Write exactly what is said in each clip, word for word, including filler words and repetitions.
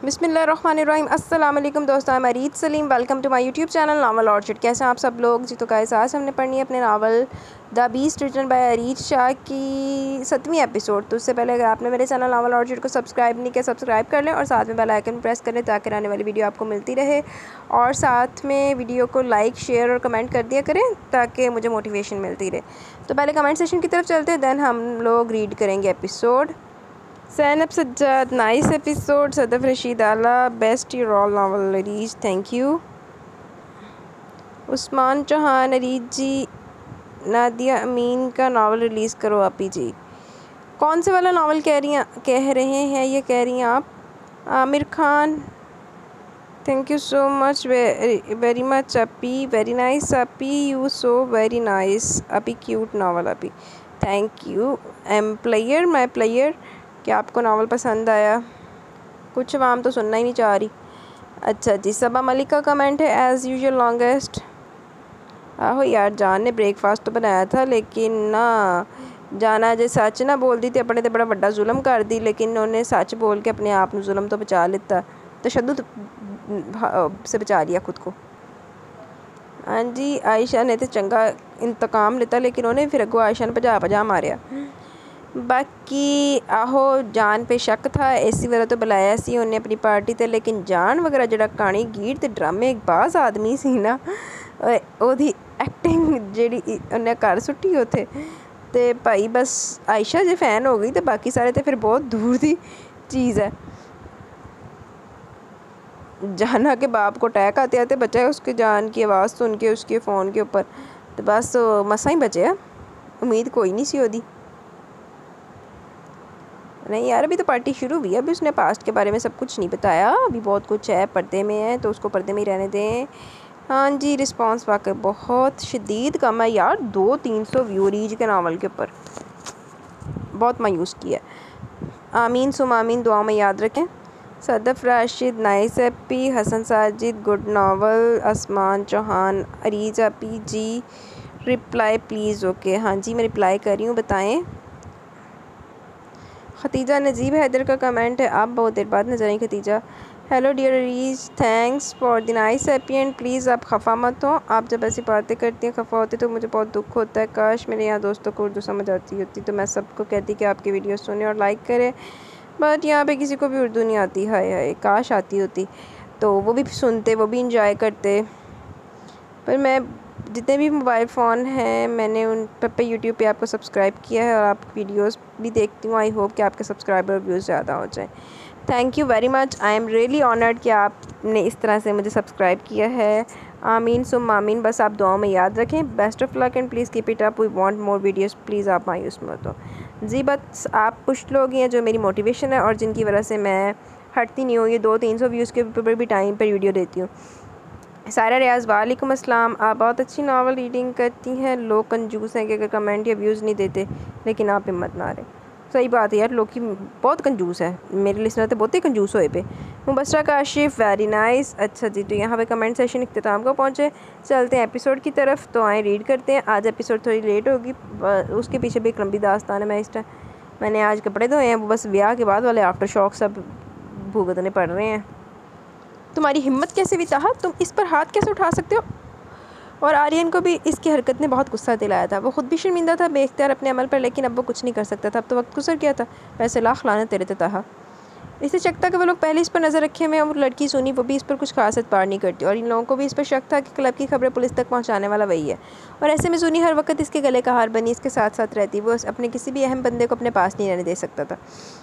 बिस्मिल्लाहिर्रहमानिर्रहीम। अस्सलाम वालेकुम दोस्तों, मैं Areej Saleem. Welcome to my YouTube channel Novel Orchid. कैसे हैं आप सब लोग जी? तो गाइस आज हमने पढ़नी है अपने novel the beast written by Areej Shah की सतवीं एपिसोड। तो उससे पहले अगर आपने मेरे चैनल नावल ऑर्चिड को सब्सक्राइब नहीं किया, सब्सक्राइब कर लें और साथ में बेल आइकन प्रेस कर लें ताकि आने वाली वीडियो आपको मिलती रहे। और साथ में वीडियो को लाइक, शेयर और कमेंट कर दिया करें ताकि मुझे मोटिवेशन मिलती रहे। तो पहले कमेंट सेशन की तरफ चलते हैं, दैन हम लोग रीड करेंगे episode. Zainab Sajjad, nice episode. Sadaf Rashid, आला, best your all novel Areej, thank you. Usman Chauhan, Areej ji, Nadia Amin का नावल रिलीज़ करो आपी जी। कौन से वाला नावल कह रही हैं कह रहे हैं ये कह रही हैं आप? Aamir Khan, thank you so much, very much अपी, वेरी नाइस अपी, यू सो वेरी नाइस अपी, क्यूट नावल अपी, thank you. M player, my player, क्या आपको नावल पसंद आया? कुछ आवाम तो सुनना ही नहीं चाह रही। अच्छा जी, सबा मलिक का कमेंट है, एज़ यूजुअल लॉन्गेस्ट। आहो यार, जान ने ब्रेकफास्ट तो बनाया था लेकिन ना जाना जे सच ना बोल दी तो अपने तो बड़ा बड़ा जुल्म कर दी, लेकिन उन्होंने सच बोल के अपने आप जुल्म तो बचा लेता, तशद्दुद से बचा लिया खुद को। हाँ जी, आयशा ने तो चंगा इंतकाम लेता लेकिन उन्हें फिर अगो आयशा ने भजा भजा मारिया। बाकी आहो जान पे शक था, इसी वजह तो बुलाया सी उन्हें अपनी पार्टी ते, लेकिन जान वगैरह जड़ा कहानी गीत ते ड्रामे एक बाज आदमी सी ना, ओदी एक्टिंग जेड़ी उन्हें कर सुट्टी उथे ते भाई बस आयशा जे फैन हो गई तो बाकी सारे तो फिर बहुत दूर की चीज़ है। जाना के बाप को अटैक आते आते बचा है उसके जान की आवाज़ सुन के उसके फ़ोन के ऊपर, तो बस मसा ही बचे, उम्मीद कोई नहीं सी ओदी। नहीं यार, अभी तो पार्टी शुरू हुई है, अभी उसने पास्ट के बारे में सब कुछ नहीं बताया, अभी बहुत कुछ है, पर्दे में है तो उसको पर्दे में ही रहने दें। हाँ जी, रिस्पांस वाकई बहुत शदीद कम है यार, दो तीन सौ व्यू रीज के नावल के ऊपर, बहुत मायूस किया। आमीन सुम आमीन, दुआ में याद रखें। सदफ राशिद, नाइस एपी। Hassan Sajid, good novel. आसमान चौहान, अरीज एपी जी, रिप्लाई प्लीज़। ओके हाँ जी, मैं रिप्लाई कर रही हूँ, बताएं। खतीजा नजीब हैदर का कमेंट है, आप बहुत देर बाद नजर आई Khatija. Hello dear Areej, thanks for the nice happy end please आप खफा मत हो, आप जब ऐसी बातें करती हैं खफा होती तो मुझे बहुत दुख होता है। काश मेरे यहाँ दोस्तों को उर्दू समझ आती होती तो मैं सबको कहती कि आपकी वीडियो सुने और लाइक करें, बट यहाँ पे किसी को भी उर्दू नहीं आती। हाय हाय, काश आती होती तो वो भी सुनते, वो भी इंजॉय करते। पर मैं जितने भी मोबाइल फ़ोन हैं मैंने उन पर पे यूट्यूब पे आपको सब्सक्राइब किया है और आप वीडियोस भी देखती हूँ। आई होप कि आपके सब्सक्राइबर व्यूज़ ज़्यादा हो जाए। Thank you very much, I am really honoured कि आपने इस तरह से मुझे सब्सक्राइब किया है। आमीन सुम आमीन, बस आप दुआओं में याद रखें। Best of luck and please keep it up, we want more videos, please आप मायूस मत हो जी। बस आप कुछ लोग हैं जो मेरी मोटिवेशन है और जिनकी वजह से मैं हटती नहीं हूँ, ये दो तीन सौ व्यूज़ के ऊपर भी टाइम पर वीडियो देती हूँ। सारा रियाज़, वालेकुम अस्सलाम, आप बहुत अच्छी नावल रीडिंग करती हैं। लोग कंजूस हैं कि अगर कमेंट या व्यूज़ नहीं देते, लेकिन आप हिम्मत ना रहे। सही बात है यार, लोग की बहुत कंजूस है, मेरे लिसनर तो बहुत ही कंजूस होए पे। Mubashra Kashif, very nice. अच्छा जी, तो यहाँ पे कमेंट सेशन इख्तिताम को पहुँचे, चलते हैं एपिसोड की तरफ। तो आए रीड करते हैं। आज एपिसोड थोड़ी लेट होगी, उसके पीछे भी एक लंबी दास्तान है। मैं इस टाइम मैंने आज कपड़े धोए हैं, वो बस ब्याह के बाद वाले आफ्टर शॉक सब भुगतने पड़ रहे हैं। तुम्हारी हिम्मत कैसे भी ताहा, तुम इस पर हाथ कैसे उठा सकते हो? और आर्यन को भी इसकी हरकत ने बहुत गुस्सा दिलाया था। वो खुद भी शर्मिंदा था बेख्तियार अपने अमल पर, लेकिन अब वो कुछ नहीं कर सकता था। अब तो वक्त गुजर गया था। वैसे लाख लानत तेरे ताहा, इसे शक था कि वो लोग पहले इस पर नज़र रखे हुए, और लड़की सुनी वो भी इस पर कुछ खास एतबार नहीं करती, और इन लोगों को भी इस पर शक था कि क्लब की खबरें पुलिस तक पहुंचाने वाला वही है। और ऐसे में सुनी हर वक्त इसके गले का हार बनी इसके साथ साथ रहती। वो अपने किसी भी अहम बंदे को अपने पास नहीं रहने दे सकता था।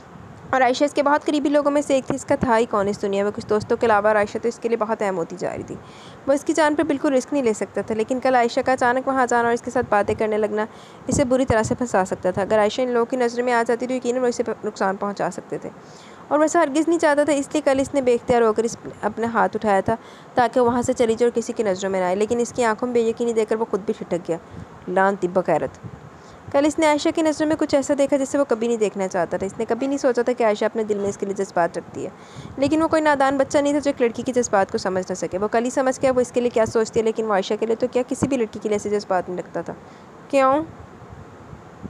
और आयशा इसके बहुत करीबी लोगों में से एक थी। इसका था ही कौन इस दुनिया में, कुछ दोस्तों के अलावा आयशा तो इसके लिए बहुत अहम होती जा रही थी। वो इसकी जान पर बिल्कुल रिस्क नहीं ले सकता था, लेकिन कल आयशा का अचानक वहाँ जाना और इसके साथ बातें करने लगना इसे बुरी तरह से फंसा सकता था। अगर आयशा इन लोगों की नज़र में आ जाती तो यकीनन वो इसे नुकसान पहुँचा सकते थे, और वैसा हरगिज़ नहीं चाहता था। इसलिए कल इसने बेख्तियार होकर इस अपने हाथ उठाया था ताकि वहाँ से चली जाए और किसी की नज़रों में ना आए, लेकिन इसकी आंखों में बेयकीनी देखकर वो खुद भी ठिठक गया। लानती बगैरत, कल इसने आयशा की नज़रों में कुछ ऐसा देखा जिससे वो कभी नहीं देखना चाहता था। इसने कभी नहीं सोचा था कि आयशा अपने दिल में इसके लिए जज्बात रखती है, लेकिन वो कोई नादान बच्चा नहीं था जो एक लड़की के जज्बात को समझ ना सके। वो कल ही समझ गया वो इसके लिए क्या सोचती है, लेकिन वो आयशा के लिए तो क्या किसी भी लड़की के लिए ऐसे जज्बात नहीं रखता था। क्यों?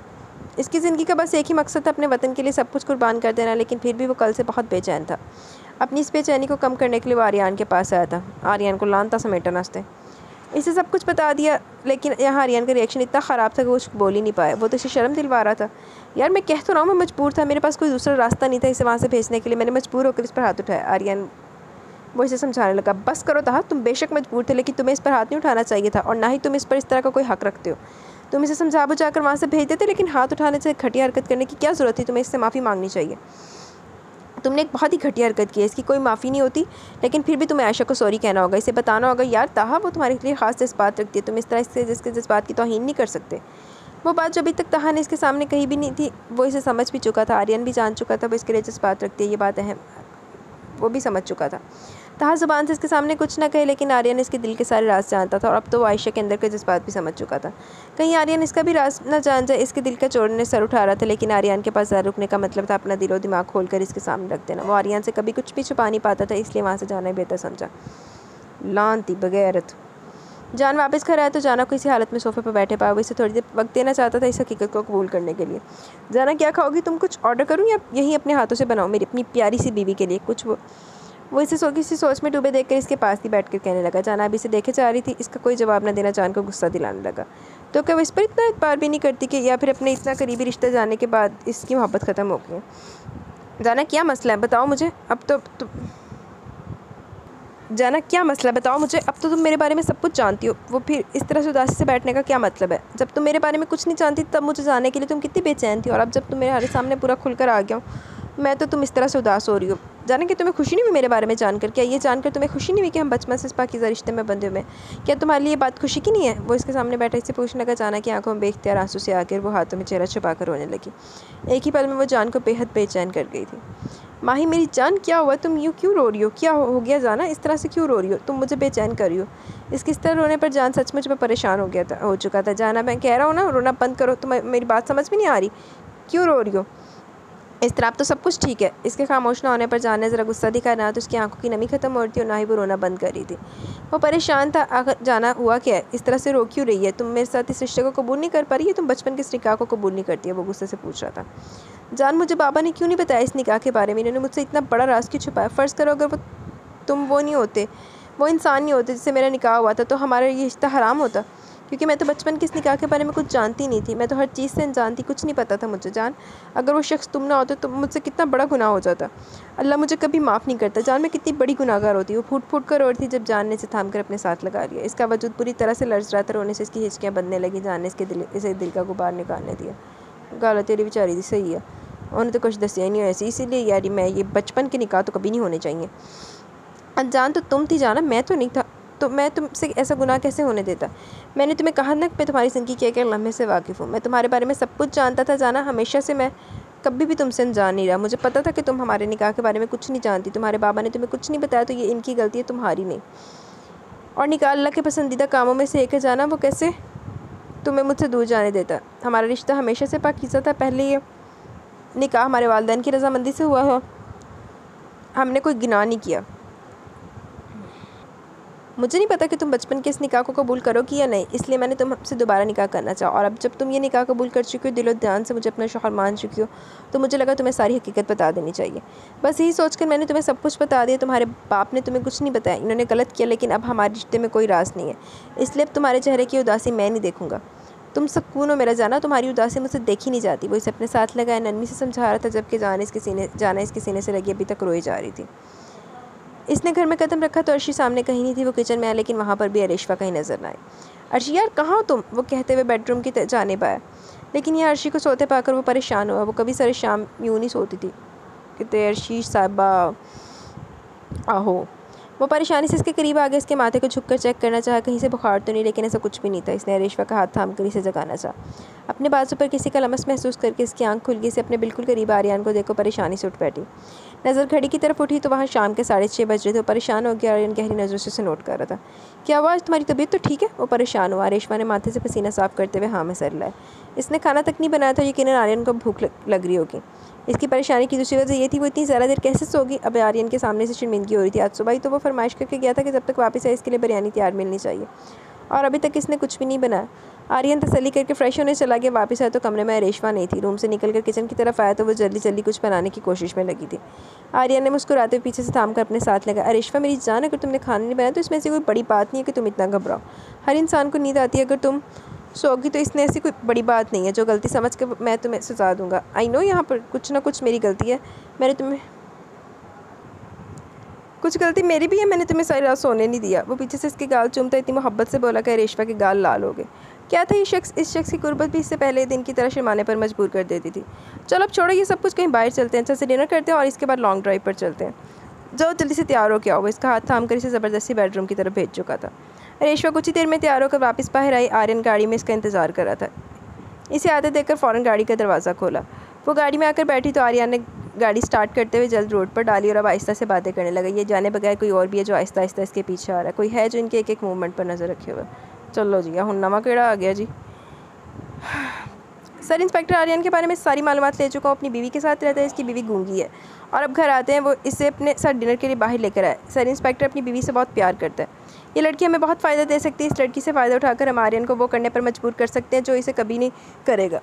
इसकी ज़िंदगी का बस एक ही मकसद था, अपने वतन के लिए सब कुछ कुर्बान कर देना, लेकिन फिर भी वो कल से बहुत बेचैन था। अपनी इस बेचैनी को कम करने के लिए वो आर्यन के पास आया था, आर्यन को लानता समेटा नाश्ते। इसे सब कुछ बता दिया, लेकिन यहाँ आर्यन का रिएक्शन इतना ख़राब था कि वो कुछ बोल ही नहीं पाया। वो तो इसे शर्म दिलवा रहा था। यार मैं कह तो रहा हूँ मैं मजबूर था, मेरे पास कोई दूसरा रास्ता नहीं था इसे वहाँ से भेजने के लिए, मैंने मजबूर होकर इस पर हाथ उठाया। आर्यन वो इसे समझाने लगा, बस करो तहा, तुम बेशक मजबूर थे, लेकिन तुम्हें इस पर हाथ नहीं उठाना चाहिए था, और ना ही तुम इस पर इस तरह का कोई हक रखते हो। तुम इसे समझा बुझा कर वहाँ से भेज देते, लेकिन हाथ उठाने से घटिया हरकत करने की क्या ज़रूरत थी? तुम्हें इससे माफ़ी मांगनी चाहिए। तुमने एक बहुत ही घटिया हरकत की है, इसकी कोई माफ़ी नहीं होती, लेकिन फिर भी तुम्हें आयशा को सॉरी कहना होगा, इसे बताना होगा यार ताहा वो तुम्हारे लिए ख़ास जज्बात रखती है, तुम इस तरह से जिसके जज्बात की तौहीन नहीं कर सकते। वो बात जो अभी तक ताहा ने इसके सामने कही भी नहीं थी, वो इसे समझ भी चुका था। आर्यन भी जान चुका था वो इसके लिए जज्बात रखती है, ये बात अहम वो भी समझ चुका था। ताहा ज़ुबान से इसके सामने कुछ ना कहे, लेकिन आर्यन इसके दिल के सारे राज जानता था, और अब तो वो आयशा के अंदर के जज्बात भी समझ चुका था। कहीं आर्यन इसका भी राज न जान जाए, इसके दिल का चोरने सर उठा रहा था, लेकिन आर्यन के पास ज़्यादा रुकने का मतलब था अपना दिल और दिमाग खोल कर इसके सामने रख देना। वो आर्यन से कभी कुछ भी छुपा नहीं पाता था, इसलिए वहाँ से जाना ही बेहतर समझा। लानती बगैरत। जान वापस घर आया तो जाना को इसी हालत में सोफे पर बैठे पाया। वो इसे थोड़ी देर वक्त देना चाहता था इस हकीकत को कबूल करने के लिए। जाना क्या खाओगी तुम? कुछ ऑर्डर करूँ या यहीं अपने हाथों से बनाओ मेरी अपनी प्यारी सी बीवी के लिए कुछ? वो वो इसे सो किसी सोच में डूबे देखकर इसके पास ही बैठकर कहने लगा। जाना अभी इसे देखे जा रही थी, इसका कोई जवाब न देना जान को गुस्सा दिलाने लगा। तो क्या वो इस पर इतना एतबार भी नहीं करती कि या फिर अपने इतना करीबी रिश्ता जानने के बाद इसकी मोहब्बत ख़त्म हो गई? जाना क्या मसला है बताओ मुझे, अब तो, तो जाना क्या मसला है बताओ मुझे, अब तो तुम मेरे बारे में सब कुछ जानती हो। वो फिर इस तरह से उदासी से बैठने का क्या मतलब है? जब तुम मेरे बारे में कुछ नहीं जानती तब मुझे जानने के लिए तुम कितनी बेचैन थी, और अब जब तुम मेरे हमारे सामने पूरा खुलकर आ गया हूँ मैं तो तुम इस तरह से उदास हो रही हो। जाने कि तुम्हें खुशी नहीं हुई मेरे बारे में जानकर? क्या ये जानकर तुम्हें खुशी नहीं हुई कि हम बचपन से इस पाकीज़ा रिश्ते में बंधे हुए? क्या तुम्हारे लिए ये बात खुशी की नहीं है? वो इसके सामने बैठा इससे पूछने लगा। जाना की आंखों में बेख्तियार आंसू से आकर वो हाथों में चेहरा छुपा कर रोने लगी। एक ही पल में वो जान को बेहद बेचैन कर गई थी। माही मेरी जान क्या हुआ? तुम यूँ क्यों रो रही हो? क्या हो गया जाना? इस तरह से क्यों रो रही हो? तुम मुझे बेचैन कर रही हो। इसकी इस तरह रोने पर जान सचमुच में परेशान हो गया था हो चुका था। जाना मैं कह रहा हूँ ना रोना बंद करो। तुम मेरी बात समझ में नहीं आ रही? क्यों रो रही हो इस तरह? अब तो सब कुछ ठीक है। इसके खामोश न होने पर जान ने ज़रा गुस्सा दिखाया, ना तो उसकी आंखों की नमी खत्म हो रही थी और ना ही वो रोना बंद कर रही थी। वो परेशान था। आखिर जाना हुआ क्या है? इस तरह से रो क्यों रही है? तुम मेरे साथ इस रिश्ते को कबूल नहीं कर पा रही है? तुम बचपन के इस निकाह को कबूल नहीं करती है? वो गुस्से से पूछ रहा था। जान मुझे बाबा ने क्यों नहीं बताया इस निकाह के बारे में? इन्होंने मुझसे इतना बड़ा राज क्यों छुपाया? फ़र्ज़ करो अगर वो तुम वो नहीं होते, वो इंसान नहीं होते जिससे मेरा निकाह हुआ था, तो हमारा ये रिश्ता हराम होता। क्योंकि मैं तो बचपन के इस निकाह के बारे में कुछ जानती नहीं थी। मैं तो हर चीज़ से अनजान थी, कुछ नहीं पता था मुझे। जान अगर वो शख्स तुम ना होते तो मुझसे कितना बड़ा गुनाह हो जाता। अल्लाह मुझे कभी माफ़ नहीं करता। जान मैं कितनी बड़ी गुनाहगार होती। वो फूट फूट कर रो रही थी जब जान ने इसे थाम कर अपने साथ लगा लिया। इसका वजूद पूरी तरह से लर्ज रहा था। रोने से इसकी हिचकियाँ बंधने लगी। जान ने इसके दिल इसे दिल का गुबार निकालने दिया। गाला तेरी बेचारी थी, सही है, उन्हें तो कुछ दसिया नहीं ऐसी, इसीलिए यारी मैं ये बचपन के निकाह तो कभी नहीं होने चाहिए। अनजान तो तुम थी जाना, मैं तो नहीं था, तो मैं तुमसे ऐसा गुनाह कैसे होने देता? मैंने तुम्हें कहा ना मैं तुम्हारी ज़िंदगी के एक एक लम्हे से वाकिफ़ हूँ। मैं तुम्हारे बारे में सब कुछ जानता था जाना, हमेशा से। मैं कभी भी तुमसे अनजान नहीं रहा। मुझे पता था कि तुम हमारे निकाह के बारे में कुछ नहीं जानती। तुम्हारे बाबा ने तुम्हें कुछ नहीं बताया, तो ये इनकी गलती है, तुम्हारी नहीं। और निकाह अल्लाह के पसंदीदा कामों में से एक है जाना, वो कैसे तुम्हें मुझसे दूर जाने देता? हमारा रिश्ता हमेशा से पाकीज़ा था। पहले ये निकाह हमारे वालिदैन की रजामंदी से हुआ हो, हमने कोई गुनाह नहीं किया। मुझे नहीं पता कि तुम बचपन के इस निकाह को कबूल करोगी या नहीं, इसलिए मैंने तुमसे दोबारा निकाह करना चाहा। और अब जब तुम ये निकाह कबूल कर चुकी हो, दिलो ध्यान से मुझे अपना शौहर मान चुकी हो, तो मुझे लगा तुम्हें सारी हकीकत बता देनी चाहिए। बस यही सोचकर मैंने तुम्हें सब कुछ बता दिया। तुम्हारे बाप ने तुम्हें कुछ नहीं बताया, इन्होंने गलत किया, लेकिन अब हमारे रिश्ते में कोई राज नहीं है, इसलिए अब तुम्हारे चेहरे की उदासी मैं नहीं देखूँगा। तुम सुकून हो मेरा जाना, तुम्हारी उदासी मुझसे देखी नहीं जाती। वो इसे अपने साथ लगाए नरमी से समझा रहा था, जबकि जाना इसके सीने जाना इसके सीने से लगी अभी तक रोई जा रही थी। इसने घर में कदम रखा तो अर्शी सामने कहीं नहीं थी। वो किचन में आया, लेकिन वहाँ पर भी अरेशवा कहीं नज़र न आई। अर्शी यार कहाँ हो तुम? वो कहते हुए बेडरूम की जानिब आया, लेकिन यह अर्शी को सोते पाकर वो परेशान हुआ। वो कभी सारे शाम यूँ नहीं सोती थी। कहते अर्शी साहिबा आहो। वो परेशानी से इसके करीब आ गया, इसके माथे को झुककर चेक करना चाहा कहीं से बुखार तो नहीं, लेकिन ऐसा कुछ भी नहीं था। इसने अरेशवा का हाथ थाम कर इसे जगाना चाहा। अपने बाजू पर किसी का लमस महसूस करके इसकी आंख खुल गई। इसे अपने बिल्कुल करीब आर्यन को देखो परेशानी से उठ बैठी। नज़र घड़ी की तरफ उठी तो वहाँ शाम के साढ़े छः बज रहे थे। वो परेशान हो गया। आर्यन गहरी नज़रों से उसे नोट कर रहा था। क्या हुआ, तुम्हारी तबीयत तो ठीक है? वो परेशान हुआ। अरेशवा ने माथे से पसीना साफ करते हुए हाँ में सर लाया। इसने खाना तक नहीं बनाया था, यकीनन आर्यन को भूख लग रही होगी। इसकी परेशानी की दूसरी वजह ये थी वो इतनी ज़्यादा देर कैसे सोगी। अब आर्यन के सामने से शर्मिंदगी हो रही थी। आज सुबह ही तो वो फरमाइश करके गया था कि जब तक वापस आए इसके लिए बिरयानी तैयार मिलनी चाहिए, और अभी तक इसने कुछ भी नहीं बनाया। आर्यन तसल्ली करके फ्रेश होने चला गया। वापस आया तो कमरे में रेशमा नहीं थी। रूम से निकलकर किचन की तरफ आया तो वो जल्दी जल्दी कुछ बनाने की कोशिश में लगी थी। आर्यन ने मुस्कुराते हुए पीछे से थाम कर अपने साथ लगा। रेशमा मेरी जान, अगर तुमने खाना नहीं बनाया तो इसमें ऐसी कोई बड़ी बात नहीं है कि तुम इतना घबराओ। हर इंसान को नींद आती है, अगर तुम सोगी तो इसमें ऐसी कोई बड़ी बात नहीं है जो गलती समझ कर मैं तुम्हें सजा दूंगा। आई नो यहाँ पर कुछ ना कुछ मेरी गलती है, मैंने तुम्हें कुछ गलती मेरी भी है, मैंने तुम्हें सारी रात सोने नहीं दिया। वो पीछे से इसके गाल चूमता इतनी मोहब्बत से बोला कि रेशमा के गाल लाल हो गए। क्या था ये शख्स, इस शख्स की गुर्बत भी इससे पहले दिन की तरह शर्माने पर मजबूर कर देती थी। चलो अब छोड़ो ये सब कुछ, कहीं बाहर चलते हैं, अच्छा से डिनर करते हैं और इसके बाद लॉन्ग ड्राइव पर चलते हैं। जाओ जल्दी से तैयार हो के आओ। वो इसका हाथ थाम कर इसे ज़बरदस्ती बेडरूम की तरफ भेज चुका था। रेशमा कुछ ही देर में तैयार होकर वापस बाहर आई। आर्यन गाड़ी में इसका इंतज़ार कर रहा था। इसे आते देखकर फ़ौरन गाड़ी का दरवाज़ा खोला। वो गाड़ी में आकर बैठी तो आर्यन ने गाड़ी स्टार्ट करते हुए जल्द रोड पर डाली और अब आहिस्ता से बातें करने लगा। ये जाने बगैर कोई और भी है जो आहिस्ता आहिस्ता इसके पीछे आ रहा है, कोई है जो इनके एक एक मूवमेंट पर नज़र रखे हुए। चलो जी, यहाँ नवा केड़ा आ गया जी। सर इंस्पेक्टर आर्यन के बारे में सारी मालूमात ले चुका हूँ। अपनी बीवी के साथ रहता है, इसकी बीवी गूंगी है और अब घर आते हैं वो इसे अपने साथ डिनर के लिए बाहर लेकर आए। सर इंस्पेक्टर अपनी बीवी से बहुत प्यार करता है। ये लड़की हमें बहुत फ़ायदा दे सकती है। इस लड़की से फ़ायदा उठाकर हम आर्यन को वो करने पर मजबूर कर सकते हैं जो इसे कभी नहीं करेगा।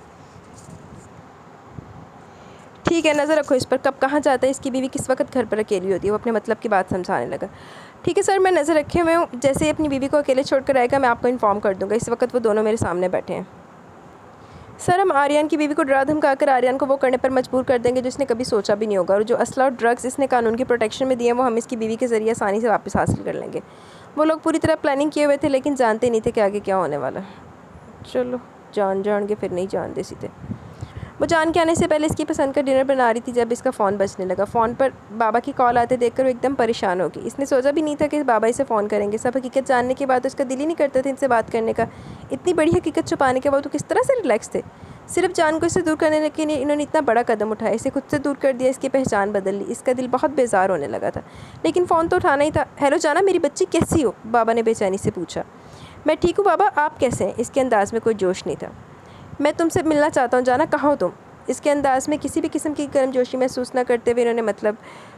ठीक है, नज़र रखो इस पर, कब कहाँ जाता है, इसकी बीवी किस वक्त घर पर अकेली होती है। वो अपने मतलब की बात समझाने लगा। ठीक है सर, मैं नज़र रखे हुए हूँ, जैसे अपनी बीवी को अकेले छोड़कर आएगा मैं आपको इन्फॉर्म कर दूँगा। इस वक्त वो दोनों मेरे सामने बैठे हैं। सर हम आर्यन की बीवी को डरा धमका कर आर्यन को वो करने पर मजबूर कर देंगे जो इसने कभी सोचा भी नहीं होगा, और जो असला और ड्रग्स इसने कानून की प्रोटेक्शन में दिए हैं वो हम इसकी बीवी के ज़रिए आसानी से वापस हासिल कर लेंगे। वो लोग पूरी तरह प्लानिंग किए हुए थे लेकिन जानते नहीं थे कि आगे क्या होने वाला। चलो जान जान के फिर नहीं जानते सीधे। वो जान के आने से पहले इसकी पसंद का डिनर बना रही थी जब इसका फ़ोन बजने लगा। फ़ोन पर बाबा की कॉल आते देखकर वो एकदम परेशान हो गई। इसने सोचा भी नहीं था कि बाबा इसे फ़ोन करेंगे। सब हकीकत जानने के बाद उसका दिल ही नहीं करता था इनसे बात करने का। इतनी बड़ी हकीकत छुपाने के बाद वो किस तरह से रिलैक्स थे। सिर्फ जान को इससे दूर करने के लिए इन्होंने इतना बड़ा कदम उठाया, इसे खुद से दूर कर दिया, इसकी पहचान बदल ली। इसका दिल बहुत बेजार होने लगा था लेकिन फ़ोन तो उठाना ही था। हेलो जाना, मेरी बच्ची कैसी हो, बाबा ने बेचैनी से पूछा। मैं ठीक हूँ बाबा, आप कैसे हैं। इसके अंदाज़ में कोई जोश नहीं था। मैं तुमसे मिलना चाहता हूँ जाना, कहाँ हो तुम। इसके अंदाज़ में किसी भी किस्म की गर्मजोशी महसूस न करते हुए इन्होंने मतलब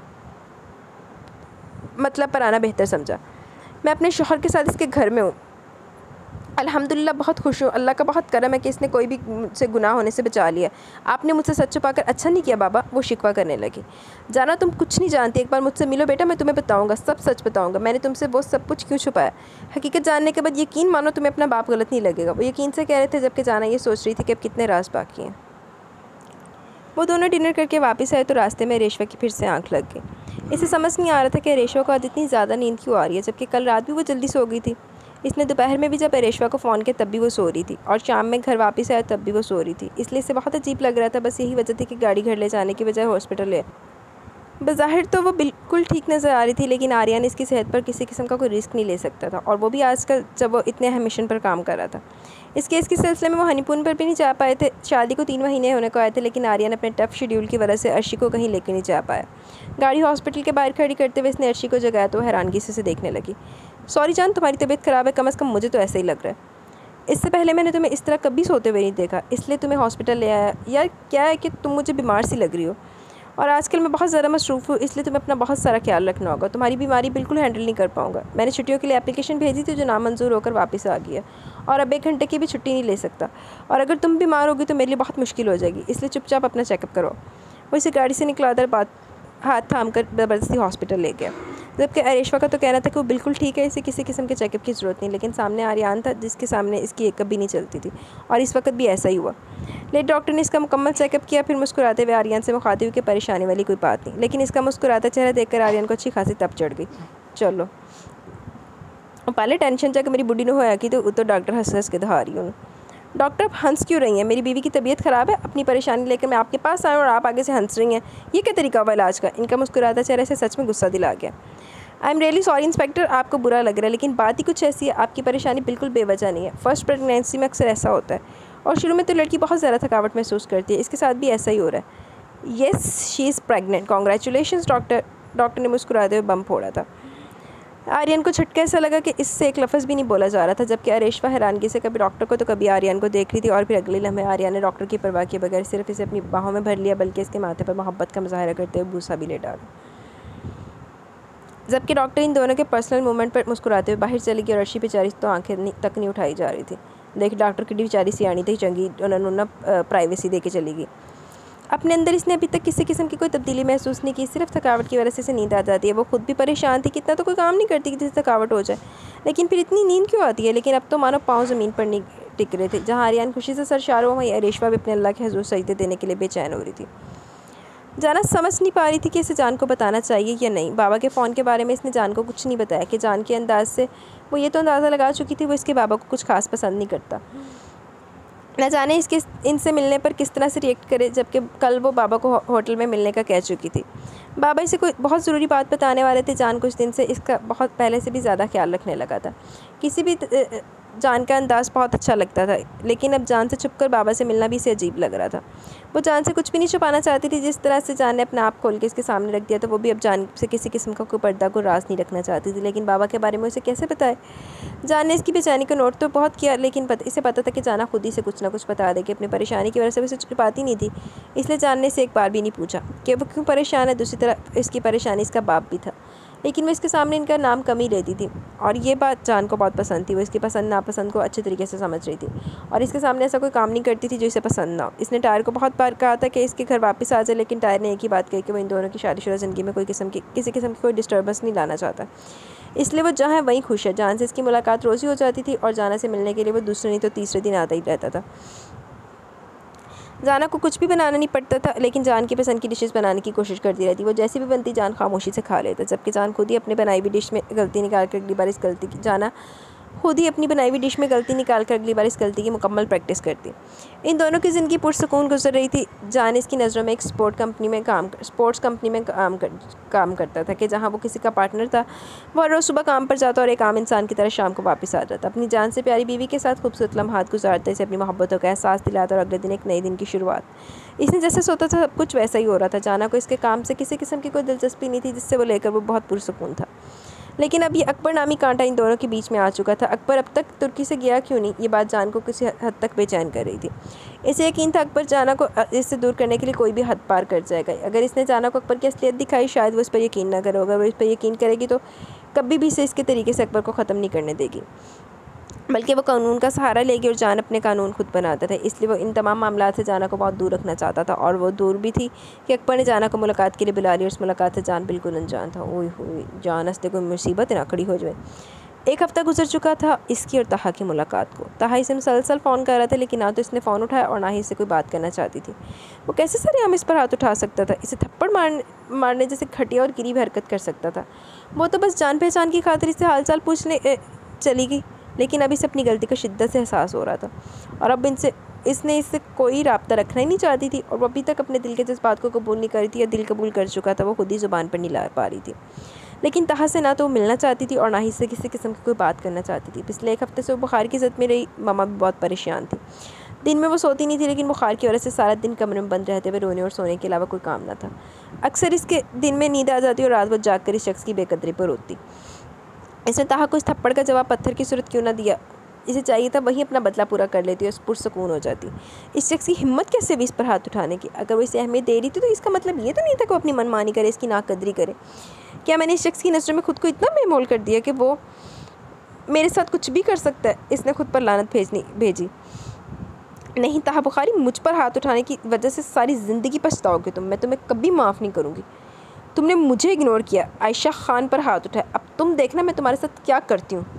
मतलब पर आना बेहतर समझा। मैं अपने शौहर के साथ इसके घर में हूँ, अल्हम्दुलिल्लाह बहुत खुश हूँ। अल्लाह का बहुत करम है कि इसने कोई भी मुझसे गुनाह होने से बचा लिया। आपने मुझसे सच छुपाकर अच्छा नहीं किया बाबा, वो शिकवा करने लगी। जाना तुम कुछ नहीं जानती, एक बार मुझसे मिलो बेटा, मैं तुम्हें बताऊँगा, सब सच बताऊँगा। मैंने तुमसे वो सब कुछ क्यों छुपाया। हकीकत जानने के बाद यकीन मानो तुम्हें अपना बाप गलत नहीं लगेगा। वो यकीन से कह रहे थे जबकि जाना ये सोच रही थी कि अब कितने राज बाकी हैं। वो दोनों डिनर करके वापस आए तो रास्ते में रेशवा की फिर से आंख लग गई। इसे समझ नहीं आ रहा था कि रेशवा को आज इतनी ज़्यादा नींद क्यों आ रही है जबकि कल रात भी वो जल्दी सो गई थी। इसने दोपहर में भी जब रेशवा को फ़ोन किया तब भी वो सो रही थी और शाम में घर वापस आया तब भी वो सो रही थी। इसलिए इसे बहुत अजीब लग रहा था। बस यही वजह थी कि गाड़ी घर ले जाने की बजाय हॉस्पिटल ले। बज़ाहिर तो वो बिल्कुल ठीक नज़र आ रही थी लेकिन आर्यन इसकी सेहत पर किसी किस्म का कोई रिस्क नहीं ले सकता था, और वो भी आजकल जब वो इतने अहम मिशन पर काम कर रहा था। इस केस के सिलसिले में वो हनीमून पर भी नहीं जा पाए थे। शादी को तीन महीने होने को आए थे लेकिन आर्यन अपने टफ शेड्यूल की वजह से अर्शी को कहीं लेकर नहीं जा पाया। गाड़ी हॉस्पिटल के बाहर खड़ी करते हुए इसने अर्शी को जगाया तो हैरानगी से उसे देखने लगी। सॉरी जान, तुम्हारी तबीयत ख़राब है, कम अज़ कम मुझे तो ऐसा ही लग रहा है। इससे पहले मैंने तुम्हें इस तरह कभी सोते हुए नहीं देखा, इसलिए तुम्हें हॉस्पिटल ले आया। यार क्या है कि तुम मुझे बीमार सी लग रही हो और आजकल मैं बहुत ज़्यादा मसरूफ़ हूँ, इसलिए तुम्हें अपना बहुत सारा ख्याल रखना होगा। तुम्हारी बीमारी बिल्कुल हैंडल नहीं कर पाऊँगा। मैंने छुट्टियों के लिए एप्लीकेशन भेजी थी जो नामंजूर होकर वापस आ गई है और अब एक घंटे की भी छुट्टी नहीं ले सकता, और अगर तुम बीमार होगी तो मेरे लिए बहुत मुश्किल हो जाएगी, इसलिए चुपचाप अपना चेकअप करो। वो इसे गाड़ी से निकला कर बात हाथ थाम कर ज़बरदस्ती हॉस्पिटल ले गया, जबकि रेशवा का तो कहना था कि वो बिल्कुल ठीक है, इसे किसी किस्म के चेकअप की ज़रूरत नहीं। लेकिन सामने आर्यन था जिसके सामने इसकी एक कभी नहीं चलती थी, और इस वक्त भी ऐसा ही हुआ। लेट डॉक्टर ने इसका मुकम्मल चेकअप किया, फिर मुस्कुराते हुए आर्यन से मुखातिब हुई कि परेशानी वाली कोई बात नहीं। लेकिन इसका मुस्कुराता चेहरा देखकर आर्यन को अच्छी खासी तप चढ़ गई। चलो पहले टेंशन जाकर मेरी बुढ़ी ने होया कि तो तो डॉक्टर हंस हंस के दहा रही हूँ। डॉक्टर आप हंस क्यों रही हैं, मेरी बीवी की तबीयत ख़राब है, अपनी परेशानी लेकर मैं आपके पास आया और आप आगे से हंस रही हैं, ये क्या तरीका हुआ इलाज का। इनका मुस्कुराता चेहरे से सच में गुस्सा दिला गया। I am really sorry inspector, आपको बुरा लग रहा है लेकिन बात ही कुछ ऐसी है, आपकी परेशानी बिल्कुल बेवजह नहीं है। फर्स्ट प्रेगनेंसी में अक्सर ऐसा होता है और शुरू में तो लड़की बहुत ज़्यादा थकावट महसूस करती है, इसके साथ भी ऐसा ही हो रहा है। Yes she is pregnant, congratulations doctor, doctor ने मुस्कुराते हुए बम फोड़ा था। आर्यन को झटका ऐसा लगा कि इससे एक लफ्ज़ भी नहीं बोला जा रहा था, जबकि रेशवा हैरानगी से कभी डॉक्टर को तो कभी आर्यन को देख रही थी, और फिर अगले लम्हे आर्यन ने डॉक्टर की परवाह किए बगैर सिर्फ इसे अपनी बाहों में भर लिया, बल्कि इसके माथे पर मोहब्बत का मुजाहरा करते हुए बूसा भी ले डाला। जबकि डॉक्टर इन दोनों के पर्सनल मूवमेंट पर मुस्कुराते हुए बाहर चली गई और अर्शी बेचारी तो आंखें तक नहीं उठाई जा रही थी। देख डॉक्टर की बेचारी सियाणी थी चंगी, उन्होंने ना प्राइवेसी दे के चली गई। अपने अंदर इसने अभी तक किसी किस्म की कोई तब्दीली महसूस नहीं की, सिर्फ थकावट की वजह से इसे नींद आ जाती है। वो खुद भी परेशान थी, कितना तो कोई काम नहीं करती कि जिससे थकावट हो जाए, लेकिन फिर इतनी नींद क्यों आती है। लेकिन अब तो मानो पाँव ज़मीन पर नहीं टिक रहे थे। जहाँ आर्यन खुशी से सरशार हुआ, वहीं रेशमा भी अपने अल्लाह के हुजूर सजदे देने के लिए बेचैन हो रही थी। जाना समझ नहीं पा रही थी कि इसे जान को बताना चाहिए या नहीं। बाबा के फ़ोन के बारे में इसने जान को कुछ नहीं बताया कि जान के अंदाज से वो ये तो अंदाज़ा लगा चुकी थी वो इसके बाबा को कुछ खास पसंद नहीं करता। न जाने इसके इनसे मिलने पर किस तरह से रिएक्ट करे, जबकि कल वो बाबा को होटल में मिलने का कह चुकी थी। बाबा इसे कोई बहुत ज़रूरी बात बताने वाले थे। जान कुछ दिन से इसका बहुत पहले से भी ज़्यादा ख्याल रखने लगा था। किसी भी जान का अंदाज़ बहुत अच्छा लगता था, लेकिन अब जान से छुपकर बाबा से मिलना भी इसे अजीब लग रहा था। वो जान से कुछ भी नहीं छुपाना चाहती थी। जिस तरह से जान ने अपना आप खोल के इसके सामने रख दिया था, वो भी अब जान से किसी किस्म का कोई पर्दा को राज नहीं रखना चाहती थी। लेकिन बाबा के बारे में उसे कैसे बताए। जान ने इसकी बेचैनी को नोट तो बहुत किया, लेकिन पत, इसे पता था कि जाना खुद ही से कुछ ना कुछ बता देगी। अपनी परेशानी की वजह से उसे छुपाती नहीं थी, इसलिए जान ने इसे एक बार भी नहीं पूछा कि वो क्यों परेशान है। दूसरी तरफ इसकी परेशानी इसका बाप भी था, लेकिन वो इसके सामने इनका नाम कम ही लेती थी, और ये बात जान को बहुत पसंद थी। वो इसकी पसंद नापसंद को अच्छे तरीके से समझ रही थी, और इसके सामने ऐसा कोई काम नहीं करती थी जो इसे पसंद ना हो। इसने टायर को बहुत बार कहा था कि इसके घर वापस आ जाए, लेकिन टायर ने एक ही बात कही कि वो इन दोनों की शादीशुदा ज़िंदगी में कोई किस्म की किसी किस्म की कोई डिस्टर्बेंस नहीं लाना चाहता, इसलिए वो जहाँ है वहीं खुश है। जान से इसकी मुलाकात रोज़ ही हो जाती थी, और जाना से मिलने के लिए वो दूसरे नहीं तो तीसरे दिन आता ही रहता था। जाना को कुछ भी बनाना नहीं पड़ता था, लेकिन जान की पसंद की डिशेस बनाने की कोशिश करती रहती। वो जैसी भी बनती जान खामोशी से खा लेता, जबकि जान खुद ही अपने बनाई हुई डिश में गलती निकाल कर अगली बार इस गलती की जाना खुद ही अपनी बनाई हुई डिश में गलती निकाल कर अगली बार इस गलती की मुकम्मल प्रैक्टिस करती। इन दोनों की ज़िंदगी पुरसुकून गुजर रही थी। जान इसकी नज़रों में एक स्पोर्ट कंपनी में काम स्पोर्ट्स कंपनी में काम कर, काम करता था कि जहाँ वो किसी का पार्टनर था। वो रोज़ सुबह काम पर जाता और एक आम इंसान की तरह शाम को वापस आ जाता। अपनी जान से प्यारी बीवी के साथ खूबसूरत लम्हात गुजारता, इसे अपनी मोहब्बतों का एहसास दिलाता, और अगले दिन एक नए दिन की शुरुआत। इसने जैसे सोचा था सब कुछ वैसा ही हो रहा था। जाना को इसके काम से किसी किस्म की कोई दिलचस्पी नहीं थी, जिससे वो लेकर वो बहुत पुरसुकून था। लेकिन अब ये अकबर नामी कांटा इन दोनों के बीच में आ चुका था। अकबर अब तक तुर्की से गया क्यों नहीं, ये बात जान को किसी हद तक बेचैन कर रही थी। इसे यकीन था अकबर जाना को इससे दूर करने के लिए कोई भी हद पार कर जाएगा। अगर इसने जाना को अकबर की असलियत दिखाई, शायद वो इस पर यकीन ना करो। अगर वो इस पर यकीन करेगी तो कभी भी इसे इसके तरीके से अकबर को ख़त्म नहीं करने देगी, बल्कि वो कानून का सहारा लेगी। और जान अपने कानून खुद बनाता था, इसलिए वो इन तमाम मामला से जाना को बहुत दूर रखना चाहता था। और वो दूर भी थी कि अकबर ने जाना को मुलाकात के लिए बुला लिया, और उस मुलाकात से जान बिल्कुल अनजान था। ओए होए, जान हंसते कोई मुसीबत ना खड़ी हो जाए। एक हफ़्ता गुजर चुका था इसकी और ताहा की मुलाकात को। ताहा इसे मुसलसल फ़ोन कर रहा था, लेकिन ना तो इसने फ़ोन उठाया और ना ही इससे कोई बात करना चाहती थी। वो कैसे सरेआम इस पर हाथ उठा सकता था, इसे थप्पड़ मारने मारने जैसे घटिया और गिरी भी हरकत कर सकता था। वो तो बस जान पहचान की खातिर इससे हाल चाल पूछने चली गई, लेकिन अब इसे अपनी गलती का शिद्दत से एहसास हो रहा था, और अब इनसे इसने इससे कोई राब्ता रखना ही नहीं चाहती थी। और वो अभी तक अपने दिल के जज्बात को कबूल नहीं करी थी, या दिल कबूल कर चुका था, वो खुद ही ज़ुबान पर नहीं ला पा रही थी। लेकिन ताहा से ना तो वो मिलना चाहती थी और ना ही इससे किसी किस्म की कोई बात करना चाहती थी। पिछले एक हफ़्ते से वो बुखार की ज़द में रही। मामा भी बहुत परेशान थी। दिन में वो सोती नहीं थी, लेकिन बुखार की वजह से सारा दिन कमरे में बंद रहते हुए रोने और सोने के अलावा कोई काम ना था। अक्सर इसके दिन में नींद आ जाती और रात भर जाग कर इस शख्स की बेकदरी पर रोती। इसने ताहा को इस थप्पड़ का जवाब पत्थर की सूरत क्यों ना दिया। इसे चाहिए था वही अपना बदला पूरा कर लेती और पुरसुकून हो जाती। इस शख्स की हिम्मत कैसे भी इस पर हाथ उठाने की। अगर वो इसे अहमियत दे रही थी तो इसका मतलब ये तो नहीं था कि वो अपनी मनमानी करे, इसकी नाकदरी करे। क्या मैंने इस शख्स की नज़रों में खुद को इतना बेमोल कर दिया कि वो मेरे साथ कुछ भी कर सकता है। इसने खुद पर लानत भेजनी भेजी। नहीं ताहा बुखारी, मुझ पर हाथ उठाने की वजह से सारी ज़िंदगी पछताओगे तुम। मैं तुम्हें कभी माफ़ नहीं करूँगी। तुमने मुझे इग्नोर किया, आयशा खान पर हाथ उठाया, अब तुम देखना मैं तुम्हारे साथ क्या करती हूँ।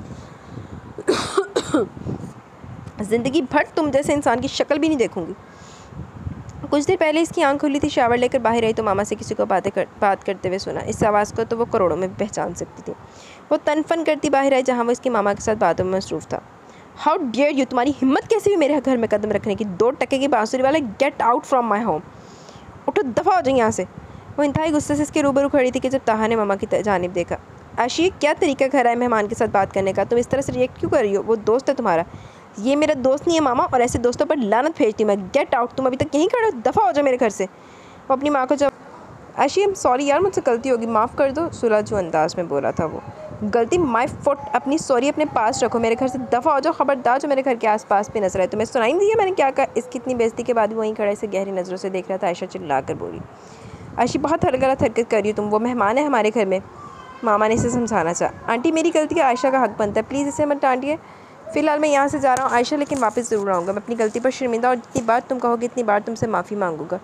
ज़िंदगी भर तुम जैसे इंसान की शक्ल भी नहीं देखूंगी। कुछ देर पहले इसकी आंख खुली थी, शावर लेकर बाहर आई तो मामा से किसी को बातें कर, बात करते हुए सुना। इस आवाज़ को तो वो करोड़ों में पहचान सकती थी। वो तनफन करती बाहर आई जहाँ वो इसकी मामा के साथ बातों में मसरूफ़ था। हाउ डियर यू, तुम्हारी हिम्मत कैसे भी मेरे घर में कदम रखने की। दो टके की बांसुरी वाले, get out from my home. उठो, दफ़ा हो जाए यहाँ से। वो इंतहाई गुस्से से इसके रूबरू खड़ी थी कि जब ताहा ने मामा की जानिब देखा। आशी, क्या तरीका घर है मेहमान के साथ बात करने का, तुम इस तरह से रिएक्ट क्यों कर रही हो। वो दोस्त है तुम्हारा। ये मेरा दोस्त नहीं है मामा, और ऐसे दोस्तों पर लानत भेजती हूँ मैं। गेट आउट, तुम अभी तक यहीं खड़े हो, दफ़ा हो जाओ मेरे घर से। वो अपनी माँ को जब आशी, आई एम सॉरी यार, मुझसे गलती होगी, माफ़ कर दो, सुलझू अंदाज में बोला था वो। गलती माई फुट, अपनी सॉरी अपने पास रखो, मेरे घर से दफ़ा हो जाओ, खबरदार जो मेरे घर के आसपास भी नजर आए। तुम्हें सुनाई नहीं दिया मैंने क्या कहा। इसकी इतनी बेइज्जती के बाद भी वहीं खड़े से गहरी नज़रों से देख रहा था। आयशा चिल्ला कर बोली, आशी बहुत हर गलत हरकत कर रही हो तुम, वो मेहमान है हमारे घर में। मामा ने इसे समझाना चाहा। आंटी मेरी गलती है, आयशा का हक बनता है, प्लीज़ इसे मत डांटिए। फ़िलहाल मैं यहाँ से जा रहा हूँ आयशा, लेकिन वापस ज़रूर आऊँगा। मैं अपनी गलती पर शर्मिंदा, और जितनी बार तुम कहोगे इतनी बार तुमसे माफ़ी मांगूंगा।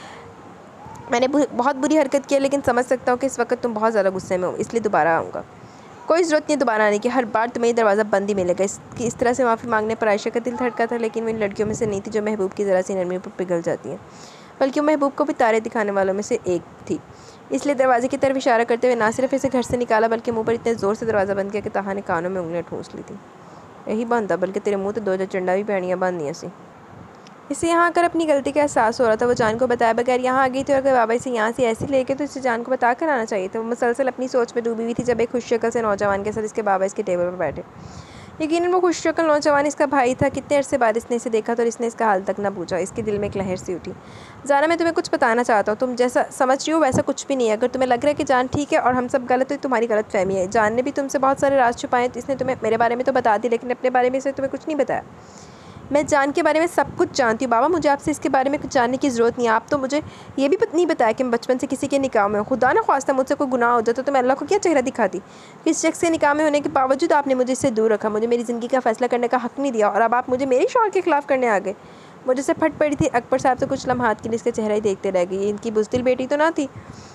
मैंने बहुत बुरी हरकत की है, लेकिन समझ सकता हूँ कि इस वक्त तुम बहुत ज़्यादा गुस्से में हो, इसलिए दोबारा आऊँगा। कोई ज़रूरत नहीं दोबारा आने की, हर बार तुम्हें ये दरवाज़ा बंद ही मिलेगा। इसकी इस तरह से माफ़ी मांगने पर आयशा का दिल धड़का था, लेकिन वो इन लड़कियों में से नहीं थी जो महबूब की ज़रा सी नरमी पर पिघल जाती हैं, बल्कि वो महबूब को भी तारे दिखाने वालों में से एक थी। इसलिए दरवाजे की तरफ इशारा करते हुए ना सिर्फ इसे घर से निकाला, बल्कि मुँह पर इतने ज़ोर से दरवाज़ा बंद किया कि ताहा ने कानों में उंगलियाँ ठूंस ली थी। यही बंद था, बल्कि तेरे मुँह तो दो चंडा भी पैणियाँ बांधियाँ सी। इसे यहाँ आकर अपनी गलती का एहसास हो रहा था। वो जान को बताया बगैर यहाँ आ गई थी, और अगर बाबा इसे यहाँ से ऐसे लेके तो इसे जान को बता कर आना चाहिए था। वो मुसलसल अपनी सोच में डूबी हुई थी जब एक खुश शक्ल से नौजवान के साथ इसके बाबा इसके टेबल पर बैठे। यकीनन वो खुश शक्ल नौजवान इसका भाई था। कितने अरसे बाद इसने इसे देखा तो इसने इसका हाल तक ना पूछा। इसके दिल में एक लहर सी उठी। जाना, मैं तुम्हें कुछ बताना चाहता हूँ। तुम जैसा समझ रही हो वैसा कुछ भी नहीं है। अगर तुम्हें लग रहा है कि जान ठीक है और हम सब गलत है, तो तुम्हारी गलत फहमी है। जान ने भी तुमसे बहुत सारे राज छुपाए, तो इसने तुम्हें मेरे बारे में तो बता दी, लेकिन अपने बारे में इसने तुम्हें कुछ नहीं बताया। मैं जान के बारे में सब कुछ जानती हूँ बाबा, मुझे आपसे इसके बारे में कुछ जानने की ज़रूरत नहीं है। आप तो मुझे ये भी नहीं बताया कि मैं बचपन से किसी के निकाह में हूँ। खुदा ना ख्वास्ता मुझसे कोई गुनाह हो जाता तो मैं अल्लाह को क्या चेहरा दिखाती। किस शख्स के निकाह में होने के बावजूद आपने मुझे इससे दूर रखा, मुझे मेरी ज़िंदगी का फ़ैसला करने का हक़ नहीं दिया, और अब आप मुझे मेरे शौहर के ख़िलाफ़ करने आ गए। मुझे से फट पड़ी थी। अकबर साहब तो कुछ लम्हात के लिए इसका चेहरा ही देखते रह गई। इनकी बुज़दिल बेटी तो ना थी।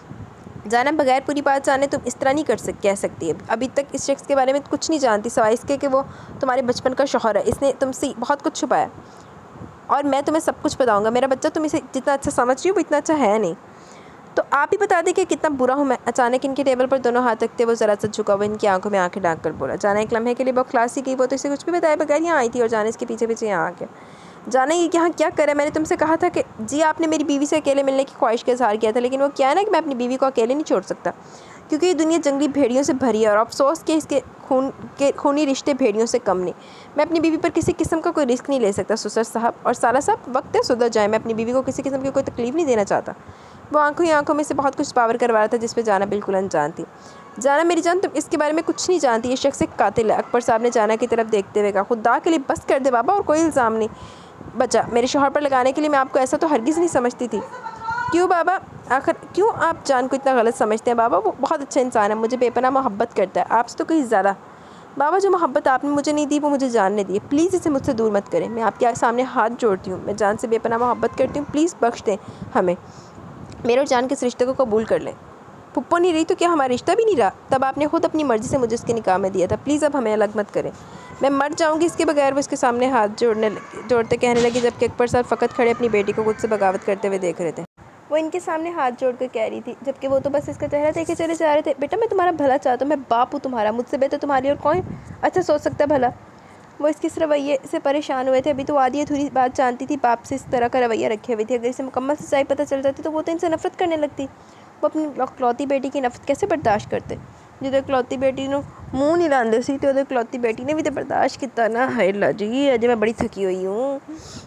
जाना, बगैर पूरी बात जाने तुम इस तरह नहीं कर सक कह सकती है। अभी तक इस शख्स के बारे में कुछ नहीं जानती, सिवाय इसके कि वो तुम्हारे बचपन का शौहर है। इसने तुमसे बहुत कुछ छुपाया, और मैं तुम्हें सब कुछ बताऊंगा। मेरा बच्चा तुम इसे जितना अच्छा समझ रही हो वो इतना अच्छा है नहीं। तो आप ही बता दें कि कितना बुरा हूँ मैं। अचानक इनके टेबल पर दोनों हाथ रखते वो ज़रा सा झुका हुआ इनकी आंखों में आंखें डांक कर बोला। जाना एक लम्हे के लिए बहुत क्लास ही गई। वो तो इसे कुछ भी बताए बगैर यहाँ आई थी, और जाना इसके पीछे पीछे यहाँ आ गया। जाना, ये यहाँ क्या करे? मैंने तुमसे कहा था कि जी आपने मेरी बीवी से अकेले मिलने की ख्वाहिश का इजहार किया था, लेकिन वो क्या है ना कि मैं अपनी बीवी को अकेले नहीं छोड़ सकता, क्योंकि ये दुनिया जंगली भेड़ियों से भरी है, और अफसोस कि इसके खून के खूनी रिश्ते भेड़ियों से कम नहीं। मैं अपनी बीवी पर किसी किस्म का कोई रिस्क नहीं ले सकता सुसर साहब, और साला साहब वक्त है सुधर जाए। मैं अपनी बीवी को किसी किस्म की कोई तकलीफ़ नहीं देना चाहता। वो आंखों ही आंखों में से बहुत कुछ पावर करवा रहा था, जिस पर जाना बिल्कुल अनजान थी। जाना मेरी जान, तुम इसके बारे में कुछ नहीं जानती। ये शख्स एक कातिल है। अकबर साहब ने जाना की तरफ देखते हुए कहा। खुदा के लिए बस कर दे बाबा, और कोई इल्ज़ाम नहीं बचा मेरे शौहर पर लगाने के लिए। मैं आपको ऐसा तो हरगिज़ नहीं समझती थी। क्यों बाबा, आखिर क्यों आप जान को इतना गलत समझते हैं? बाबा वो बहुत अच्छा इंसान है, मुझे बेपनाह मोहब्बत करता है, आपसे तो कहीं ज़्यादा। बाबा जो मोहब्बत आपने मुझे नहीं दी वो मुझे जान ने दी है। प्लीज़ इसे मुझसे दूर मत करें। मैं आपके सामने हाथ जोड़ती हूँ। मैं जान से बेपनाह मोहब्बत करती हूँ। प्लीज़ बख्श दें हमें, मेरे और जान के इस रिश्ते को कबूल कर लें। पुप्पो नहीं रही तो क्या हमारा रिश्ता भी नहीं रहा? तब आपने खुद अपनी मर्ज़ी से मुझे इसके निकाह में दिया था। प्लीज़ अब हमें अलग मत करें, मैं मर जाऊंगी इसके बगैर। वो इसके सामने हाथ जोड़ने जोड़ते कहने लगी, जबकि अकबर साहब फ़कत खड़े अपनी बेटी को खुद से बगावत करते हुए देख रहे थे। वो इनके सामने हाथ जोड़कर कह रही थी, जबकि वो तो बस इसका चेहरा देखे चले जा रहे थे। बेटा मैं तुम्हारा भला चाहता हूँ, मैं बाप हूँ तुम्हारा, मुझसे बेहतर तुम्हारी और कौन अच्छा सोच सकता है भला। वो इसके इस रवैये से परेशान हुए थे। अभी तो आधी अधूरी बात जानती थी, बाप से इस तरह का रवैया रखे हुए थे। अगर इसे मुकम्मल सच्चाई पता चल जाती तो वो तो इनसे नफरत करने लगती। वो अपनी इकलौती बेटी की नफरत कैसे बर्दाश्त करते? जो इकलौती बेटी ने मूँह नहीं लाते सी, तो इकलौती बेटी ने भी तो बर्दाश्त किया ना। हाय ला जी, अजय मैं बड़ी थकी हुई हूँ,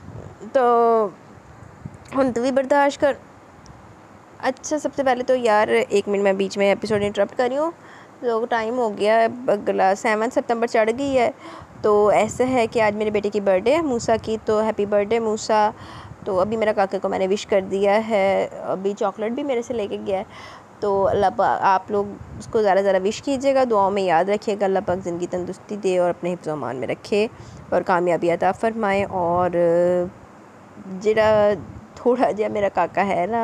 तो हम तो भी बर्दाश्त कर। अच्छा सबसे पहले तो यार एक मिनट, मैं बीच में एपिसोड इंटरप्ट कर रही हूँ। तो टाइम हो गया है, अगला सेवन सितंबर चढ़ गई है। तो ऐसा है कि आज मेरे बेटे की बर्थडे है मूसा की, तो हैप्पी बर्थडे मूसा। तो अभी मेरा काके को मैंने विश कर दिया है, अभी चॉकलेट भी मेरे से लेके गया है। तो अल्लाह पाक आप लोग उसको ज़रा ज़रा विश कीजिएगा, दुआओं में याद रखिएगा। अल्लाह पाक ज़िंदगी तंदुरुस्ती दे और अपने हिफ्ज़ अमान में रखे और कामयाबी अता फरमाए। और जरा थोड़ा जहा मेरा काका है ना,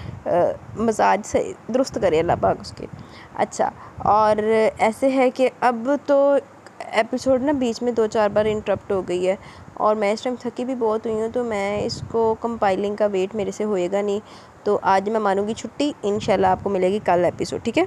मजाज से दुरुस्त करे अल्लाह पाक उसके। अच्छा, और ऐसे है कि अब तो एपिसोड ना बीच में दो चार बार इंटरप्ट हो गई है, और मैं इस टाइम थकी भी बहुत हुई हूँ, तो मैं इसको कंपाइलिंग का वेट मेरे से होएगा नहीं। तो आज मैं मानूंगी छुट्टी, इंशाल्लाह आपको मिलेगी कल एपिसोड, ठीक है?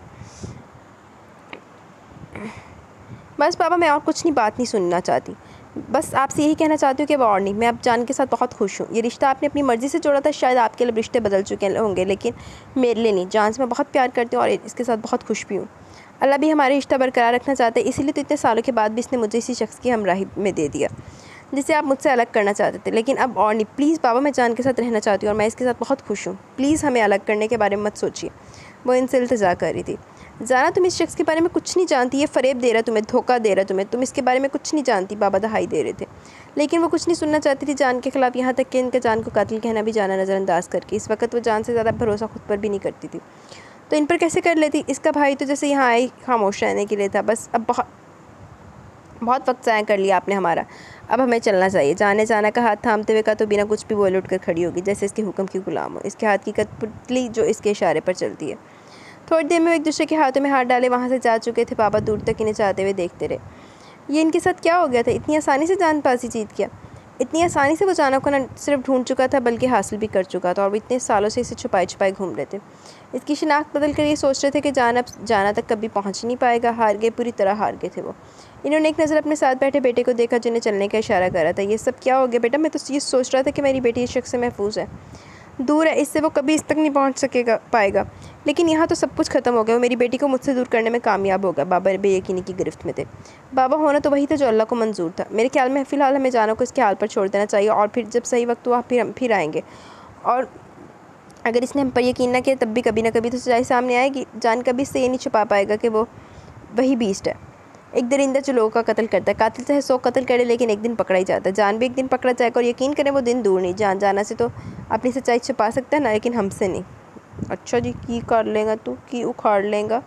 बस पापा मैं और कुछ नहीं, बात नहीं सुनना चाहती, बस आपसे यही कहना चाहती हूँ कि अब और नहीं। मैं अब जान के साथ बहुत खुश हूँ। ये रिश्ता आपने अपनी मर्ज़ी से जोड़ा था, शायद आपके लिए रिश्ते बदल चुके होंगे, लेकिन मेरे लिए नहीं। जान से मैं बहुत प्यार करती हूँ और इसके साथ बहुत खुश भी हूँ। अल्लाह भी हमारे रिश्ता बरकरार रखना चाहते हैं, इसीलिए तो इतने सालों के बाद भी इसने मुझे इसी शख्स की हमराही में दे दिया जिसे आप मुझसे अलग करना चाहते थे। लेकिन अब और नहीं, प्लीज़ बाबा मैं जान के साथ रहना चाहती हूँ और मैं इसके साथ बहुत खुश हूँ। प्लीज़ हमें अलग करने के बारे में मत सोचिए। वो इनसे इल्तिजा कर रही थी। जाना तुम इस शख्स के बारे में कुछ नहीं जानती, ये फ़रेब दे रहा है तुम्हें, धोखा दे रहा है तुम्हें, तुम इसके बारे में कुछ नहीं जानती। बाबा दहाई दे रहे थे, लेकिन वो कुछ नहीं सुनना चाहती थी जान के ख़िलाफ़, यहाँ तक कि इनके जान को कातिल कहना भी जाना नज़रअंदाज करके। इस वक्त वो जान से ज़्यादा भरोसा खुद पर भी नहीं करती थी, तो इन पर कैसे कर लेती। इसका भाई तो जैसे यहाँ आई खामोश रहने के लिए था, बस अब बहुत बहुत वक्त ज़ाया कर लिया आपने हमारा, अब हमें चलना चाहिए। जाने जाना का हाथ थामते हुए का तो बिना कुछ भी बोले उठकर खड़ी होगी, जैसे इसके हुक्म की गुलाम हो। इसके हाथ की कठपुतली जो इसके इशारे पर चलती है। थोड़ी देर में वो एक दूसरे के हाथों में हाथ डाले वहाँ से जा चुके थे। पापा दूर तक इन्हें चाहते हुए देखते रहे। ये इनके साथ क्या हो गया था? इतनी आसानी से जान पासी जीत गया। इतनी आसानी से वो जाना को न सिर्फ ढूंढ चुका था बल्कि हासिल भी कर चुका था, और वो इतने सालों से इसे छुपाए छुपाए घूम रहे थे। इसकी शिनाख्त बदल कर ये सोच रहे थे कि जान अब जाना तक कभी पहुंच नहीं पाएगा। हार गए, पूरी तरह हार गए थे वो। इन्होंने एक नज़र अपने साथ बैठे बेटे को देखा जिन्हें चलने का इशारा कर रहा था। ये सब क्या हो गया बेटा? मैं तो ये सोच रहा था कि मेरी बेटी इस शख्स से महफूज है, दूर है, इससे वो कभी इस तक नहीं पहुंच सकेगा पाएगा, लेकिन यहाँ तो सब कुछ ख़त्म हो गया। वो मेरी बेटी को मुझसे दूर करने में कामयाब होगा। बाबा बेयकीनी की गिरफ्त में थे। बाबा होना तो वही था जो अल्लाह को मंजूर था। मेरे ख्याल में फ़िलहाल हमें जानो को इसके हाल पर छोड़ देना चाहिए, और फिर जब सही वक्त हुआ फिर फिर आएंगे। और अगर इसने हम पर यकीन ना किया तब भी कभी ना कभी तो सच्चाई सामने आएगी। जान कभी इससे ये नहीं छुपा पाएगा कि वो वही बीस्ट है, एक दरिंदा जो लोगों का कत्ल करता है। कातिल चाहे सौ कत्ल करे लेकिन एक दिन पकड़ा ही जाता है। जान भी एक दिन पकड़ा जाएगा, और यकीन करें वो दिन दूर नहीं। जान जाना से तो अपनी सच्चाई छुपा सकता है ना, लेकिन हमसे नहीं। अच्छा जी, की कर लेगा तू, की उखाड़ लेगा।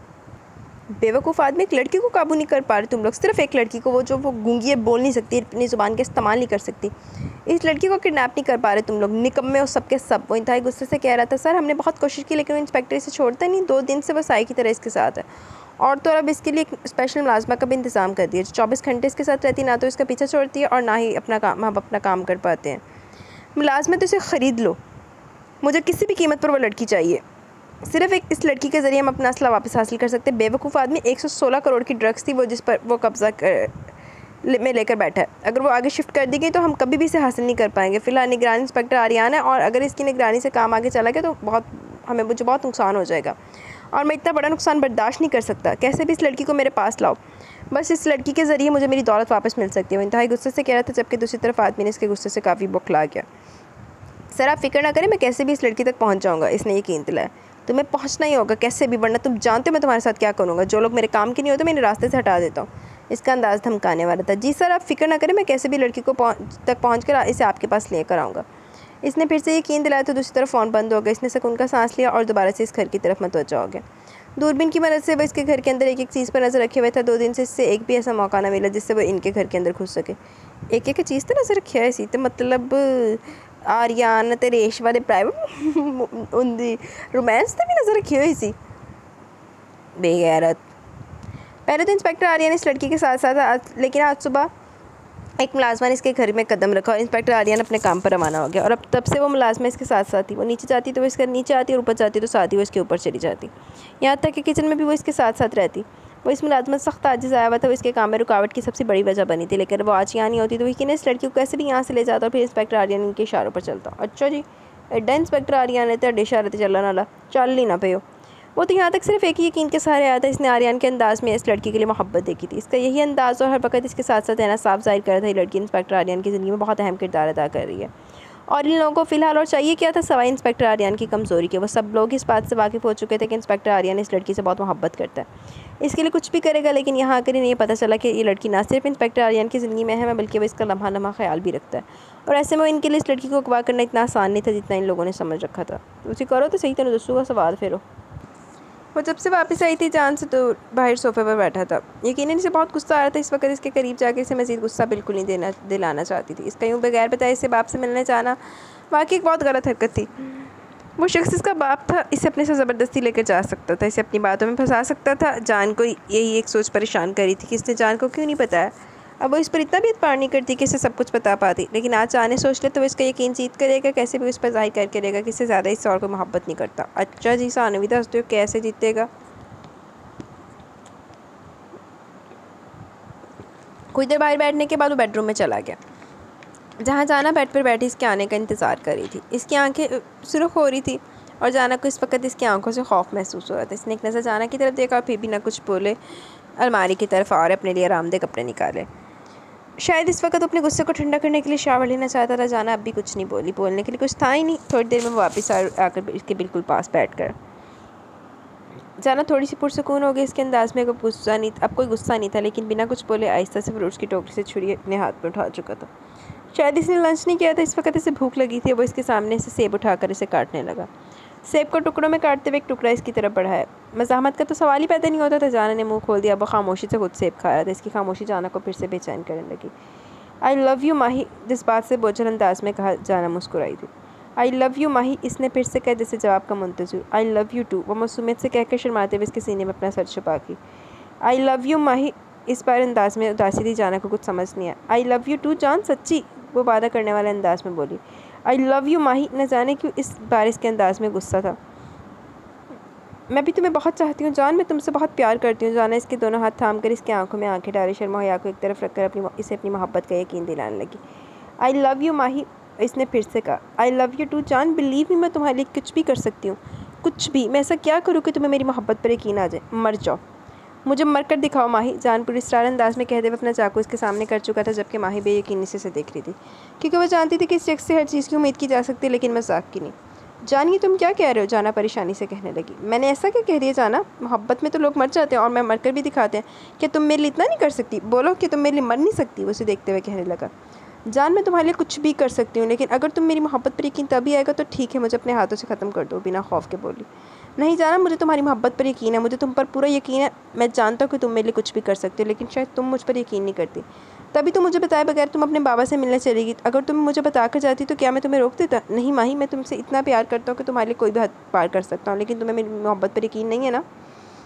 बेवकूफ़ आदमी, एक लड़की को काबू नहीं कर पा रहे तुम लोग। सिर्फ एक लड़की को, वो जो वो गूंगी है, बोल नहीं सकती, अपनी ज़ुबान का इस्तेमाल नहीं कर सकती। इस लड़की को किडनैप नहीं कर पा रहे तुम लोग। निकम्मे और सबके सब। वो इंतहाई गुस्से से कह रहा था, सर हमने बहुत कोशिश की लेकिन वो इंस्पेक्टर इसे छोड़ता नहीं। दो दिन से बस आई की तरह इसके साथ है, और तो अब इसके लिए एक स्पेशल मुलाजमा का भी इंतज़ाम कर दिया। चौबीस घंटे इसके साथ रहती, ना तो इसका पीछा छोड़ती है और ना ही अपना काम हम अपना काम कर पाते हैं। मुलाजमा तो इसे ख़रीद लो, मुझे किसी भी कीमत पर वो लड़की चाहिए। सिर्फ एक इस लड़की के ज़रिए हम अपना असला वापस हासिल कर सकते हैं। बेवकूफ़ आदमी, एक सौ सोलह करोड़ की ड्रग्स थी वो जिस पर वो कब्ज़ा में लेकर बैठा है। अगर वो आगे शिफ्ट कर दी गई तो हम कभी भी इसे हासिल नहीं कर पाएंगे। फ़िलहाल निगरानी इंस्पेक्टर आर्यन है, और अगर इसकी निगरानी से काम आगे चला गया तो बहुत हमें मुझे बहुत नुकसान हो जाएगा, और मैं इतना बड़ा नुकसान बर्दाश्त नहीं कर सकता। कैसे भी इस लड़की को मेरे पास लाओ, बस इस लड़की के ज़रिए मुझे मेरी दौलत वापस मिल सकती है। वो इंतहाई गुस्से से कह रहा था, जबकि दूसरी तरफ आदमी ने इसके गुस्से से काफ़ी बौखला गया। सर आप फिक्र ना करें, मैं कैसे भी इस लड़की तक पहुंच जाऊंगा। इसने यकीन दिलाया। तुम्हें पहुंचना ही होगा कैसे भी, वरना तुम जानते हो मैं तुम्हारे साथ क्या करूँगा। जो लोग मेरे काम के नहीं होते मैं इन्हें रास्ते से हटा देता हूँ। इसका अंदाज़ धमकाने वाला था। जी सर आप फिक्र ना करें, मैं कैसे भी लड़की को पहुँच तक पहुँच कर इसे आपके पास लेकर आऊँगा। इसने फिर से यकीन दिलाया तो दूसरी तरफ फ़ोन बंद हो गया। इसने सुकून का सांस लिया और दोबारा से इस घर की तरफ मुतवज्जह हो गया। दूरबीन की मदद से वो इसके घर के अंदर एक एक चीज़ पर नज़र रखे हुए था। दो दिन से इससे एक भी ऐसा मौका ना मिला जिससे वो इनके घर के अंदर घुस सके। एक एक चीज़ तो नज़र रखी है इसी तो मतलब आर्यन ते रेश वाले प्राइवेट उनकी रोमांस तो भी नज़र रखी हुई सी। बेगैरत। पहले तो इंस्पेक्टर आर्यन इस लड़की के साथ साथ आज, लेकिन आज सुबह एक मुलाजमा ने इसके घर में कदम रखा और इंस्पेक्टर आर्यन अपने काम पर रवाना हो गया। और अब तब से वो मुलाजमा इसके साथ साथ थी। वो नीचे जाती तो वो इसके नीचे आती, और ऊपर जाती तो साथ ही वो इसके ऊपर चली जाती। यहाँ तक कि किचन में भी वो इसके साथ साथ रहती। वो इस मुलाजमत सख्त आजिज़ आया हुआ था। वो इसके काम में रुकावट की सबसे बड़ी वजह बनी थी, लेकिन वो आज यहाँ नहीं होती तो यकीन इस लड़की को कैसे भी यहाँ से ले जाता और फिर इंस्पेक्टर आर्यन इनके इशारों पर चलता। अच्छा जी, एड्डा इंस्पेक्टर आर्यन है तो अड्डे इशारे से चलने वाला, चल ही ना पे। वो तो यहाँ तक सिर्फ एक ही यकीन के सहारे आया था। इसने आर्यन के अंदाज़ में इस लड़की के लिए मोहब्बत देखी थी। इसका यही अंदाज़ और हर वक्त इसके साथ साथ रहना साफ जाहिर कर रहा था ये लड़की इंस्पेक्टर आर्यन की ज़िंदगी में बहुत अहम किरदार अदा कर रही है। और इन लोगों को फ़िलहाल और चाहिए क्या था सवाई इंस्पेक्टर आर्यन की कमज़ोरी के। वो सब लोग इस बात से वाकिफ़ हो चुके थे कि इंस्पेक्टर आर्यन इस लड़की से बहुत मोहब्बत करता है, इसके लिए कुछ भी करेगा। लेकिन यहाँ आकर इन्हें ये पता चला कि ये लड़की ना सिर्फ इंस्पेक्टर आर्यन की ज़िंदगी में अहम है, बल्कि वो इसका लम्हा लम्हा ख्याल भी रखता है। और ऐसे में इनके लिए इस लड़की को अगवा करना इतना आसान नहीं था जितना इन लोगों ने समझ रखा था। उसे करो तो सही, तेन दसूगा सवाल फेरो। वो जब से वापस आई थी जान से तो बाहर सोफे पर बैठा था। यकीनन इसे बहुत गुस्सा आ रहा था। इस वक्त इसके करीब जाके इसे मज़ीद गुस्सा बिल्कुल नहीं देना दिलाना चाहती थी। इसका यूँ बगैर बताए इसे बाप से मिलने जाना वाकई एक बहुत गलत हरकत थी। वो शख्स इसका बाप था, इसे अपने से ज़बरदस्ती लेकर जा सकता था, इसे अपनी बातों में फंसा सकता था। जान को यही एक सोच परेशान करी थी कि इसने जान को क्यों नहीं बताया। अब वो इस पर इतना भी एतबार नहीं करती कि इसे सब कुछ बता पाती। लेकिन आज जाने सोच ले तो वो इसका यकीन जीत करेगा, कैसे भी उस पर जाहिर करके रहेगा कि इससे ज़्यादा इससे और कोई मोहब्बत नहीं करता। अच्छा जी सानवी दस हो कैसे जीतेगा। कुछ देर बाहर बैठने के बाद वो बेडरूम में चला गया, जहाँ जाना बेड पर बैठी इसके आने का इंतज़ार कर रही थी। इसकी आंखें सुर्ख हो रही थी और जाना को इस वक्त इसकी आंखों से खौफ महसूस हो रहा था। इसने एक नज़र जाना की तरफ देखा और फिर भी ना कुछ बोले अलमारी की तरफ और अपने लिए आरामदेह कपड़े निकाले। शायद इस वक्त अपने गुस्से को ठंडा करने के लिए शावर लेना चाहता था। जाना अब भी कुछ नहीं बोली, बोलने के लिए कुछ था ही नहीं। थोड़ी देर में वो वापस आकर इसके बिल्कुल पास बैठ कर जाना थोड़ी सी पुरसकून हो गई। इसके अंदाज में कोई गुस्सा नहीं, अब कोई गुस्सा नहीं था, लेकिन बिना कुछ बोले आहिस्ता से फ्रूट्स की टोकरी से छुरी अपने हाथ में उठा चुका था। शायद इसने लंच नहीं किया था, इस वक्त इसे भूख लगी थी। वो इसके सामने से सेब उठाकर इसे काटने लगा। सेब को टुकड़ों में काटते हुए एक टुकड़ा इसकी तरफ बढ़ाया। मज़ाहमत का तो सवाल ही पैदा नहीं होता था। जाना ने मुंह खोल दिया। वो खामोशी से खुद सेब खा रहा था। इसकी खामोशी जाना को फिर से बेचैन करने लगी। आई लव यू माही, जिस बात से बोझल अंदाज में कहा जाना मुस्कुराई थी। आई लव यू माही, इसने फिर से कहा जैसे जवाब का मुंतज़िर। आई लव यू टू, वो मासूमियत से कहकर शर्माते हुए इसके सीने में अपना सर छुपा की। आई लव यू माही, इस बार अंदाज में उदासी थी। जाना को कुछ समझ नहीं आया। आई लव यू टू जान, सच्ची, वो वादा करने वाले अंदाज में बोली। आई लव यू माही, न जाने क्यों इस बार इसके अंदाज में गुस्सा था। मैं भी तुम्हें बहुत चाहती हूँ जान, मैं तुमसे बहुत प्यार करती हूँ। जाना इसके दोनों हाथ थाम कर इसकी आंखों में आंखें डाले शर्मा हया को एक तरफ रखकर अपनी इसे अपनी मोहब्बत का यकीन दिलाने लगी। आई लव यू माही, इसने फिर से कहा। आई लव यू टू जान, बिलीव मी, मैं तुम्हारे लिए कुछ भी कर सकती हूँ, कुछ भी। मैं ऐसा क्या करूँ कि तुम्हें मेरी मोहब्बत पर यकीन आ जाए? मर जाओ, मुझे मर कर दिखाओ माही। जान पूरी इसरार अंदाज में कहते हुए अपना चाकू इसके सामने कर चुका था, जबकि माही बेयकीनी से देख रही थी, क्योंकि वह जानती थी कि इस शख्स से हर चीज़ की उम्मीद की जा सकती है, लेकिन मजाक की नहीं। जान, ये तुम क्या कह रहे हो? जाना परेशानी से कहने लगी। मैंने ऐसा क्या कह रही है जाना? मोहब्बत में तो लोग मर जाते हैं और मैं मर कर भी दिखाते हैं। क्या तुम मेरे लिए इतना नहीं कर सकती? बोलो कि तुम मेरे लिए मर नहीं सकती? वो उसे देखते हुए कहने लगा। जान, मैं तुम्हारे लिए कुछ भी कर सकती हूँ, लेकिन अगर तुम मेरी मोहब्बत पर यकीन तभी आएगा तो ठीक है, मुझे अपने हाथों से ख़त्म कर दो, बिना खौफ के बोली। नहीं जाना, मुझे तुम्हारी मोहब्बत पर यकीन है, मुझे तुम पर पूरा यकीन है। मैं जानता हूँ कि तुम मेरे लिए कुछ भी कर सकते हो, लेकिन शायद तुम मुझ पर यकीन नहीं करती। तभी तो मुझे बताए बगैर तुम अपने बाबा से मिलने चलेगी। अगर तुम मुझे बता कर जाती तो क्या मैं तुम्हें रोक देता? नहीं माही, मैं तुमसे इतना प्यार करता हूँ कि तुम्हारे लिए कोई भी हद पार कर सकता हूँ, लेकिन तुम्हें मेरी मोहब्बत पर यकीन नहीं है ना?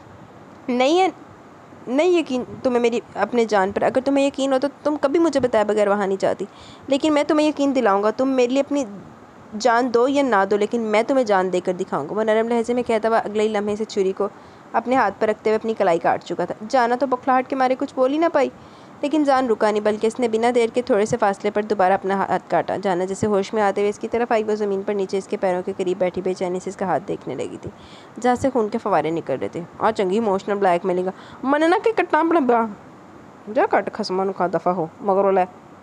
नहीं है, नहीं यकीन तुम्हें मेरी अपने जान पर। अगर तुम्हें यकीन हो तो तुम कभी मुझे बताए बगैर वहाँ नहीं जाती। लेकिन मैं तुम्हें यकीन दिलाऊंगा, तुम मेरे लिए अपनी जान दो या ना दो, लेकिन मैं तुम्हें जान देकर दिखाऊंगा। वो नरम लहजे में कहता हुआ अगले ही लम्हे से छुरी को अपने हाथ पर रखते हुए अपनी कलाई काट चुका था। जाना तो बौखलाहट के मारे कुछ बोल ही ना पाई, लेकिन जान रुका नहीं, बल्कि इसने बिना देर के थोड़े से फासले पर दोबारा अपना हाथ काटा। जाना जैसे होश में आते हुए इसकी तरफ आई, वो ज़मीन पर नीचे इसके पैरों के करीब बैठी बेचैनी से इसका हाथ देखने लगी थी, जहाँ से खून के फवारे निकल रहे थे। और चंगी इमोशनल ब्लैक मिलेगा मनना के कट्टा बड़ा जा कट खसमान खा दफ़ा हो मगर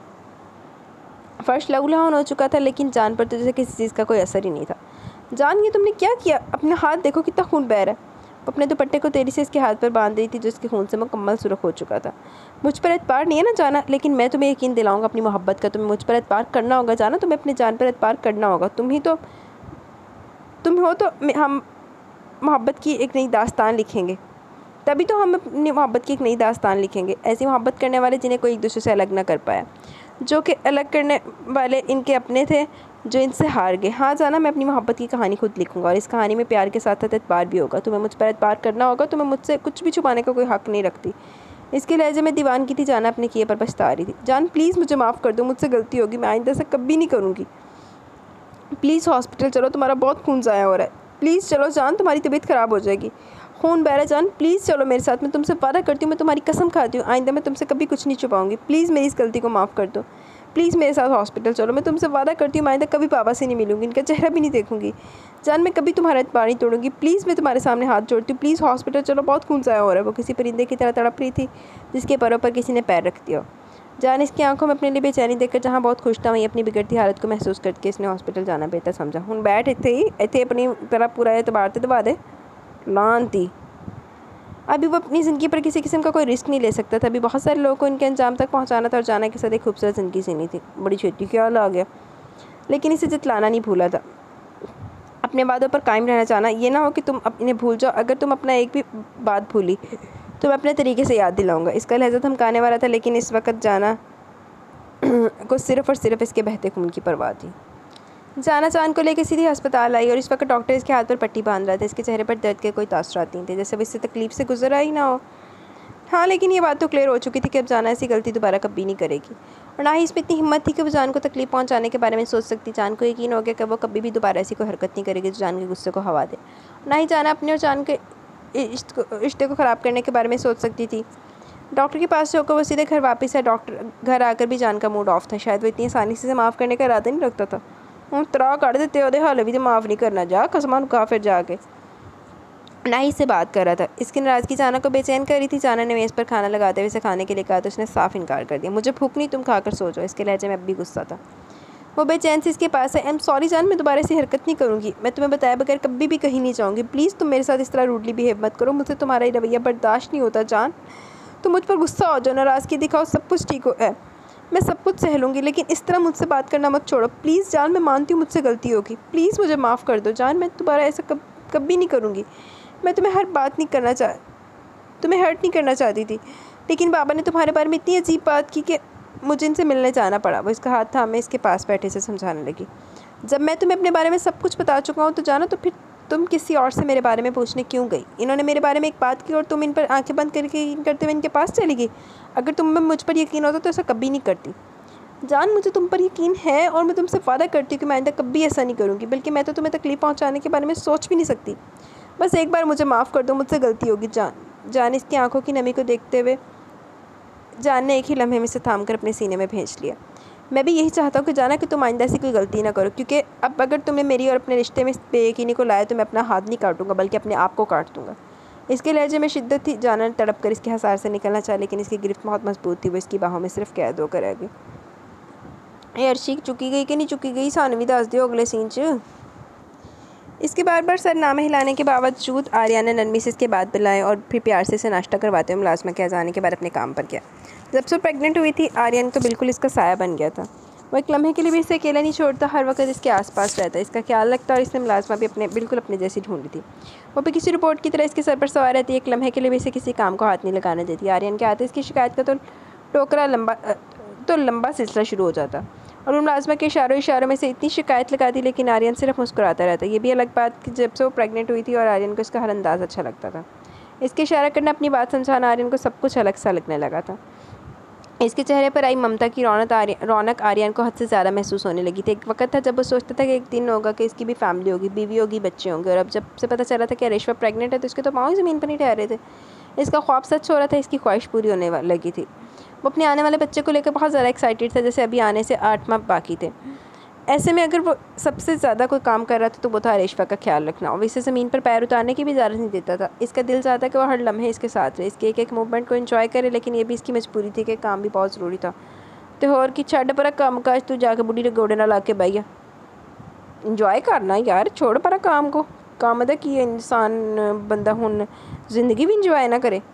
फर्श लहूलुहान हो चुका था, लेकिन जान पर तो जैसे किसी चीज़ का कोई असर ही नहीं था। जान, ये तुमने क्या किया? अपना हाथ देखो कितना खून बह रहा है। अपने दुपट्टे को तेजी से इसके हाथ पर बांध रही थी, जो इसके खून से मुकम्मल सुरख हो चुका था। मुझ पर एतबार नहीं है ना जाना, लेकिन मैं तुम्हें यकीन दिलाऊंगा अपनी मोहब्बत का। तुम्हें मुझ पर एतबार करना होगा जाना, तुम्हें अपनी जान पर एतबार करना होगा। तुम ही तो तुम हो तो हम मोहब्बत की एक नई दास्तान लिखेंगे, तभी तो हम अपनी मोहब्बत की एक नई दास्तान लिखेंगे। ऐसी मोहब्बत करने वाले जिन्हें कोई एक दूसरे से अलग ना कर पाया, जो कि अलग करने वाले इनके अपने थे जो इनसे हार गए। हाँ जाना, मैं अपनी मोहब्बत की कहानी खुद लिखूंगा, और इस कहानी में प्यार के साथ साथ एतबार भी होगा। तुम्हें मुझ पर एतबार करना होगा, तुम्हें मुझसे कुछ भी छुपाने का कोई हक़ नहीं रखती। इसके लहजे में दीवान की थी। जाना अपने किए पर पछता रही थी। जान प्लीज़ मुझे माफ़ कर दो, मुझसे गलती होगी, मैं आइंदा से कभी नहीं करूँगी। प्लीज़ हॉस्पिटल चलो, तुम्हारा बहुत खून ज़ाया हो रहा है। प्लीज़ चलो जान, तुम्हारी तबीयत ख़राब हो जाएगी, खून बह रहा है। जान प्लीज़ चलो मेरे साथ, मैं तुमसे वादा करती हूँ, मैं तुम्हारी कसम खाती हूँ, आइंदा मैं तुमसे कभी कुछ नहीं छुपाऊंगी। प्लीज़ मेरी इस गलती को माफ़ कर दो, प्लीज़ मेरे साथ हॉस्पिटल चलो। मैं तुमसे वादा करती हूँ, आइंदा कभी पापा से नहीं मिलूंगी, इनका चेहरा भी नहीं देखूंगी। जान मैं कभी तुम्हारा एतबार नहीं तोड़ूंगी, प्लीज़ मैं तुम्हारे सामने हाथ जोड़ती हूँ, प्लीज़ हॉस्पिटल चलो, बहुत खून ज़ाया हो रहा है। वो किसी परिंदे की तरह तड़प रही थी जिसके पैरों पर किसी ने पैर रख दिया। जान इसकी आंखों में अपने लिए बेचैनी देखकर जहाँ बहुत खुश था, वहीं अपनी बिगड़ती हालत को महसूस करके इसने हॉस्पिटल जाना बेहतर समझा। हूँ बैठ इतने ही इतने अपनी तरह पूरा एतबार तो दबा दे लानती। अभी वो अपनी ज़िंदगी पर किसी किस्म का कोई रिस्क नहीं ले सकता था। अभी बहुत सारे लोगों को इनके अंजाम तक पहुंचाना था और जाना के साथ एक खूबसूरत ज़िंदगी जीनी थी। बड़ी छेती ख्याल आ गया, लेकिन इसे जतलाना नहीं भूला था। अपने वादों पर कायम रहना चाहना, ये ना हो कि तुम इन्हें भूल जाओ। अगर तुम अपना एक भी बात भूली तो मैं अपने तरीके से याद दिलाऊंगा। इसका लहजा धमकाने वाला था, लेकिन इस वक्त जाना को सिर्फ़ और सिर्फ इसके बहते खून की परवाह थी। जाना चांद को लेकर सीधी अस्पताल आई और इस वक्त डॉक्टर इसके हाथ पर पट्टी बांध रहा था। इसके चेहरे पर दर्द के कोई तासुरात नहीं थे, जैसे वो इससे तकलीफ से गुजर आई ना हो। हाँ, लेकिन ये बात तो क्लियर हो चुकी थी कि अब जाना ऐसी गलती दोबारा कभी नहीं करेगी, और ना ही इसमें इतनी हिम्मत थी कि वो जान को तकलीफ पहुंचाने के बारे में सोच सकती। जान को यकीन हो गया कि वो कभी भी दोबारा ऐसी कोई हरकत नहीं करेगी जो जान के गुस्से को हवा दे। ना ही जाना अपने और जान के रिश्ते को ख़राब करने के बारे में सोच सकती थी। डॉक्टर के पास से होकर वो सीधे घर वापस है। डॉक्टर घर आकर भी जान का मूड ऑफ था। शायद वो इतनी आसानी से माफ़ करने का इरादा नहीं रखता था। हूँ तरा कट देते ओदे हाल भी तो माफ़ नहीं करना, जा कसमान कहा फिर जाके ना ही से बात कर रहा था। इसकी नाराज़गी जाना को बेचैन कर रही थी। जाना ने मेज़ पर खाना लगाते हुए इसे खाने के लिए कहा तो उसने साफ इनकार कर दिया। मुझे भूख नहीं, तुम खाकर सो जाओ। इसके लहजे में अब भी गुस्सा था। वो बेचैन से इसके पास है। आई एम सॉरी जान, मैं दोबारा ऐसी हरकत नहीं करूँगी। मैं तुम्हें बताया बगैर कभी भी कहीं नहीं जाऊँगी। प्लीज़ तुम मेरे साथ इस तरह रूडली बिहेव मत करो। मुझे तुम्हारा रवैया बर्दाश्त नहीं होता। जान तुम मुझ पर गुस्सा हो जाओ, नाराज़गी दिखाओ, सब कुछ ठीक हो है। मैं सब कुछ सह लूँगी, लेकिन इस तरह मुझसे बात करना मत छोड़ो प्लीज़ जान। मैं मानती हूँ मुझसे गलती होगी, प्लीज़ मुझे माफ़ कर दो जान। मैं दोबारा ऐसा कब कभी नहीं करूँगी। मैं तुम्हें हर बात नहीं करना चाह तुम्हें हर्ट नहीं करना चाहती थी, लेकिन बाबा ने तुम्हारे बारे में इतनी अजीब बात की कि मुझे इनसे मिलने जाना पड़ा। वो इसका हाथ थामे इसके पास बैठे से समझाने लगी, जब मैं तुम्हें अपने बारे में सब कुछ बता चुका हूँ तो जानो, तो फिर तुम किसी और से मेरे बारे में पूछने क्यों गई? इन्होंने मेरे बारे में एक बात की और तुम इन पर आंखें बंद करके यकीन करते हुए इनके पास चली गई। अगर तुम्हें मुझ पर यकीन होता तो ऐसा कभी नहीं करती। जान, मुझे तुम पर यकीन है और मैं तुमसे वादा करती हूँ कि मैं आइंदा कभी ऐसा नहीं करूँगी, बल्कि मैं तो तुम्हें तकलीफ़ पहुँचाने के बारे में सोच भी नहीं सकती। बस एक बार मुझे माफ़ कर दो, मुझसे गलती होगी जान। जान इसकी आंखों की नमी को देखते हुए जान ने एक ही लम्हे में से थाम कर अपने सीने में भेज लिया। मैं भी यही चाहता हूँ कि जाना कि तुम आइंदा ऐसी कोई गलती ना करो, क्योंकि अब अगर तुमने मेरी और अपने रिश्ते में बेयकीनी को लाया तो मैं अपना हाथ नहीं काटूंगा बल्कि अपने आप को काट दूंगा। इसके लहजे में शिद्दत थी। जाना तड़प कर इसके हसार से निकलना चाहा, लेकिन इसकी गिरफ्त बहुत मजबूत थी। वो इसकी बाहों में सिर्फ कैद होकर रह गई। ए अर्शी चुकी गई कि नहीं चुकी गई, सानवी दस दियो अगले सीन च। इसके बार बार सर नाम हिलाने के बावजूद आर्या ने नरमी से इसके बाद बुलाए और फिर प्यार से इसे नाश्ता करवाते हुए मुलाजमा के जाने के बाद अपने काम पर गया। जब से प्रेग्नेंट हुई थी आर्यन तो बिल्कुल इसका साया बन गया था। वो एक लम्हे के लिए भी इसे अकेला नहीं छोड़ता, हर वक्त इसके आसपास रहता, इसका ख्याल रखता और इसने मुलाजमा भी अपने बिल्कुल अपने जैसी ढूंढी थी। वो भी किसी रिपोर्ट की तरह इसके सर पर सवार रहती, एक लम्हे के लिए भी इसे किसी काम को हाथ नहीं लगाने देती। आर्यन के आते इसकी शिकायत का तो टोकरा लंबा तो लंबा सिलसिला शुरू हो जाता और वो मुलाजमा के इशारों इशारों में से इतनी शिकायत लगाती, लेकिन आर्यन सिर्फ मुस्कुराता रहता। ये भी अलग बात कि जब से वो प्रेग्नेंट हुई थी और आर्यन को इसका हर अंदाज़ अच्छा लगता था। इसके इशारा करना, अपनी बात समझाना आर्यन को सब कुछ अलग सा लगने लगा था। इसके चेहरे पर आई ममता की रौनक आर्यन रौनक आर्यन को हद से ज़्यादा महसूस होने लगी थी। एक वक्त था जब वो सोचता था कि एक दिन होगा कि इसकी भी फैमिली होगी, बीवी होगी, बच्चे होंगे, और अब जब से पता चला था कि रेशमा प्रेग्नेंट है तो इसके तो पाँव ही ज़मीन पर नहीं ठहरे थे। इसका ख्वाब सच हो रहा था, इसकी ख्वाहिश पूरी होने लगी थी। वो अपने आने वाले बच्चे को लेकर बहुत ज़्यादा एक्साइटेड था, जैसे अभी आने से आठ माह बाकी थे। ऐसे में अगर वो सबसे ज़्यादा कोई काम कर रहा था तो वो था रेशमा का ख्याल रखना, और इसे ज़मीन पर पैर उतारने की भी इजाज़त नहीं देता था। इसका दिल चाहता कि वो हर लम्हे इसके साथ रहे, इसके एक एक मूवमेंट को एंजॉय करे, लेकिन ये भी इसकी मजबूरी थी कि काम भी बहुत ज़रूरी था। तो होर की छड़ पर काम काज तू जाके बुढ़ी के गोडे ना ला के बह इंजॉय करना यार, छोड़ पर काम को। काम दा की इंसान बंदा हुन जिंदगी भी इंजॉय ना करे,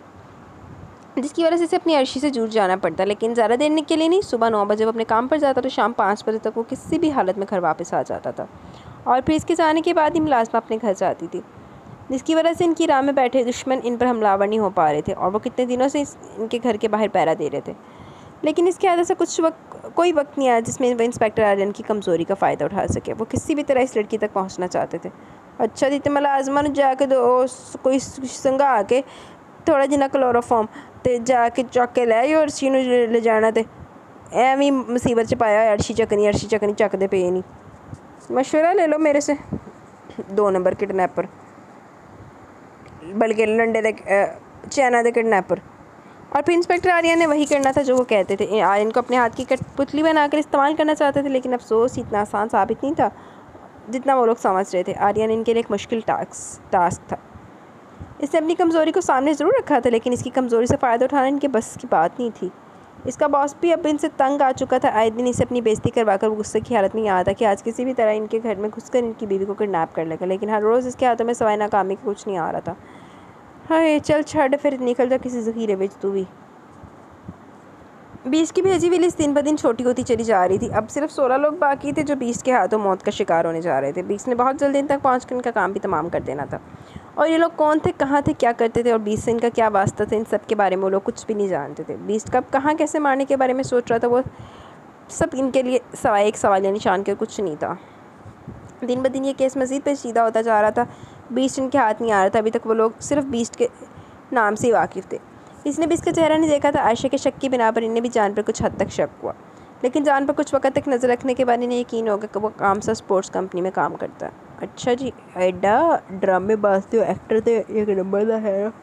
जिसकी वजह से इसे अपनी अर्शी से जुड़ जाना पड़ता। लेकिन ज़्यादा देर के लिए नहीं, सुबह नौ बजे वो अपने काम पर जाता तो शाम पाँच बजे तक वो किसी भी हालत में घर वापस आ जाता था, और फिर इसके जाने के बाद ही मुलाजमा अपने घर जाती थी, जिसकी वजह से इनकी राह में बैठे दुश्मन इन पर हमलावर नहीं हो पा रहे थे, और वो कितने दिनों से इनके घर के बाहर पहरा दे रहे थे। लेकिन इसके आदत से कुछ वक्त कोई वक्त नहीं आया जिसमें वह इंस्पेक्टर आर्यन की कमज़ोरी का फ़ायदा उठा सके। वो किसी भी तरह इस लड़की तक पहुंचना चाहते थे। अच्छा दी मतलब आजमान जाके दो कोई संगा आके थोड़ा जिना क्लोरोफॉर्म तो जाके चक के लै अर्शी नूं ले जाना, तो एवं मुसीबत च पाया अर्शी चकनी अर्शी चकनी चकते पे नहीं। मशवरा ले लो मेरे से, दो नंबर किडनैपर, बल्कि लंडे दे चाइना दे किडनैपर। और फिर इंस्पेक्टर आर्यन ने वही करना था जो वो कहते थे। आर्यन को अपने हाथ की कठपुतली बनाकर इस्तेमाल करना चाहते थे, लेकिन अफसोस इतना आसान साबित नहीं था जितना वो लोग समझ रहे थे। आर्यन इनके लिए एक मुश्किल टास्क टास्क था। इसने अपनी कमज़ोरी को सामने ज़रूर रखा था, लेकिन इसकी कमज़ोरी से फ़ायदा उठाना इनके बस की बात नहीं थी। इसका बॉस भी अब इनसे तंग आ चुका था। आए दिन इसे अपनी बेइज्जती करवाकर वो गुस्से की हालत में यहाँ था कि आज किसी भी तरह इनके घर में घुसकर इनकी बीवी को किडनैप कर लेगा, लेकिन हर रोज़ इसके हाथों में सवाए नाकामी का कुछ नहीं आ रहा था। हाँ चल छड़ फिर निकल जा किसी ज़ख़ीरे बेच तू भी। बीस की भेजी हुई लिस्ट दिन ब दिन छोटी होती चली जा रही थी। अब सिर्फ सोलह लोग बाकी थे जो बीस के हाथों मौत का शिकार होने जा रहे थे। बीस ने बहुत जल्दी इन तक पहुँच कर इनका काम भी तमाम कर देना था, और ये लोग कौन थे, कहाँ थे, क्या करते थे और बीस से इनका क्या वास्ता था, इन सब के बारे में वो लोग कुछ भी नहीं जानते थे। बीस कब कहाँ कैसे मारने के बारे में सोच रहा था, वो सब इनके लिए सवाए एक सवाल या निशान के कुछ नहीं था। दिन ब दिन ये केस मज़ीद पेचीदा होता जा रहा था। बीस इनके हाथ नहीं आ रहा था। अभी तक वो लोग सिर्फ बीस के नाम से ही वाकिफ़ थे। इसने भी इसका चेहरा नहीं देखा था। आयशा के शक की बिना पर इन्हें भी जान पर कुछ हद तक शक हुआ, लेकिन जान पर कुछ वक्त तक नज़र रखने के बाद इन्हें यकीन होगा कि वो कामसा स्पोर्ट्स कंपनी में काम करता है। अच्छा जी, एडा ड्रामे बाजते हो एक्टर तो एक नंबर का है,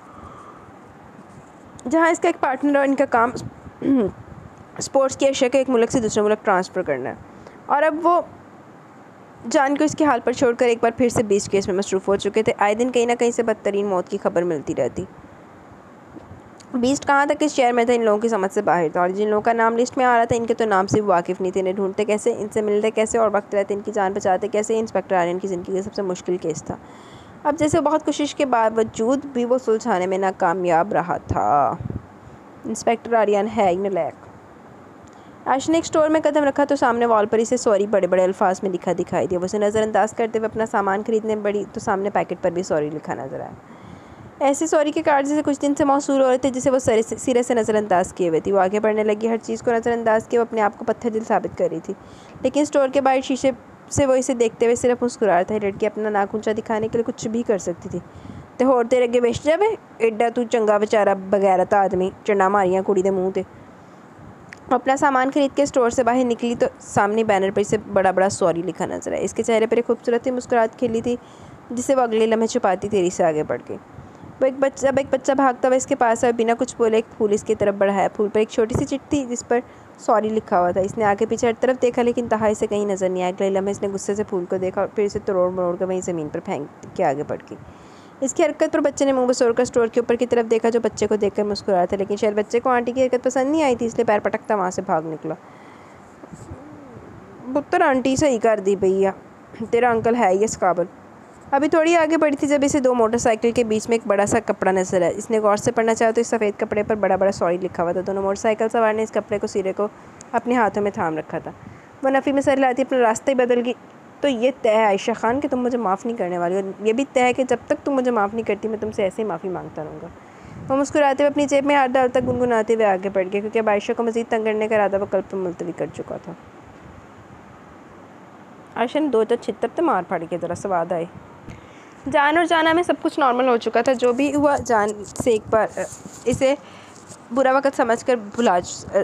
जहाँ इसका एक पार्टनर और इनका काम स्पोर्ट्स की अशिया के एक मुल्क से दूसरे मुल्क ट्रांसफ़र करना है। और अब वो जान को इसके हाल पर छोड़कर एक बार फिर से बीस केस में मसरूफ़ हो चुके थे। आए दिन कहीं ना कहीं से बदतरीन मौत की खबर मिलती रहती। बीस्ट कहाँ तक इस शहर में था इन लोगों की समझ से बाहर था, और जिन लोगों का नाम लिस्ट में आ रहा था इनके तो नाम से भी वाकिफ़ नहीं थे। इन्हें ढूंढते कैसे, इनसे मिलते कैसे और वक्त रहते इनकी जान बचाते कैसे, इंस्पेक्टर आर्यन की ज़िंदगी का सबसे मुश्किल केस था। अब जैसे बहुत कोशिश के बावजूद भी वो सुलझाने में नाकामयाब रहा था। इंस्पेक्टर आर्यन है ही नालायक। आयशा ने एक स्टोर में कदम रखा तो सामने वॉल पर इसे सॉरी बड़े बड़े अल्फाज में लिखा दिखाई दिया। वो उसे नज़रअंदाज करते हुए अपना सामान खरीदने बढ़ी तो सामने पैकेट पर भी सॉरी लिखा नजर आया। ऐसे सॉरी के कार्ड जैसे कुछ दिन से मौसूल हो रहे थे जिसे वो सिरे से सिरे से नज़रअंदाज किए हुए थी। वो आगे बढ़ने लगी, हर चीज़ को नज़रअंदाज किए वो अपने आप को पत्थर दिल साबित कर रही थी। लेकिन स्टोर के बाहर शीशे से वो इसे देखते हुए सिर्फ मुस्कुरा रहा था। लड़की अपना नाक ऊंचा दिखाने के लिए कुछ भी कर सकती थी। तो होर तेरे अगे बेच जावे एडा तू चंगा बेचारा बगैरत आदमी, चंडा मारियां कुड़ी दे मूँह ते। अपना सामान खरीद के स्टोर से बाहर निकली तो सामने बैनर पर इसे बड़ा बड़ा सॉरी लिखा नजर आया। इसके चेहरे पर एक खूबसूरत सी मुस्कुराहट खिली थी जिसे वो अगले लम्हे छुपाती तेजी से आगे बढ़ गई। वो एक बच्चा जब एक बच्चा भागता हुआ इसके पास आया, बिना कुछ बोले एक फूल इसकी तरफ बढ़ाया। फूल पर एक छोटी सी चिट्ठी थी जिस पर सॉरी लिखा हुआ था। इसने आगे पीछे हर तरफ देखा लेकिन तहा इसे कहीं नजर नहीं आया। अगले लम्हे इसने गुस्से से फूल को देखा और फिर इसे तोड़ मरोड़ कर वहीं ज़मीन पर फेंक के आगे बढ़ गई। इसकी हरकत पर बच्चे ने मुंह बसोर कर स्टोर के ऊपर की तरफ देखा जो बच्चे को देखकर मुस्कुराया था। लेकिन शायद बच्चे को आंटी की हरकत पसंद नहीं आई थी, इसलिए पैर पटकता वहाँ से भाग निकला। पुत्र आंटी सही कर दी भैया, तेरा अंकल है ही इस काबिल। अभी थोड़ी आगे बढ़ी थी जब इसे दो मोटरसाइकिल के बीच में एक बड़ा सा कपड़ा नजर आया। इसने गौर से पढ़ना चाहा तो इस सफ़ेद कपड़े पर बड़ा बड़ा सॉरी लिखा हुआ था। दोनों मोटरसाइकिल सवार ने इस कपड़े को सिरे को अपने हाथों में थाम रखा था। वह नफ़ी में सर लाती अपना रास्ता ही बदल गई। तो ये तय है आयशा खान कि तुम मुझे माफ़ नहीं करने वाली, और ये भी तय है कि जब तक तुम मुझे माफ़ नहीं करती मैं तुमसे ऐसे ही माफ़ी मांगता रहूँगा। वो मुस्कुराते हुए अपनी जेब में हाथ डालता गुनगुनाते हुए आगे बढ़ गया, क्योंकि अब आयशा को मज़ीद तंग करने का इरादा वो कल पर मुलतवी कर चुका था। आयशा ने दो चार छितर तो मार फाड़ के ज़रा स्वाद आए। जान और जाना में सब कुछ नॉर्मल हो चुका था। जो भी हुआ जान से एक बार इसे बुरा वक़्त समझकर भुला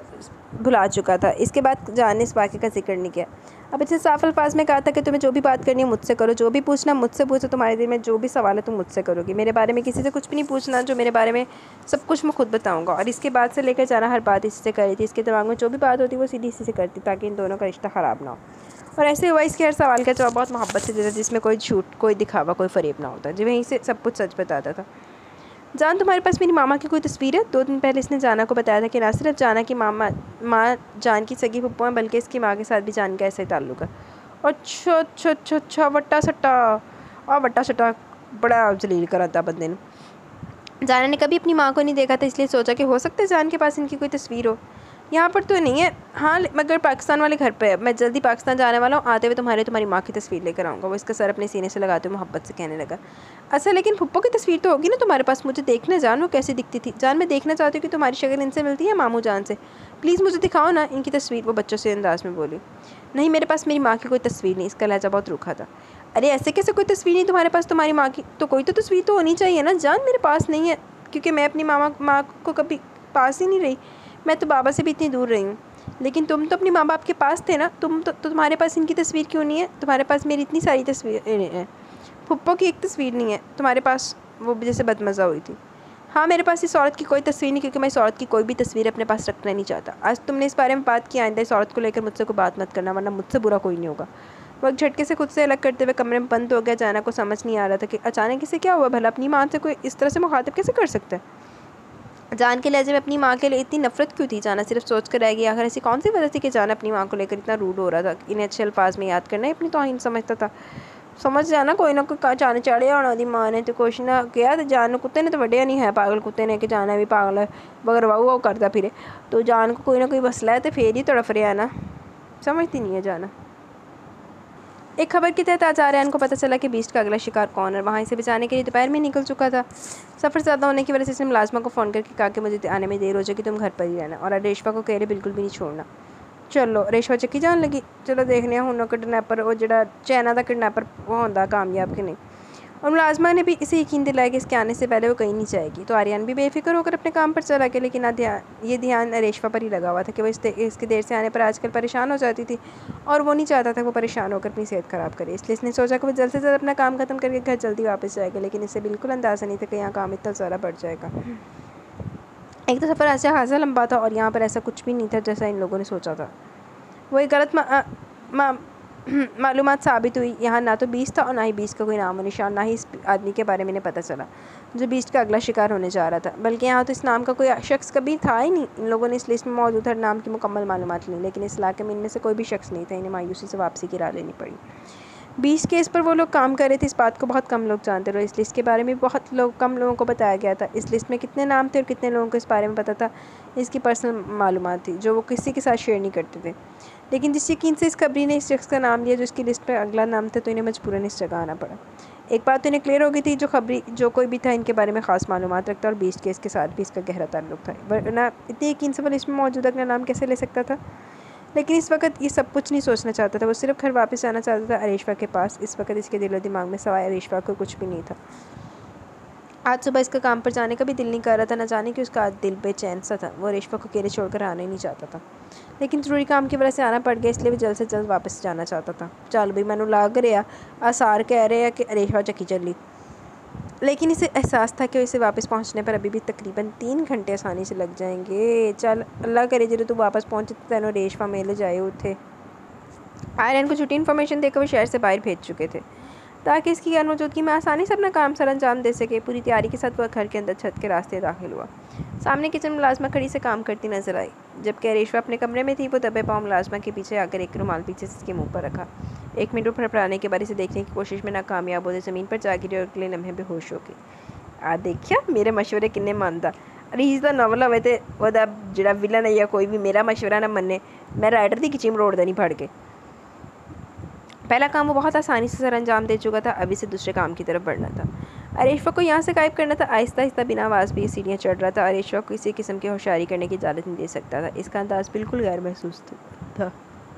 भुला चुका था। इसके बाद जान ने इस वाक़े का जिक्र नहीं किया। अब इसे साफ अल्फाज में कहा था कि तुम्हें जो भी बात करनी है मुझसे करो, जो भी पूछना मुझसे पूछो, तुम्हारे दिल में जो भी सवाल है तुम मुझसे करोगी। मेरे बारे में किसी से कुछ भी नहीं पूछना, जो मेरे बारे में सब कुछ मैं खुद बताऊँगा। और इसके बाद से लेकर जाना हर बात इसी से करी थी। इसके दिमाग में जो भी बात होती वो सीधी इसी से करती ताकि इन दोनों का रिश्ता ख़राब ना हो। और ऐसे हुआ इसके हर सवाल का जवाब बहुत मोहब्बत से देता, जिसमें कोई झूठ, कोई दिखावा, कोई फरेब ना होता, जो वहीं से सब कुछ सच बताता था। जान तुम्हारे पास मेरी मामा की कोई तस्वीर है? दो दिन पहले इसने जाना को बताया था कि ना सिर्फ जाना की मामा माँ जान की सगी फुप्पो है, बल्कि इसकी माँ के साथ भी जान का ऐसा ही ताल्लुक है। अच्छा अच्छा अच्छा अच्छा वट्टा सट्टा और वट्टा सट्टा बड़ा जलील करा था बंदे ने। जाना ने कभी अपनी माँ को नहीं देखा था, इसलिए सोचा कि हो सकता है जान के पास इनकी कोई तस्वीर हो। यहाँ पर तो नहीं है, हाँ मगर पाकिस्तान वाले घर पे है। मैं जल्दी पाकिस्तान जाने वाला हूँ, आते हुए तुम्हारे तुम्हारी माँ की तस्वीर लेकर आऊँगा। वो इसका सर अपने सीने से लगाते हुए मोहब्बत से कहने लगा। अच्छा लेकिन फुप्पो की तस्वीर तो होगी ना तुम्हारे पास, मुझे देखना जान वो कैसी दिखती थी। जान मैं देखना चाहती हूँ कि तुम्हारी शक्ल इनसे मिलती है मामू जान से, प्लीज़ मुझे दिखाओ ना इनकी तस्वीर। वो बच्चों से अंदाज में बोली। नहीं मेरे पास मेरी माँ की कोई तस्वीर नहीं। इसका लहजा बहुत रूखा था। अरे ऐसे कैसे कोई तस्वीर नहीं तुम्हारे पास तुम्हारी माँ की? तो कोई तो तस्वीर तो होनी चाहिए ना जान। मेरे पास नहीं है क्योंकि मैं अपनी मामा माँ को कभी पास ही नहीं रही। मैं तो बाबा से भी इतनी दूर रही हूँ। लेकिन तुम तो अपने माँ बाप के पास थे ना, तुम तो, तो तुम्हारे पास इनकी तस्वीर क्यों नहीं है? तुम्हारे पास मेरी इतनी सारी तस्वीरें हैं, फुप्पो की एक तस्वीर नहीं है तुम्हारे पास। वो जैसे बदमज़ा हुई थी। हाँ मेरे पास इस औरत की कोई तस्वीर नहीं, क्योंकि मैं इस औरत की कोई भी तस्वीर अपने पास रखना नहीं चाहता। आज तुमने इस बारे में बात की, आइंदा इस औरत को लेकर मुझसे कोई बात मत करना, वरना मुझसे बुरा कोई नहीं होगा। वो एक झटके से खुद से अलग करते हुए कमरे में बंद हो गया। जाना को समझ नहीं आ रहा था कि अचानक इसे क्या हुआ भला। अपनी माँ से कोई इस तरह से मुखातिब कैसे कर सकता है? जान के लहजे में अपनी माँ के लिए इतनी नफरत क्यों थी? जाना सिर्फ सोच कर रह गई आखिर ऐसी कौन सी वजह थी कि जाना अपनी माँ को लेकर इतना रूड हो रहा था। इन्हें अच्छे अल्फाज में याद करना ही अपनी तौहीन समझता था। समझ जाना कोई ना कोई जान चढ़िया होना दी माँ ने तो कुछ ना किया। तो जान कुत्ते ने तो वड्या नहीं है, पागल कुत्ते ने कि जाना भी पागल है बगर वाऊ वाऊ करता फिरे। तो जान को कोई ना कोई मसला है तो फिर ही तड़फ रहा है ना, समझती नहीं है जाना। एक खबर के तहत आज आर्यन को पता चला कि बीस्ट का अगला शिकार कौन है। वहाँ इसे बचाने के लिए दोपहर में निकल चुका था। सफ़र ज़्यादा होने की वजह से इसने मुलाजमा को फ़ोन करके कहा कि मुझे आने में देर हो जाएगी, तुम घर पर ही रहना, और रेशमा को कह रहे बिल्कुल भी नहीं छोड़ना। चलो रेशमा चक्की जान लगी। चलो देखने हूँ किडनैपर वो जो चाइना का किडनैपर वो होंदा कामयाब कि नहीं। और मुलाजमा ने भी इसे यकीन दिलाया कि इसके आने से पहले वो कहीं नहीं जाएगी। तो आर्यन भी बेफिक्र होकर अपने काम पर चला गया, लेकिन ध्यान ये ध्यान रेशमा पर ही लगा हुआ था कि वो इस इसके देर से आने पर आजकल परेशान हो जाती थी, और वो नहीं चाहता था वो परेशान होकर अपनी सेहत ख़राब करे। इसलिए इसने सोचा कि वो जल्द से जल्द अपना काम ख़त्म करके घर जल्दी वापस जाएगा। लेकिन इसे बिल्कुल अंदाज़ा नहीं था कि यहाँ काम इतना ज़्यादा बढ़ जाएगा। एक तो सफ़र ऐसा खासा लंबा था और यहाँ पर ऐसा कुछ भी नहीं था जैसा इन लोगों ने सोचा था। वो एक गलत मा, मा, मालूमात साबित हुई। यहाँ ना तो बीस्ट था और ना ही बीस्ट का कोई नाम और निशान, ना ही इस आदमी के बारे में इन्हें पता चला जो बीस्ट का अगला शिकार होने जा रहा था। बल्कि यहाँ तो इस नाम का कोई शख्स कभी था ही नहीं। इन लोगों ने इस लिस्ट में मौजूद हर नाम की मुकम्मल मालूमात ली, लेकिन इस इलाके में इनमें से कोई भी शख्स नहीं था। इन्हें मायूसी से वापसी की राह लेनी पड़ी। बीस केस पर वो लोग काम कर रहे थे, इस बात को बहुत कम लोग जानते रहे। इस लिस्ट के बारे में बहुत लोग कम लोगों को बताया गया था। इस लिस्ट में कितने नाम थे और कितने लोगों को इस बारे में पता था, इसकी पर्सनल मालूमात थी जो वो किसी के साथ शेयर नहीं करते थे। लेकिन जिस यकीन से इस खबरी ने इस शख्स का नाम लिया जो इसकी लिस्ट पर अगला नाम था, तो इन्हें मजबूरन इस जगह आना पड़ा। एक बात तो इन्हें क्लियर हो गई थी, जो खबरी जो कोई भी था इनके बारे में ख़ास मालूमात रखता और बीस केस के साथ भी इसका गहरा ताल्लुक था, वरना इतनी यकीन से वो लिस्ट में मौजूद अगला नाम कैसे ले सकता था। लेकिन इस वक्त ये सब कुछ नहीं सोचना चाहता था, वो सिर्फ घर वापस जाना चाहता था अरेशवा के पास। इस वक्त इसके दिलो दिमाग में सवाए अरेशवा को कुछ भी नहीं था। आज सुबह इसका काम पर जाने का भी दिल नहीं कर रहा था, न जाने कि उसका दिल बेचैन सा था। वो अरेशवा को अकेले छोड़कर आना ही नहीं चाहता था, लेकिन ज़रूरी काम की वजह से आना पड़ गया, इसलिए वो जल्द से जल्द वापस जाना चाहता था। चल भाई मैनू लग रहा आसार कह रहे हैं कि अरेशवा चक्की चली, लेकिन इसे एहसास था कि इसे वापस पहुंचने पर अभी भी तकरीबन तीन घंटे आसानी से लग जाएंगे। चल अल्लाह करे जो तू वापस पहुंचे तो तेनों रेशवा मेल जाए उठे। आर्यन को झूठी इन्फॉर्मेशन देकर वो शहर से बाहर भेज चुके थे ताकि इसकी गैर मौजूदगी में आसानी से अपना काम सर अंजाम दे सके। पूरी तैयारी के साथ वह घर के अंदर छत के रास्ते दाखिल हुआ। सामने किचन में मुलाजमा खड़ी से काम करती नजर आई। जबकि अरेशवा अपने कमरे में थी, वो दबे पाँव मुलाजमा के पीछे आकर एक रुमाल पीछे से इसके मुंह पर रखा। एक मिनट फड़फड़ाने के बाद इसे देखने की कोशिश में नाकामयाब होते ज़मीन पर जा गिरी और अगले लम्हे बेहोश हो गई। आ देखिया मेरे मशवरे किन्ने मानदा। रीस का नॉवल होवे ते ओदा जिहड़ा विलन है या कोई भी मेरा मशवरा ना मन्ने, मैं राइटर की किची मरोड़ देनी फड़ के। पहला काम वो बहुत आसानी से सर अंजाम दे चुका था, अब इसे दूसरे काम की तरफ बढ़ना था। अरेशवा को यहाँ से गायब करना था। आहिस्ता आहिस्ता बिना आवाज़ भी ये सीढ़ियाँ चढ़ रहा था। अरेशवा को किसी किस्म की होशियारी करने की इजाज़त नहीं दे सकता था, इसका अंदाज़ बिल्कुल गैर महसूस था।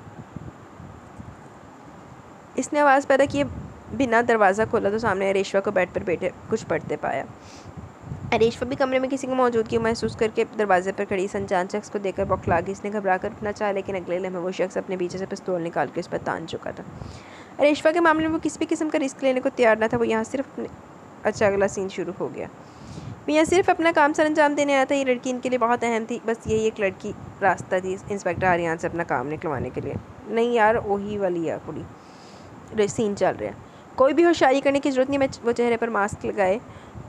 इसने आवाज़ पैदा किए बिना दरवाज़ा खोला तो सामने अरेशवा को बेड पर बैठे कुछ पढ़ते पाया। अरेशवा भी कमरे में किसी को मौजूदगी महसूस करके दरवाजे पर खड़ी इस अनजान शख्स को देखकर बौखला गई। इसने घबरा कर उठना चाहा, लेकिन अगले लम्हे वो शख्स अपने पीछे से पिस्तौल निकाल कर इस पर तान चुका था। अरेशवा के मामले में वो किसी भी किस्म का रिस्क लेने को तैयार न था। वो यहाँ सिर्फ अच्छा अगला सीन शुरू हो गया। मैं यहाँ सिर्फ अपना काम सर अंजाम देने आया था। ये लड़की इनके लिए बहुत अहम थी, बस यही एक लड़की रास्ता थी इंस्पेक्टर आर्यन से अपना काम निकलवाने के लिए। नहीं यार वही वाली है कुड़ी सीन चल रहा है, कोई भी होशियारी करने की ज़रूरत नहीं। मैं वो चेहरे पर मास्क लगाए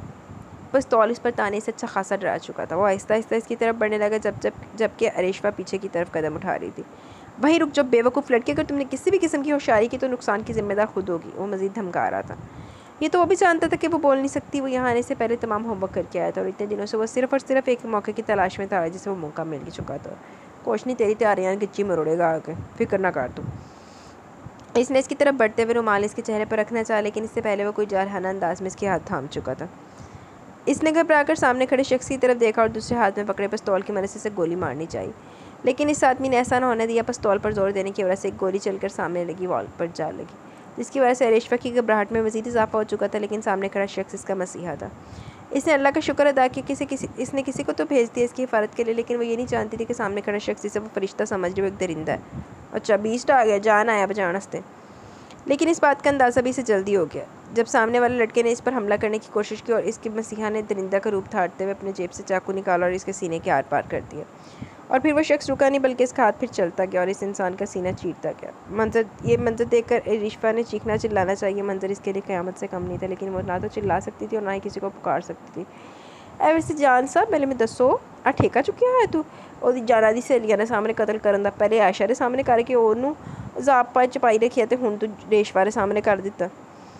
पिस्तौल इस पर ताने से अच्छा खासा डरा चुका था। वो आहिस्ता आहिस्ता इसकी तरफ बढ़ने लगा, जब जब जबकि अरेशवा पीछे की तरफ कदम उठा रही थी। वहीं रुक, जब बेवकूफ़ लड़की, अगर तुमने किसी भी किस्म की होशियारी की तो नुकसान की जिम्मेदार खुद होगी। वो मज़ीद धमका रहा था। ये तो वो भी जानता था कि वो बोल नहीं सकती। वो यहाँ आने से पहले तमाम होमवर्क करके आया था और इतने दिनों से वो सिर्फ और सिर्फ एक मौके की तलाश में था जिसे वो मौका मिल चुका था। कोश नहीं तेरी तैयारियाँ गिच्ची मरोड़ेगा आके, फिक्र ना कर तू। इसने इसकी तरफ बढ़ते हुए रुमाल इसके चेहरे पर रखना चाहा, लेकिन इससे पहले वो कोई जारहाना अंदाज में इसके हाथ थाम चुका था। इसने घबराकर सामने खड़े शख्स की तरफ देखा और दूसरे हाथ में पकड़े पिस्तौल की मदद से इसे गोली मारनी चाहिए, लेकिन इस आदमी ने ऐसा न होने दिया। पिस्तौल पर जोर देने की वजह से एक गोली चलकर सामने लगी वॉल पर जा लगी, जिसकी वजह से अरेशवा की घबराहट में मज़ीद इजाफा हो चुका था। लेकिन सामने खड़ा शख्स इसका मसीहा था। इसने अल्लाह का शुक्र अदा किया, किसी किसी इसने किसी को तो भेज दिया इसकी हिफाजत के लिए, लेकिन वो ये नहीं जानती थी कि सामने खड़ा शख्स जिसे वो फरिश्ता समझ रही वो एक दरिंदा है। अच्छा बीस्ट आ गया, जान आया बचाने वास्ते। लेकिन इस बात का अंदाज़ा भी इसे जल्दी हो गया जब सामने वाले लड़के ने इस पर हमला करने की कोशिश की और इसके मसीहा ने दरिंदा का रूप धारते हुए अपने जेब से चाकू निकाला और इसके सीने के आर पार कर दिया। और फिर वो शख्स रुका नहीं, बल्कि इसका हाथ फिर चलता गया और इस इंसान का सीना चीरता गया। मंजर ये मंजर देखकर अरेशवा ने चीखना चिल्लाना चाहिए। मंजर इसके लिए क़यामत से कम नहीं था, लेकिन वो ना तो चिल्ला सकती थी और ना ही किसी को पुकार सकती थी। ऐ वैसे जान साहब पहले मैं दसो आ ठेका चुकिया है तू ਉਹਦੀ ਜਾਨਾ ਦੀ ਸਹੇਲੀਆਂ ਨੇ ਸਾਹਮਣੇ ਕਤਲ ਕਰਨ ਦਾ, ਪਹਿਲੇ ਆਇਸ਼ਾ ਦੇ ਸਾਹਮਣੇ ਕਰਕੇ ਉਹਨੂੰ ਜ਼ਾਪਾ ਚਪਾਈ ਰੱਖਿਆ ਤੇ ਹੁਣ ਤੂੰ रेशवा के सामने कर दिता।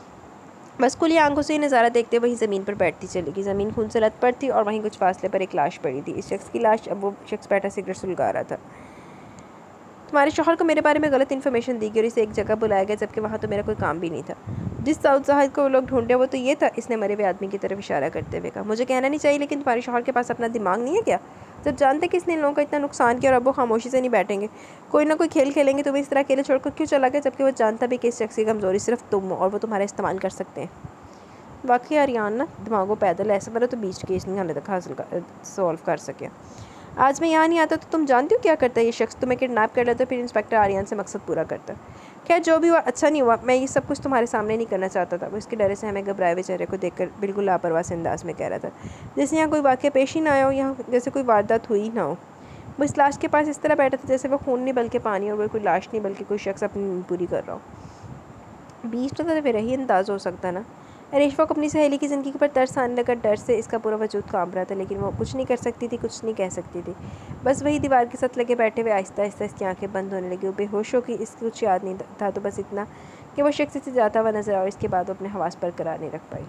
बस खुली आंखों से नज़ारा देखते वहीं ज़मीन पर बैठती चली गई। ज़मीन खून से लथपथ थी और वहीं कुछ फासले पर एक लाश पड़ी थी। इस शख्स की लाश, अब वो शख्स बैठा सिगरेट सुलगा रहा था। तुम्हारे शौहर को मेरे बारे में गलत इन्फॉर्मेशन दी गई और इसे एक जगह बुलाया गया, जबकि वहाँ तो मेरा कोई काम भी नहीं था। जिस साउद जहाज को वो लोग ढूंढे वो तो ये था। इसने मरे हुए आदमी की तरफ इशारा करते हुए कहा। मुझे कहना नहीं चाहिए, लेकिन तुम्हारे शौहर के पास अपना दिमाग नहीं है क्या? जब जानते कि इसने इन लोगों का इतना नुकसान किया और अब वो खामोशी से नहीं बैठेंगे, कोई ना कोई खेल खेलेंगे, तुम्हें इस तरह अकेले छोड़कर क्यों चला गया, जबकि वो जानता भी कि इस शख्स की कमज़ोरी सिर्फ तुम हो और वो तुम्हारा इस्तेमाल कर सकते हैं। वाकई आर्यन ना दिमागो पैदल ऐसा मेरा तो बीच केस नहीं हाले तक हासिल कर सॉल्व कर सके। आज मैं यहाँ नहीं आता तो तुम जानती हो क्या करता है ये शख्स? तुम्हें किडनैप कर लेता, फिर इंस्पेक्टर आर्यन से मकसद पूरा करता। खैर जो भी हुआ अच्छा नहीं हुआ। मैं ये सब कुछ तुम्हारे सामने नहीं करना चाहता था। वो इसके डरे से हमें घबराए हुए चेहरे को देखकर बिल्कुल लापरवाह से अंदाज में कह रहा था, जैसे यहाँ कोई वाक़या पेश ही ना आया हो, यहाँ जैसे कोई वारदात हुई ना हो। वो इस लाश के पास इस तरह बैठा था जैसे वो खून नहीं बल्कि पानी, और वो कोई लाश नहीं बल्कि कोई शख्स अपनी नींद पूरी कर रहा हो। बीच तो फिर यही अंदाज़ हो सकता ना। अरेशवा को अपनी सहेली की ज़िंदगी पर तरस आने लगा। डर से इसका पूरा वजूद कांप रहा था, लेकिन वो कुछ नहीं कर सकती थी, कुछ नहीं कह सकती थी। बस वही दीवार के साथ लगे बैठे हुए आहिस्ता आहिस्ता इसकी आंखें बंद होने लगी। वो बेहोश हो गई। इसको कुछ याद नहीं था, तो बस इतना कि वो शख्स से जाता हुआ नजर आया। इसके बाद वो अपने हवास पर करार नहीं रख पाई।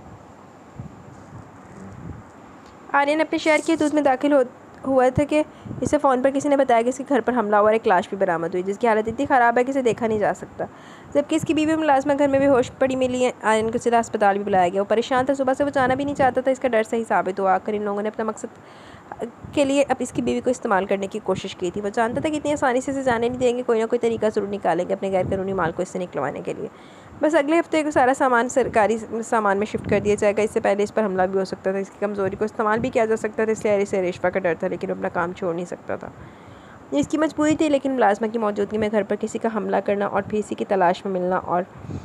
आर्यन अपने शहर की हदूद में दाखिल हो हुआ था कि इसे फ़ोन पर किसी ने बताया कि इसके घर पर हमला हुआ और एक लाश भी बरामद हुई जिसकी हालत इतनी ख़राब है कि इसे देखा नहीं जा सकता। जबकि इसकी बीवी मुलाजमा घर में भी होश पड़ी मिली है। आर्यन को सीधा अस्पताल भी बुलाया गया। वो परेशान था, सुबह से वो जाना भी नहीं चाहता था। इसका डर सही साबित हुआ। आखिर इन लोगों ने अपना मकसद के लिए अब इसकी बीवी को इस्तेमाल करने की कोशिश की थी। वो जानता था कि इतनी आसानी से इसे जाने नहीं देंगे, कोई ना कोई तरीका ज़रूर निकालेंगे अपने गैर कानूनी माल को इससे निकलवाने के लिए। बस अगले हफ्ते को सारा सामान सरकारी सामान में शिफ्ट कर दिया जाएगा। इससे पहले इस पर हमला भी हो सकता था। इसकी कमज़ोरी को इस्तेमाल भी किया जा सकता था, इसलिए इसे रेशवा का डर था, लेकिन अपना काम छोड़ नहीं सकता था। इसकी मजबूरी थी, लेकिन मुलाजमा की मौजूदगी में घर पर किसी का हमला करना और फिर इसी की तलाश में मिलना और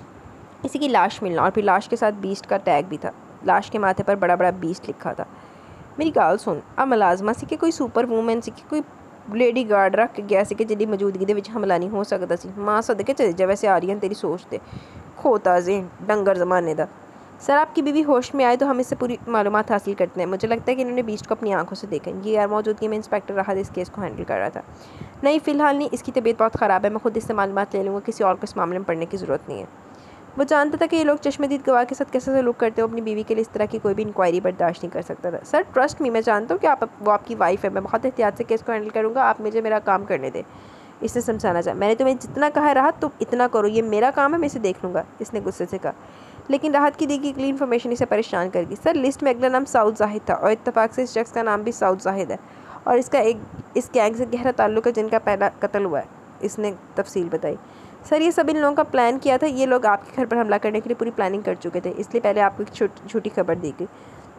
इसी की लाश मिलना और फिर लाश के साथ बीस्ट का टैग भी था। लाश के माथे पर बड़ा बड़ा बीस्ट लिखा था। मेरी गाल सुन, अब मुलाजमा सी के कोई सुपर वूमन सी के कोई लेडी गार्ड रख गया सी कि जिहदी मौजूदगी दे विच हमला नहीं हो सकता सी। मां सदके चले जा, वैसे आर्यन तेरी सोच ते खोता ज़ेन डंगर ज़माने दा। सर आपकी बीवी होश में आए तो हम इससे पूरी मालूमात हासिल करते हैं। मुझे लगता है कि इन्होंने बीस्ट को अपनी आंखों से देखा। ये यार मौजूदगी में इंस्पेक्टर राहत इस केस को हैंडल कर रहा था। नहीं फ़िलहाल नहीं, इसकी तबीयत बहुत ख़राब है, मैं खुद इससे मालूमात ले लूँगा, किसी और को इस मामले में पढ़ने की ज़रूरत नहीं है। वो जानता था कि ये लोग चश्मदीद गवाह के साथ कैसे सलूक करते हो। अपनी बीवी के लिए इस तरह की कोई भी इंक्वायरी बर्दाश्त नहीं कर सकता था। सर ट्रस्ट मी, मैं जानता हूँ कि आप वो आपकी वाइफ है, मैं बहुत एहतियात से केस को हैंडल करूँगा, आप मुझे मेरा काम करने दें। इसने समझाना चाहा। मैंने तुम्हें जितना कहा है राहत तुम इतना करो, ये मेरा काम है, मैं इसे देख लूँगा, इसने गुस्से से कहा। लेकिन राहत की दी गई क्लीन इन्फॉर्मेशन इसे परेशान कर गई। सर लिस्ट में अगला नाम साउद जाहिद था और इत्तेफाक से इस शख्स का नाम भी साउद जाहिद है और इसका एक इस गैंग से गहरा ताल्लुक है जिनका पहला कत्ल हुआ है, इसने तफसील बताई। सर ये सब इन लोगों का प्लान किया था। ये लोग आपके घर पर हमला करने के लिए पूरी प्लानिंग कर चुके थे, इसलिए पहले आपको एक झूठी खबर दी गई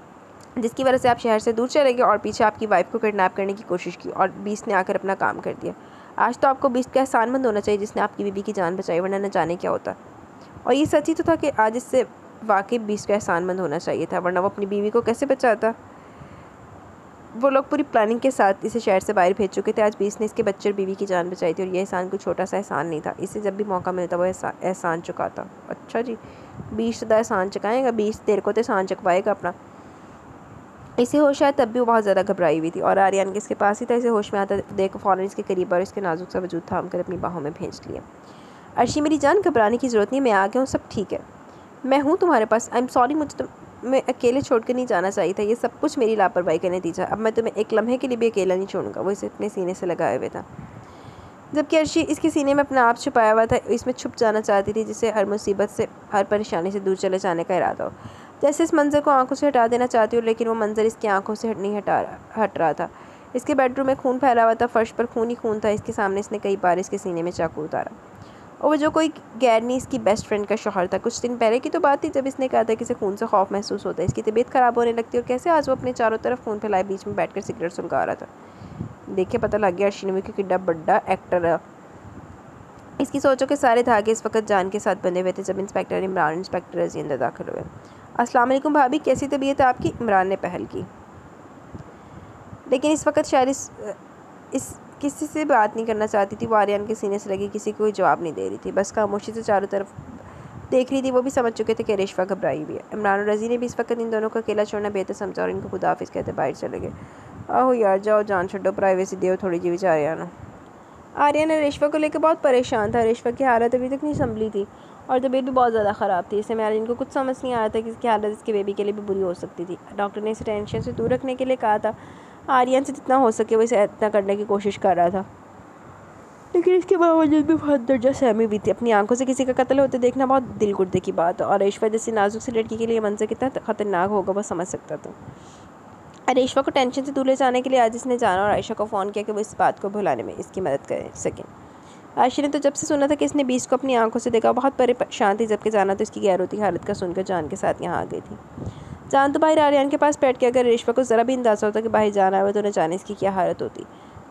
जिसकी वजह से आप शहर से दूर चले गए और पीछे आपकी वाइफ को किडनैप करने की कोशिश की और बीस ने आकर अपना काम कर दिया। आज तो आपको बीस का एहसानमंद होना चाहिए जिसने आपकी बीवी की जान बचाई, वरना न जाने क्या होता। और ये सच ही तो था कि आज इससे वाकई बीस का एहसानमंद होना चाहिए था, वरना वो अपनी बीवी को कैसे बचाता। वो लोग पूरी प्लानिंग के साथ इसे शहर से बाहर भेज चुके थे। आज बीस ने इसके बच्चे और बीवी की जान बचाई थी और ये एहसान कोई छोटा सा एहसान नहीं था। इसे जब भी मौका मिलता वो एहसान चुकाता। अच्छा जी, बीस सदा एहसान चुकाएगा, बीस तेरे को तो एहसान चुकवाएगा अपना। इसे होश आया तब भी वो बहुत ज़्यादा घबराई हुई थी और आर्यन के इसके पास ही था। इसे होश में आता देख फ़ौरन इसके करीब और इसके नाजुक सा वजूद थाम कर अपनी बाहों में भेज लिया। अर्शी मेरी जान, घबराने की ज़रूरत नहीं, मैं आ गया हूँ, सब ठीक है, मैं हूँ तुम्हारे पास। आई एम सॉरी, मुझे तो मैं अकेले छोड़कर नहीं जाना चाहिए था, ये सब कुछ मेरी लापरवाही का नतीजा। अब मैं तुम्हें एक लम्हे के लिए भी अकेला नहीं छोड़ूंगा। वो इसे अपने सीने से लगाए हुए था, जबकि अर्शी इसके सीने में अपना आप छुपाया हुआ था। इसमें छुप जाना चाहती थी, जिसे हर मुसीबत से हर परेशानी से दूर चले जाने का इरादा हो। जैसे इस मंज़र को आंखों से हटा देना चाहती हूँ, लेकिन वो मंज़र इसकी आंखों से हट नहीं हटा हट रहा था। इसके बेडरूम में खून फैला हुआ था, फर्श पर खून ही खून था। इसके सामने इसने कई बार इसके सीने में चाकू उतारा और वो जो कोई गैर नहीं इसकी बेस्ट फ्रेंड का शौहर था। कुछ दिन पहले की तो बात थी जब इसने कहा था कि इसे खून से खौफ महसूस होता है, इसकी तबीयत ख़राब होने लगती है और कैसे आज वो अपने चारों तरफ खून फैलाए बीच में बैठकर सिगरेट सुलगा रहा था। देखे पता लग गया अर्शी नबी की कितना बड़ा एक्टर है। इसकी सोचों के सारे धागे इस वक्त जान के साथ बंधे हुए थे जब इंस्पेक्टर इमरान इंस्पेक्टर रजी अंदर दाखिल हुए। अस्सलाम वालेकुम भाभी, कैसी तबीयत है आपकी? इमरान ने पहल की, लेकिन इस वक्त शायद इस, इस किसी से बात नहीं करना चाहती थी। वो आर्यन के सीने से लगी किसी को कोई जवाब नहीं दे रही थी, बस खामोशी से चारों तरफ देख रही थी। वो भी समझ चुके थे कि रेशवा घबराई हुई है। इमरान और रजी ने भी इस वक्त इन दोनों को अकेला छोड़ना बेहतर समझा और इनको खुदाफिज कहते बाहर चले गए। आहो यार जाओ, जान छो, प्राइवेसी दो थोड़ी जी बेचारे आना। आर्यन रेशवा को लेकर बहुत परेशान था। रेशवा की हालत अभी तक नहीं संभली थी और तबीयत भी बहुत ज़्यादा ख़राब थी। इससे आर्यन को कुछ समझ नहीं आ रहा था कि इसकी हालत इसके बेबी के लिए भी बुरी हो सकती थी। डॉक्टर ने इसे टेंशन से दूर रखने के लिए कहा था। आर्यन से जितना हो सके वो इसे इतना करने की कोशिश कर रहा था, लेकिन इसके बावजूद भी बहुत दर्जा सहमी भी थी। अपनी आंखों से किसी का कत्ल होते देखना बहुत दिल गुर्दे की बात है और रेशवा जैसी नाजुक सी लड़की के लिए मंजर कितना ख़तरनाक होगा वो समझ सकता था। रेशवा को टेंशन से दूर ले जाने के लिए आज इसने जाना और आयशा को फ़ोन किया कि वो इस बात को भुलाने में इसकी मदद कर सकें। आयशा ने तो जब से सुना था कि इसने बीस को अपनी आंखों से देखा बहुत परेशान थी, जबकि जाना तो इसकी गैर होती हालत का सुनकर जान के साथ यहाँ आ गई थी। जान तो बाहर आर्यन के पास बैठ के अगर रेशवा को ज़रा भी अंदाज़ा होता कि बाहर जाना है तो न जाने इसकी क्या हालत होती।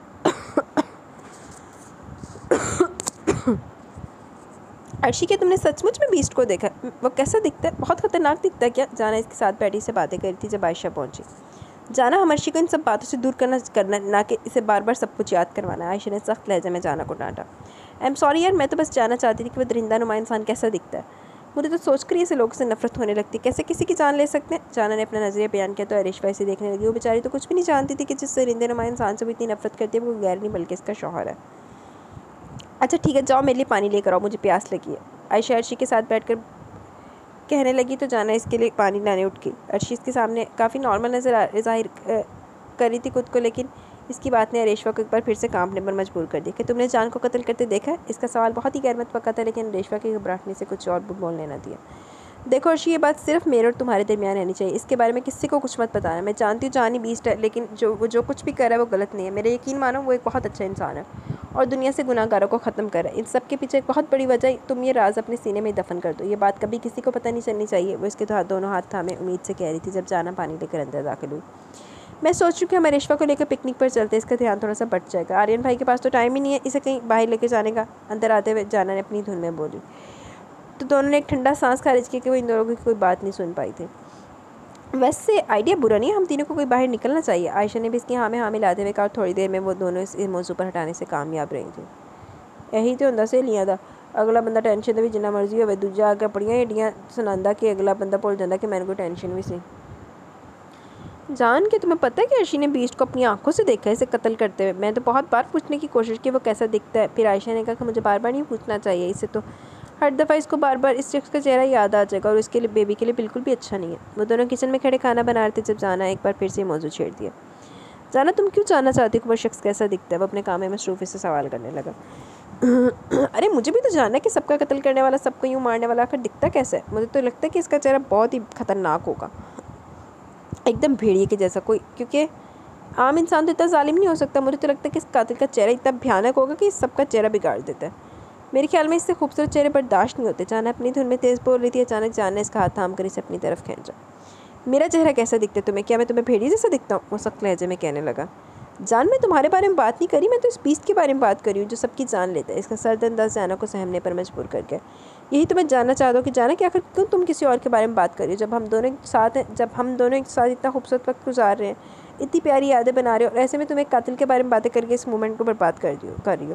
अर्शी के तुमने सचमुच में बीस्ट को देखा? वो कैसा दिखता है? बहुत ख़तरनाक दिखता है क्या? जाना इसके साथ बैठी से बातें कर रही थी जब आयशा पहुंची। जाना हम अर्शी को इन सब बातों से दूर करना करना ना कि इसे बार बार सब कुछ याद करवाना। आयशा ने सख्त लहजे में जाना को डांटा। आई एम सॉरी यार, मैं तो बस जानना चाहती थी कि वो दरिंदा नुमा इंसान कैसा दिखता है। मुझे तो सोच कर ऐसे लोगों से नफरत होने लगती, कैसे किसी की जान ले सकते हैं। जाना ने अपना नज़रिया बयान किया तो रेशवा इसे देखने लगी। वो बेचारी तो कुछ भी नहीं जानती थी कि जिस दरिंदे नुमा इंसान से वो इतनी नफरत करती है वो गैर नहीं बल्कि इसका शौहर है। अच्छा ठीक है, जाओ मेरे लिए पानी लेकर आओ, मुझे प्यास लगी है। आयशा अर्शी के साथ बैठकर कहने लगी तो जाना इसके लिए पानी लाने उठ गई। अर्शी इसके सामने काफ़ी नॉर्मल नज़र ज़ाहिर कर रही थी खुद को, लेकिन इसकी बात ने अरेशवा को एक बार फिर से कांपने पर मजबूर कर दिया कि तुमने जान को कत्ल करते देखा है। इसका सवाल बहुत ही गैर मुतवक्का था, लेकिन अरेशवा की घबराहट से कुछ और बोलने न दिया। देखो अर्शी, ये बात सिर्फ मेरे और तुम्हारे दरमियान रहनी चाहिए। इसके बारे में किसी को कुछ मत बताना। मैं जानती हूँ जानी बीस्ट है, लेकिन जो वो जो कुछ भी कर रहा है वो गलत नहीं है। मेरा यकीन मानो, वो एक बहुत अच्छा इंसान है और दुनिया से गुनाहगारों को ख़त्म कर रहा है। इन सब के पीछे एक बहुत बड़ी वजह, तुम ये राज अपने सीने में दफन कर दो। ये बात कभी किसी को पता नहीं चलनी चाहिए। वो इसके हाथ दोनों हाथ थामे उम्मीद से कह रही थी जब जाना पानी लेकर अंदर दाखिल हुई। मैं सोच रही हूँ कि हम अरेशवा को लेकर पिकनिक पर चलते, इसका ध्यान थोड़ा सा बट जाएगा। आर्यन भाई के पास तो टाइम ही नहीं है इसे कहीं बाहर लेकर जाने का। अंदर आते हुए जाना ने अपनी धुन में बोली तो दोनों ने एक ठंडा सांस खारिज किया कि वो इन दोनों की कोई बात नहीं सुन पाई थी। वैसे आइडिया बुरा नहीं है, हम तीनों को कोई बाहर निकलना चाहिए। आयशा ने भी इसकी हाँ में हाँ मिलाते हुए कहा। थोड़ी देर में वो दोनों इस मौजू पर हटाने से कामयाब रही थी। यही तो होंदा सहेलियां दा, अगला बंदा टेंशन दे भी जिन्ना मर्जी होवे, दूजा आके अपनियां एडियां सुनांदा कि अगला बंदा भुल जांदा कि मैंने कोई टेंशन भी सी। जान के तुम्हें पता है कि अर्शी ने बीस्ट को अपनी आंखों से देखा है इसे कत्ल करते हुए। मैं तो बहुत बार पूछने की कोशिश की वो कैसा दिखता है। फिर आयशा ने कहा कि मुझे बार बार नहीं पूछना चाहिए, इससे तो हर दफ़ा इसको बार बार इस शख्स का चेहरा याद आ जाएगा और उसके लिए बेबी के लिए बिल्कुल भी अच्छा नहीं है। वो दोनों किचन में खड़े खाना बना रहे थे जब जाना एक बार फिर से मौजूद छेड़ दिया। जाना, तुम क्यों जानना चाहती हो कि वो शख्स कैसा दिखता है? वो अपने काम में मसरूफ़ी से सवाल करने लगा। अरे मुझे भी तो जानना है कि सबका कत्ल करने वाला, सबको यूँ मारने वाला आखिर दिखता कैसा है? मुझे तो लगता है कि इसका चेहरा बहुत ही ख़तरनाक होगा, एकदम भेड़िए के जैसा कोई, क्योंकि आम इंसान तो इतना जालिम नहीं हो सकता। मुझे तो लगता है कि इस कातिल का चेहरा इतना भयानक होगा कि सबका चेहरा बिगाड़ देता है। मेरे ख्याल में इससे खूबसूरत चेहरे बर्दाश्त नहीं होते। जाना अपनी धुन में तेज़ बोल रही थी। अचानक जान ने इसका हाथ थाम कर इसे अपनी तरफ खींचा। मेरा चेहरा कैसा दिखता है तुम्हें? क्या मैं तुम्हें भेड़िए जैसा दिखता हूँ? वो सख्त लहजे में कहने लगा। जान, मैं तुम्हारे बारे में बात नहीं करी, मैं तो इस बीस्ट के बारे में बात करी हूँ जो सबकी जान लेता है। इसका सर्द अंदाज जाना को सहमने पर मजबूर कर गया। यही तो मैं जानना चाहता हूँ कि जाना कि आखिर क्यों तुम किसी और के बारे में बात कर रही हो जब हम दोनों एक साथ हैं, जब हम दोनों एक साथ इतना खूबसूरत वक्त गुजार रहे हैं, इतनी प्यारी यादें बना रहे हो, और ऐसे में तुम एक कातिल के बारे में बातें करके इस मोमेंट को बर्बाद कर रही हो कर रही हो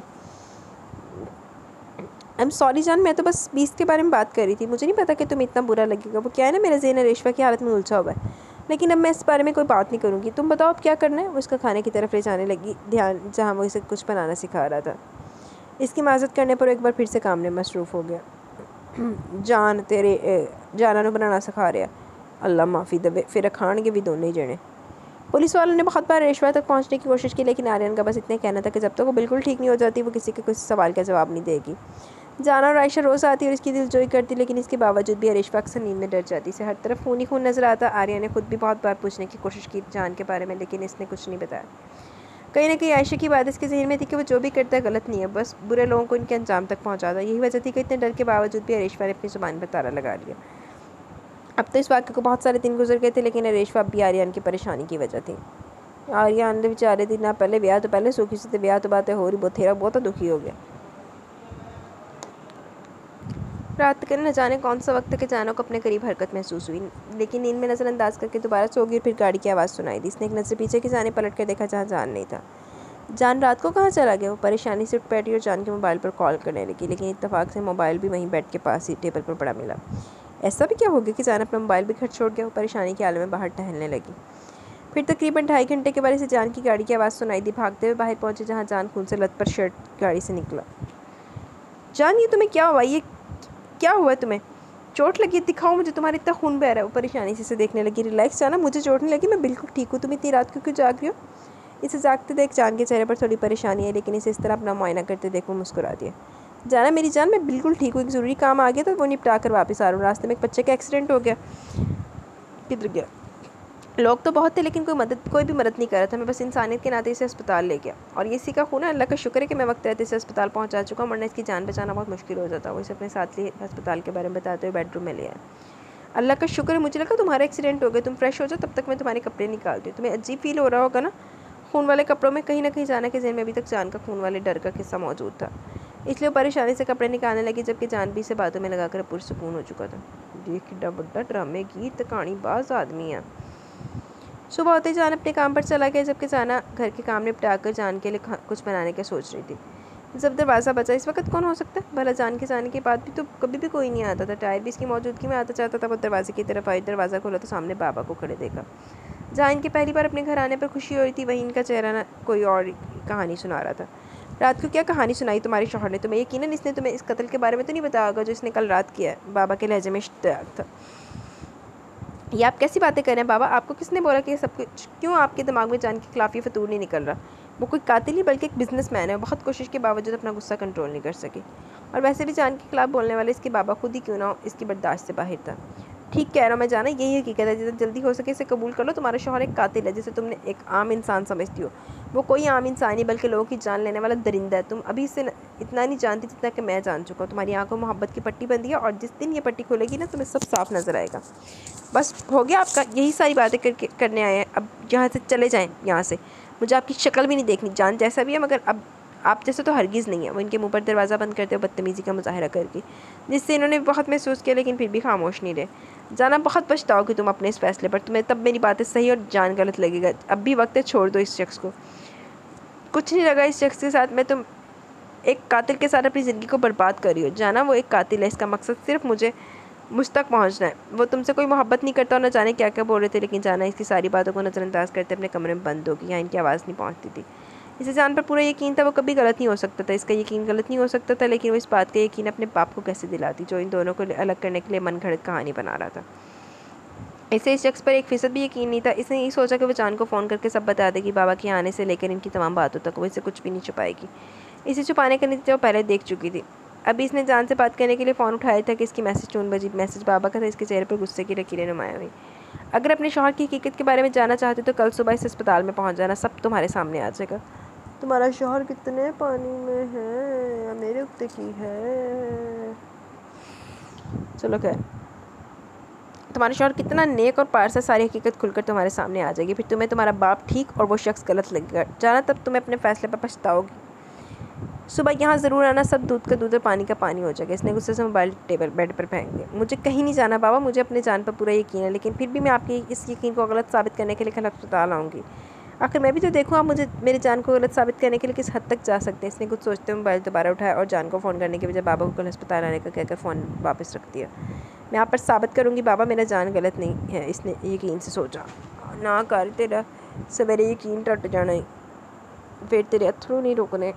आई एम सॉरी जान, मैं तो बस बीस्ट के बारे में बात कर रही थी। मुझे नहीं पता कि तुम्हें इतना बुरा लगेगा। वो क्या है ना, मेरा ज़हन अरेशवा की हालत में उलझा हुआ है, लेकिन अब मैं इस बारे में कोई बात नहीं करूँगी। तुम बताओ अब क्या करना है? वो उसका खाने की तरफ ले जाने लगी, ध्यान जहाँ वो इसे कुछ बनाना सिखा रहा था। इसकी माजरत करने पर एक बार फिर से काम में मसरूफ़ हो गया। जान तेरे जाना नु बनाना सिखा रहा, अल्लाह माफ़ी दे, फिर खानगे भी दोनों ही जने। पुलिस वालों ने बहुत बार अरेशवा तक पहुंचने की कोशिश की, लेकिन आर्यन का बस इतना कहना था कि जब तक वो बिल्कुल ठीक नहीं हो जाती वो किसी के कुछ सवाल का जवाब नहीं देगी। जाना और आयशा रोज़ आती और इसकी दिलजोई करती, लेकिन इसके बावजूद भी अरेशवा अक्सर नींद में डर जाती। इसे हर तरफ खून ही खून नजर आता। आर्यन ने खुद भी बहुत बार पूछने की कोशिश की जान के बारे में, लेकिन इसने कुछ नहीं बताया। कहीं ना कहीं आयशा की बात इसके जहन में थी कि वो जो भी करता है गलत नहीं है, बस बुरे लोगों को इनके अंजाम तक पहुँचाता। यही वजह थी कि इतने डर के बावजूद भी अरेशवा ने अपनी ज़ुबान पर ताला लगा लिया। अब तो इस वाक़े को बहुत सारे दिन गुजर गए थे, लेकिन अरेशवा अब भी आर्यन की परेशानी की वजह थी। आर्यन दे बेचारे दी ना पहले ब्याह तो पहले सुखी से ब्याह तो बातें हो रही बथेरा बहुत दुखी हो गया। रात के न जाने कौन सा वक्त के जाना को अपने करीब हरकत महसूस हुई, लेकिन नींद में नज़रअंदाज करके दोबारा सो गई। फिर गाड़ी की आवाज़ सुनाई दी। इसने एक नज़र पीछे की जाने पलट कर देखा जहाँ जान नहीं था। जान रात को कहाँ चला गया? वो परेशानी से उठ बैठी और जान के मोबाइल पर कॉल करने लगी, लेकिन इत्तेफाक से मोबाइल भी वहीं बेड के पास ही टेबल पर पड़ा मिला। ऐसा भी क्या हो गया कि जान अपना मोबाइल भी घर छोड़ गया? वो परेशानी के आलम में बाहर टहलने लगी। फिर तकरीबन ढाई घंटे के बाद इसे जान की गाड़ी की आवाज़ सुनाई दी। भागते हुए बाहर पहुंचे जहाँ जान खून से लत पर शर्ट गाड़ी से निकला। जान, ये तुम्हें क्या हुआ? ये क्या हुआ तुम्हें? चोट लगी? दिखाओ मुझे, तुम्हारा इतना खून बह रहा है। वो परेशानी से इसे देखने लगी। रिलैक्स जाना, मुझे चोट नहीं लगी, मैं बिल्कुल ठीक हूँ। तुम इतनी रात को क्यों जाग रही हो? इसे जागते देख जान के चेहरे पर थोड़ी परेशानी है, लेकिन इसे इस तरह अपना मुआयना करते देख वो मुस्कुरा दिया। जाना मेरी जान, मैं बिल्कुल ठीक हूँ। एक ज़रूरी काम आ गया तो वो निपटा कर वापस आ रहा हूँ। रास्ते में एक बच्चे का एक्सीडेंट हो गया। किधर गया? लोग तो बहुत थे, लेकिन कोई मदद कोई भी मदद नहीं कर रहा था। मैं बस इंसानियत के नाते इसे अस्पताल ले गया, और ये इसी का खून है। अल्लाह का शुक्र है कि मैं वक्त रहते इसे अस्पताल पहुंचा चुका, वरना इसकी जान बचाना बहुत मुश्किल हो जाता। वो इसे अपने साथ लिए अस्पताल के बारे में बताते हुए बेडरूम में ले आया। अल्लाह का शुक्र है, मुझे लगा तुम्हारा एक्सीडेंट हो गया, तुम फ्रेश हो जाओ, तब तक मैं तुम्हारे कपड़े निकालती हूँ। तुम्हें अजीब फील हो रहा होगा ना खून वाले कपड़ों में? कहीं ना कहीं जाना के ज़हन में अभी तक जान का खून वाले डर का किस्सा मौजूद था, इसलिए वो परेशानी से कपड़े निकालने लगी, जबकि जान भी इसे बातों में लगाकर पुरसुकून हो चुका था। देख कितना बड़ा ड्रामे की तकानी बाज आदमी है। सुबह होते ही जान अपने काम पर चला गया, जबकि जाना घर के काम निपटा कर जान के लिए कुछ बनाने का सोच रही थी। जब दरवाज़ा बजा, इस वक्त कौन हो सकता है भला? जान के जाने के बाद भी तो कभी भी कोई नहीं आता था। टायर भी इसकी मौजूदगी में आता जाता था। वो दरवाजे की तरफ आई, दरवाज़ा खोला तो सामने बाबा को खड़े देखा। जहाँ इनकी पहली बार अपने घर आने पर खुशी हो रही थी, वहीं इनका चेहरा ना कोई और कहानी सुना रहा था। रात को क्या कहानी सुनाई तुम्हारे शौहर ने तुम्हें? यकीनन इसने तुम्हें इस कत्ल के बारे में तो नहीं बताया होगा जो इसने कल रात किया है। बाबा के लहजे में इश्तियाक था। ये आप कैसी बातें कर रहे हैं बाबा? आपको किसने बोला कि ये सब कुछ? क्यों आपके दिमाग में जान के खिलाफ ये फतूर नहीं निकल रहा? वो कोई कातिल ही बल्कि एक बिजनेसमैन है। बहुत कोशिश के बावजूद अपना गुस्सा कंट्रोल नहीं कर सके, और वैसे भी जान के खिलाफ बोलने वाले इसके बाबा खुद ही क्यों ना हो इसकी बर्दाश्त से बाहर था। ठीक कह रहा हूँ मैं जाना, यही हकीकत है। जितना जल्दी हो सके इसे कबूल कर लो। तुम्हारा शौहर एक कातिल है जिसे तुमने एक आम इंसान समझती हो। वो कोई आम इंसान नहीं बल्कि लोगों की जान लेने वाला दरिंदा है। तुम अभी इससे इतना नहीं जानती जितना कि मैं जान चुका हूँ। तुम्हारी आंखों में मोहब्बत की पट्टी बंदी है, और जिस दिन ये पट्टी खुलेगी ना तुम्हें सब साफ नजर आएगा। बस हो गया आपका, यही सारी बातें करके करने आए हैं। अब यहाँ से चले जाएँ यहाँ से। मुझे आपकी शक्ल भी नहीं देखनी, जान जैसा भी है, मगर अब आप जैसे तो हरगिज़ नहीं है। वो इनके मुंह पर दरवाज़ा बंद करते हुए बदतमीज़ी का मुजाहरा करके, जिससे इन्होंने बहुत महसूस किया लेकिन फिर भी खामोश नहीं रहे। जाना, बहुत पछताओगे तुम अपने इस फैसले पर। तुम्हें तब मेरी बातें सही और जान गलत लगेगा। अब भी वक्त है, छोड़ दो इस शख्स को। कुछ नहीं लगा इस शख्स के साथ मैं। तुम एक कातिल के साथ अपनी ज़िंदगी को बर्बाद कर रही हो। जाना, वो एक कातिल है। इसका मकसद सिर्फ मुझे मुझ तक पहुँचना है। वो तुमसे कोई मोहब्बत नहीं करता और न जाने क्या क्या बोल रहे थे, लेकिन जाना इसकी सारी बातों को नज़रअंदाज करते अपने कमरे में बंद होगी। यहाँ इनकी आवाज़ नहीं पहुँचती थी। इसे जान पर पूरा यकीन था वो कभी गलत नहीं हो सकता था। इसका यकीन गलत नहीं हो सकता था, लेकिन वो इस बात का यकीन अपने बाप को कैसे दिलाती जो इन दोनों को अलग करने के लिए मन घड़त कहानी बना रहा था। इसे इस शख्स पर एक फ़ीसद भी यकीन नहीं था। इसने यही सोचा कि वो जान को फ़ोन करके सब बता देगी। बाबा के आने से लेकर इनकी तमाम बातों तक वो इसे कुछ भी नहीं छुपाएगी। इसे छुपाने का नतीजा वो पहले देख चुकी थी। अभी इसने जान से बात करने के लिए फ़ोन उठाया था कि इसकी मैसेज टून बजी। मैसेज बाबा का था। इसके चेहरे पर गुस्से की लकीरें नुमाया हुई। अगर अपने शौहर की हकीकत के बारे में जानना चाहते तो कल सुबह इस अस्पताल में पहुँच जाना, सब तुम्हारे सामने आ जाएगा। तुम्हारा शौहर कितने पानी में है, मेरे उत्ते की है। चलो खैर, तुम्हारा शौहर कितना नेक और पारसा, सारी हकीकत खुलकर तुम्हारे सामने आ जाएगी। फिर तुम्हें तुम्हारा बाप ठीक और वो शख्स गलत लगेगा। जाना, तब तुम्हें अपने फैसले पर पछताओगी। सुबह यहाँ ज़रूर आना, सब दूध का दूध और पानी का पानी हो जाएगा। इसने गुस्से से मोबाइल टेबल बेड पर फेंक दिया। मुझे कहीं नहीं जाना बाबा, मुझे अपने जान पर पूरा यकीन है, लेकिन फिर भी मैं आपकी इस यकीन को गलत साबित करने के लिए कल अस्पताल आऊँगी। आखिर मैं भी तो देखूँ आप मुझे मेरी जान को गलत साबित करने के लिए किस हद तक जा सकते हैं। इसने कुछ सोचते हुए मोबाइल दोबारा उठाया और जान को फ़ोन करने के बजाय बाबा को कल अस्पताल आने का कहकर फ़ोन वापस रख दिया। मैं आप पर साबित करूँगी बाबा, मेरा जान गलत नहीं है। इसने यकीन से सोचा। ना कर, तेरा सवेरे यकीन टट जाना ही, फिर तेरे अथरू नहीं रुकने।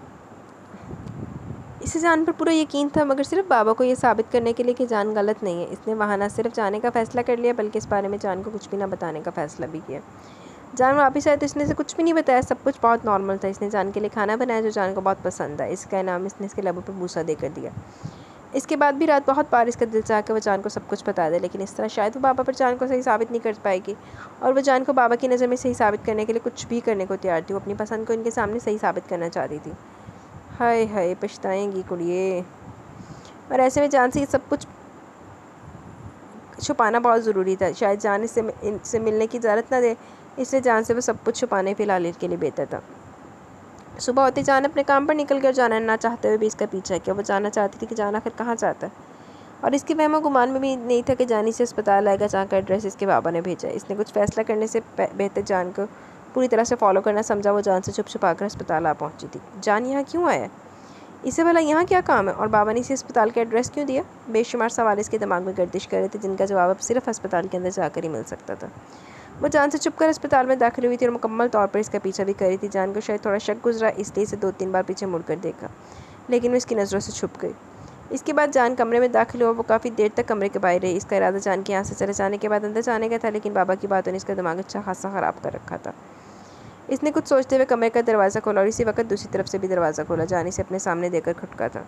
इसे जान पर पूरा यकीन था, मगर सिर्फ बाबा को ये साबित करने के लिए कि जान गलत नहीं है। इसने वहाँ न सिर्फ जाने का फ़ैसला कर लिया बल्कि इस बारे में जान को कुछ भी ना बताने का फ़ैसला भी किया। जान वापस आए तो इसने से कुछ भी नहीं बताया। सब कुछ बहुत नॉर्मल था। इसने जान के लिए खाना बनाया जो जान को बहुत पसंद है। इसका इनाम इसने इसके लबों पर बूसा देकर दिया। इसके बाद भी रात बहुत बार इसका दिल चाह के वो जान को सब कुछ बता दे, लेकिन इस तरह शायद वो बाबा पर जान को सही साबित नहीं कर पाएगी, और वो जान को बाबा की नज़र में सही साबित करने के लिए कुछ भी करने को तैयार थी। वो अपनी पसंद को इनके सामने सही साबित करना चाहती थी। हाय हाय, पछताएंगी कुड़िए। और ऐसे में जान से ये सब कुछ छुपाना बहुत ज़रूरी था। शायद जान इससे इनसे मिलने की इजाज़त ना दे, इसलिए जान से वो सब कुछ छुपाने फ़िलहाल के लिए बेहतर था। सुबह होते जान अपने काम पर निकल कर जाना ना चाहते हुए भी इसका पीछा किया। वो जानना चाहती थी कि जान आखिर कहाँ जाता है, और इसके वहमो गुमान में भी नहीं था कि जानी से अस्पताल आएगा जहाँ का एड्रेस इसके बाबा ने भेजा है। इसने कुछ फैसला करने से बेहतर जान को पूरी तरह से फॉलो करना समझा। वो जान से छुप छुपा कर अस्पताल आ पहुँची थी। जान यहाँ क्यों आया, इसे भला यहाँ क्या काम है, और बाबा ने इसे अस्पताल का एड्रेस क्यों दिया? बेशुमार सवाल इसके दिमाग में गर्दिश कर रहे थे जिनका जवाब अब सिर्फ अस्पताल के अंदर जाकर ही मिल सकता था। वो जान से चुपकर अस्पताल में दाखिल हुई थी और मुकम्मल तौर पर इसका पीछा भी कर रही थी। जान को शायद थोड़ा शक गुजरा, इसलिए इसे दो तीन बार पीछे मुड़कर देखा, लेकिन वो इसकी नज़रों से छुप गई। इसके बाद जान कमरे में दाखिल हुआ। वो काफ़ी देर तक कमरे के बाहर रही। इसका इरादा जान के यहाँ से चले जाने के बाद अंदर जाने का था, लेकिन बाबा की बातों ने इसका दिमाग अच्छा खासा ख़राब कर रखा था। इसने कुछ सोचते हुए कमरे का दरवाज़ा खोला, और इसी वक्त दूसरी तरफ से भी दरवाज़ा खोला। जान इसे अपने सामने देकर खटका था।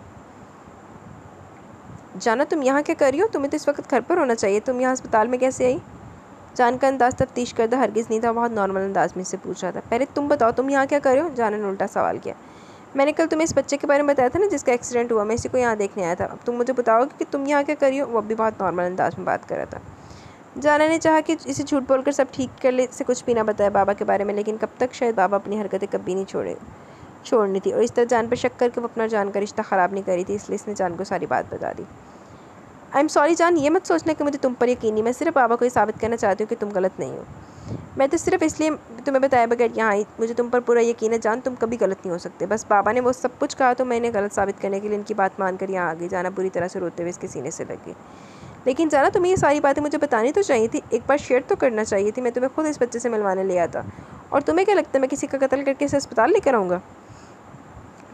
जाना, तुम यहाँ क्या कर रही हो? तुम्हें तो इस वक्त घर पर होना चाहिए। तुम यहाँ अस्पताल में कैसे आई? जान का अंदाज़ तफ्तीश करदा हरगिज़ नहीं था, बहुत नॉर्मल अंदाज में इससे पूछ रहा था। पहले तुम बताओ, तुम यहाँ क्या कर रहे हो? जान ने उल्टा सवाल किया। मैंने कल तुम्हें इस बच्चे के बारे में बताया था ना जिसका एक्सीडेंट हुआ, मैं इसी को यहाँ देखने आया था। अब तुम मुझे बताओगे कि तुम यहाँ क्या कर रही हो? वो भी बहुत नॉर्मल अंदाज में बात कर रहा था। जाना ने चाहा कि इसे झूठ बोलकर सब ठीक कर ले, इसे कुछ भी ना बताया बाबा के बारे में, लेकिन कब तक शायद बाबा अपनी हरकतें कभी नहीं छोड़े छोड़नी थी, और इस तरह जान पर शक करके वो अपना जान का रिश्ता ख़राब नहीं करी थी। इसलिए इसने जान को सारी बात बता दी। आई एम सॉरी जान, ये मत सोचना कि मुझे तुम पर यकीन नहीं। मैं सिर्फ बाबा को ये साबित करना चाहती हूँ कि तुम गलत नहीं हो। मैं तो सिर्फ इसलिए तुम्हें बताया बगैर यहाँ आई। मुझे तुम पर पूरा यकीन है जान, तुम कभी गलत नहीं हो सकते। बस बाबा ने वो सब कुछ कहा तो मैंने गलत साबित करने के लिए इनकी बात मानकर यहाँ आ गई। जाना बुरी तरह से रोते हुए इसके सीने से लग गई। लेकिन जाना, तुम्हें ये सारी बातें मुझे बतानी तो चाहिए थी, एक बार शेयर तो करना चाहिए थी। मैं तुम्हें खुद इस बच्चे से मिलवाने ले आता, और तुम्हें क्या लगता है मैं किसी का कत्ल करके इसे अस्पताल लेकर आऊँगा?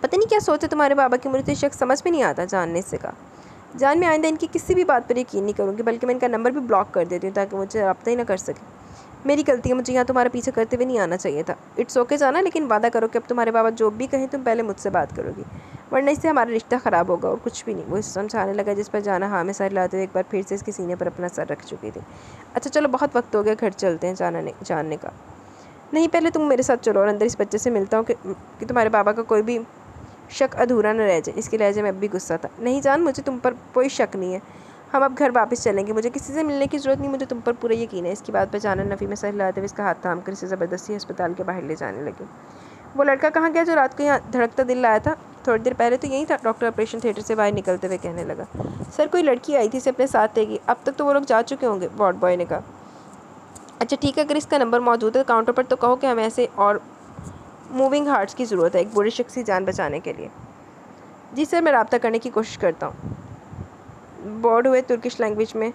पता नहीं क्या सोचा तुम्हारे बाबा की, मुझे तो शक समझ में नहीं आता। जान ने इससे कहा। जान, मैं आइंदा इनकी किसी भी बात पर यकीन नहीं करूँगी, बल्कि मैं इनका नंबर भी ब्लॉक कर देती हूँ ताकि मुझे रब्ता ही ना कर सके। मेरी गलती है, मुझे यहाँ तुम्हारा पीछे करते हुए नहीं आना चाहिए था। इट्स ओके जाना, लेकिन वादा करो कि अब तुम्हारे बाबा जो भी कहें तुम पहले मुझसे बात करोगी, वरना इससे हमारा रिश्ता ख़राब होगा और कुछ भी नहीं। वो समझाने लगा, जिस पर जाना हाँ में सर लाते हुए एक बार फिर से इसके सीने पर अपना सर रख चुकी थी। अच्छा चलो, बहुत वक्त हो गया, घर चलते हैं। जाना ने जानने का। नहीं, पहले तुम मेरे साथ चलो और अंदर इस बच्चे से मिलता हूँ कि, कि तुम्हारे बाबा का कोई भी शक अधूरा न रह जाए। इसके लहजे में अब भी गुस्सा था। नहीं जान, मुझे तुम पर कोई शक नहीं है, हम अब घर वापस चलेंगे, मुझे किसी से मिलने की ज़रूरत नहीं, मुझे तुम पर पूरा यकीन है। इसकी बात पर जाना नफ़ी में सर लाते हुए इसका हाथ थाम कर इसे ज़बरदस्ती अस्पताल के बाहर ले जाने लगे। वो लड़का कहाँ गया जो रात को यहाँ धड़कता दिल लाया था? थोड़ी देर पहले तो यही था। डॉक्टर ऑपरेशन थिएटर से बाहर निकलते हुए कहने लगा। सर, कोई लड़की आई थी, इसे अपने साथ लेगी। अब तक तो वो लोग जा चुके होंगे, वार्ड बॉय ने कहा। अच्छा ठीक है, अगर इसका नंबर मौजूद है काउंटर पर तो कहो कि हमें ऐसे और मूविंग हार्ट्स की ज़रूरत है एक बूढ़े शख्स की जान बचाने के लिए। जी सर, मैं रब्ता करने की कोशिश करता हूँ। बोर्ड हुए तुर्किश लैंग्वेज में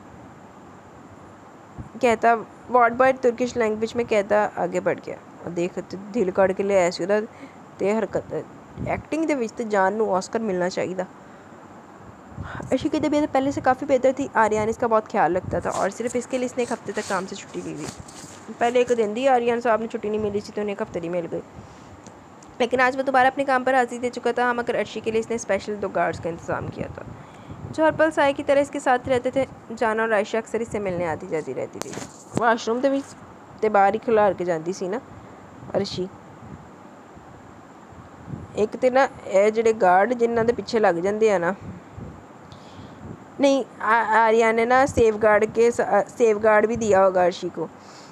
कहता वार्ड बॉय तुर्किश लैंग्वेज में कहता आगे बढ़ गया। और देख दिल कड़ के लिए ऐसी उधर ते हरकत एक्टिंग के विच ते जान नू ऑस्कर मिलना चाहिए। अर्शी की तबीयत पहले से काफ़ी बेहतर थी। आर्यन इसका बहुत ख्याल रखता था और सिर्फ इसके लिए इसने एक हफ्ते तक काम से छुट्टी ली हुई। पहले एक दिन दी आर्यन साहब ने छुट्टी नहीं मिली थी तो उन्हें एक हफ्ते नहीं मिल गई, लेकिन आज वो दोबारा अपने काम पर हाजिर दे चुका था। हम अगर अर्शी के लिए इसने स्पेशल दो गार्ड्स का इंतज़ाम किया था जो हर पल साय की तरह इसके साथ रहते थे। जाना और आयशा अक्सर इससे मिलने आती जाती रहती थी। वाशरूम तो भी ते बाहर ही खिलार के जाती सी ना अर्शी। एक तो ना ये ਜਿਹੜੇ गार्ड जिन्हों के पिछे लग जाते हैं ना, नहीं आर्या ने ना सेफ गार्ड के सेफ गार्ड भी दिया होगा अर्शी को,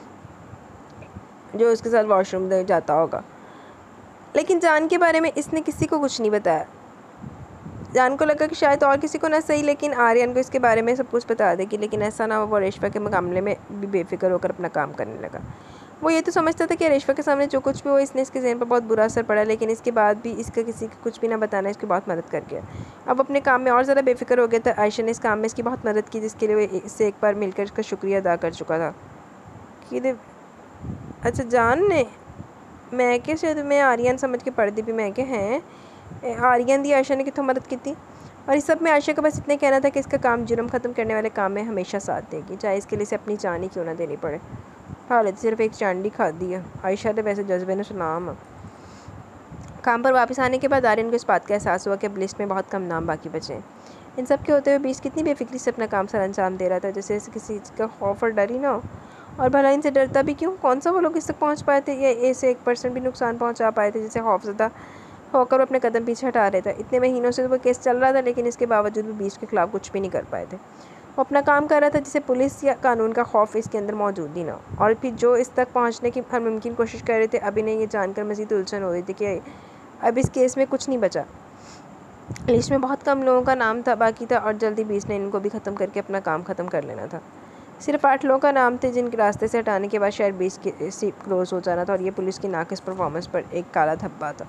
जो उसके साथ वॉशरूम जाता होगा। लेकिन जान के बारे में इसने किसी को कुछ नहीं बताया। जान को लगा कि शायद और किसी को ना सही, लेकिन आर्यन को इसके बारे में सब कुछ बता देगी। लेकिन ऐसा ना हो, वो रेशमा के मामले में भी बेफिक्र होकर अपना काम करने लगा। वो ये तो समझता था कि रेशमा के सामने जो कुछ भी हो, इसने इसके ज़हन पर बहुत बुरा असर पड़ा, लेकिन इसके बाद भी इसका किसी को कुछ भी ना बताना इसकी बहुत मदद कर गया। अब अपने काम में और ज़्यादा बेफिक्र हो गया था। आयशा ने इस काम में इसकी बहुत मदद की, जिसके लिए वो इससे एक बार मिलकर इसका शुक्रिया अदा कर चुका था। कि अच्छा जान ने मैं क्या शायद मैं आर्यन समझ के पढ़ दी भी मैं क्या हैं आर्यन दी आयशा ने कितों मदद की थी। और इस सब में आयशा का बस इतना कहना था कि इसका काम जुर्म ख़त्म करने वाले काम में हमेशा साथ देगी, चाहे इसके लिए इसे अपनी जान ही क्यों ना देनी पड़े। हालत सिर्फ एक चांडी खा दी है। आयशा ने वैसे जज्बे ने सुनाम। काम पर वापस आने के बाद आर्यन को इस बात का एहसास हुआ कि अब लिस्ट में बहुत कम नाम बाकी बचे हैं। इन सब के होते हुए बीस कितनी बेफिक्री से अपना काम सर अंजाम दे रहा था, जैसे इसे किसी चीज़ का खौफ और डर ही ना हो। और भला इनसे डरता भी क्यों? कौन सा वो लोग इस तक पहुँच पाए थे या इसे एक परसेंट भी नुकसान पहुँचा पाए थे जिसे खौफजदा होकर वो अपने कदम पीछे हटा रहे थे। इतने महीनों से तो वो केस चल रहा था, लेकिन इसके बावजूद भी बीस के खिलाफ कुछ भी नहीं कर पाए थे। वो अपना काम कर रहा था जिसे पुलिस या कानून का खौफ इसके अंदर मौजूद ही ना हो। और फिर जो इस तक पहुंचने की हर मुमकिन कोशिश कर रहे थे, अभी ने ये जानकर मज़ीद उलझन हो रही थी कि अब इस केस में कुछ नहीं बचा। लिस्ट में बहुत कम लोगों का नाम था बाकी था और जल्दी बीस ने इनको भी ख़त्म करके अपना काम ख़त्म कर लेना था। सिर्फ आठ लोगों का नाम थे जिनके रास्ते से हटाने के बाद शायद बीस की सीट क्लोज हो जाना था, और ये पुलिस की नाकिस परफॉर्मेंस पर एक काला धब्बा था।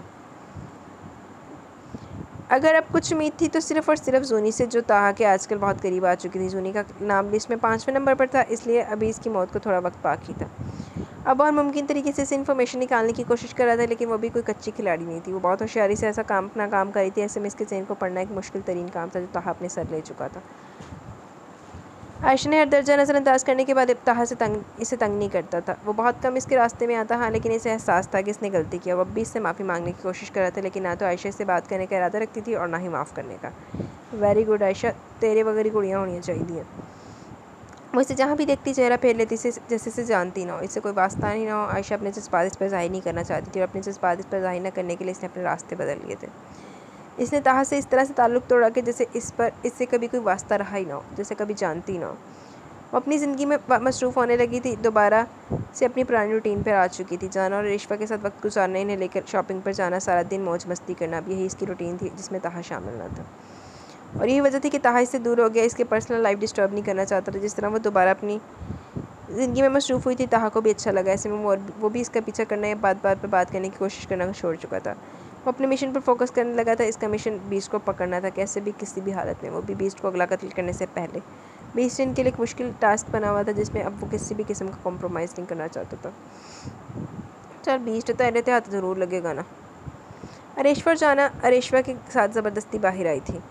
अगर अब कुछ उम्मीद थी तो सिर्फ और सिर्फ जूनी से, जो ताहा के आजकल बहुत करीब आ चुकी थी। जूनी का नाम लिस्ट में पाँचवें नंबर पर था, इसलिए अभी इसकी मौत को थोड़ा वक्त बाकी था। अब और मुमकिन तरीके से इसे इन्फॉर्मेशन निकालने की कोशिश कर रहा था, लेकिन वो भी कोई कच्ची खिलाड़ी नहीं थी। वो बहुत होशियारी से ऐसा काम अपना काम कर रही थी। ऐसे में इसके ज़हन को पढ़ना एक मुश्किल तरीन काम था जो ताहा अपने सर ले चुका था। आयशा ने हर दर्जा नज़रअंदाज करने के बाद ताहा से तंग इसे तंग नहीं करता था। वो बहुत कम इसके रास्ते में आता, हाँ, लेकिन इसे एहसास था कि इसने गलती किया। वो अब भी इससे माफ़ी मांगने की कोशिश कर रहा था, लेकिन ना तो आयशा से बात करने का इरादा रखती थी और ना ही माफ़ करने का। वेरी गुड आयशा, तेरे वगैरह कुड़ियाँ होनी चाहिए। वो इसे जहाँ भी देखती चेहरा फेर लेती, इसे जैसे से जानती ना हो, इससे कोई वास्ता नहीं ना हो। आयशा अपने जज्बात इस पर ज़ाहिर नहीं करना चाहती थी और अपने जज्बात इस पर ज़ाहिर न करने के लिए इसने अपने रास्ते बदल लिए थे। इसने ताहा से इस तरह से ताल्लुक़ तोड़ा कि जैसे इस पर इससे कभी कोई वास्ता रहा ही ना हो, जैसे कभी जानती ना हो। वो अपनी ज़िंदगी में मसरूफ़ होने लगी थी, दोबारा से अपनी पुरानी रूटीन पर आ चुकी थी। जाना और रेशमा के साथ वक्त गुजारना, इन्हें लेकर शॉपिंग पर जाना, सारा दिन मौज मस्ती करना, अब यही इसकी रूटीन थी जिसमें ताहा शामिल ना था। और यही वजह थी कि ताहा इससे दूर हो गया, इसके पर्सनल लाइफ डिस्टर्ब नहीं करना चाहता था। जिस तरह वो दोबारा अपनी ज़िंदगी में मसरूफ़ हुई थी, ताहा को भी अच्छा लगा। ऐसे में वो वो भी इसका पीछा करना या बात बात पर बात करने की कोशिश करना छोड़ चुका था। वो अपने मिशन पर फोकस करने लगा था। इसका मिशन बीस्ट को पकड़ना था, कैसे भी किसी भी हालत में, वो भी बीस्ट को अगला कत्ल करने से पहले। बीस्ट इनके लिए एक मुश्किल टास्क बना हुआ था जिसमें अब वो किसी भी किस्म का कॉम्प्रोमाइज़ नहीं करना चाहता था। चल बीस्ट तो एहतियात ज़रूर लगेगा ना। अरेशवा जाना अरेशवा के साथ ज़बरदस्ती बाहर आई थी।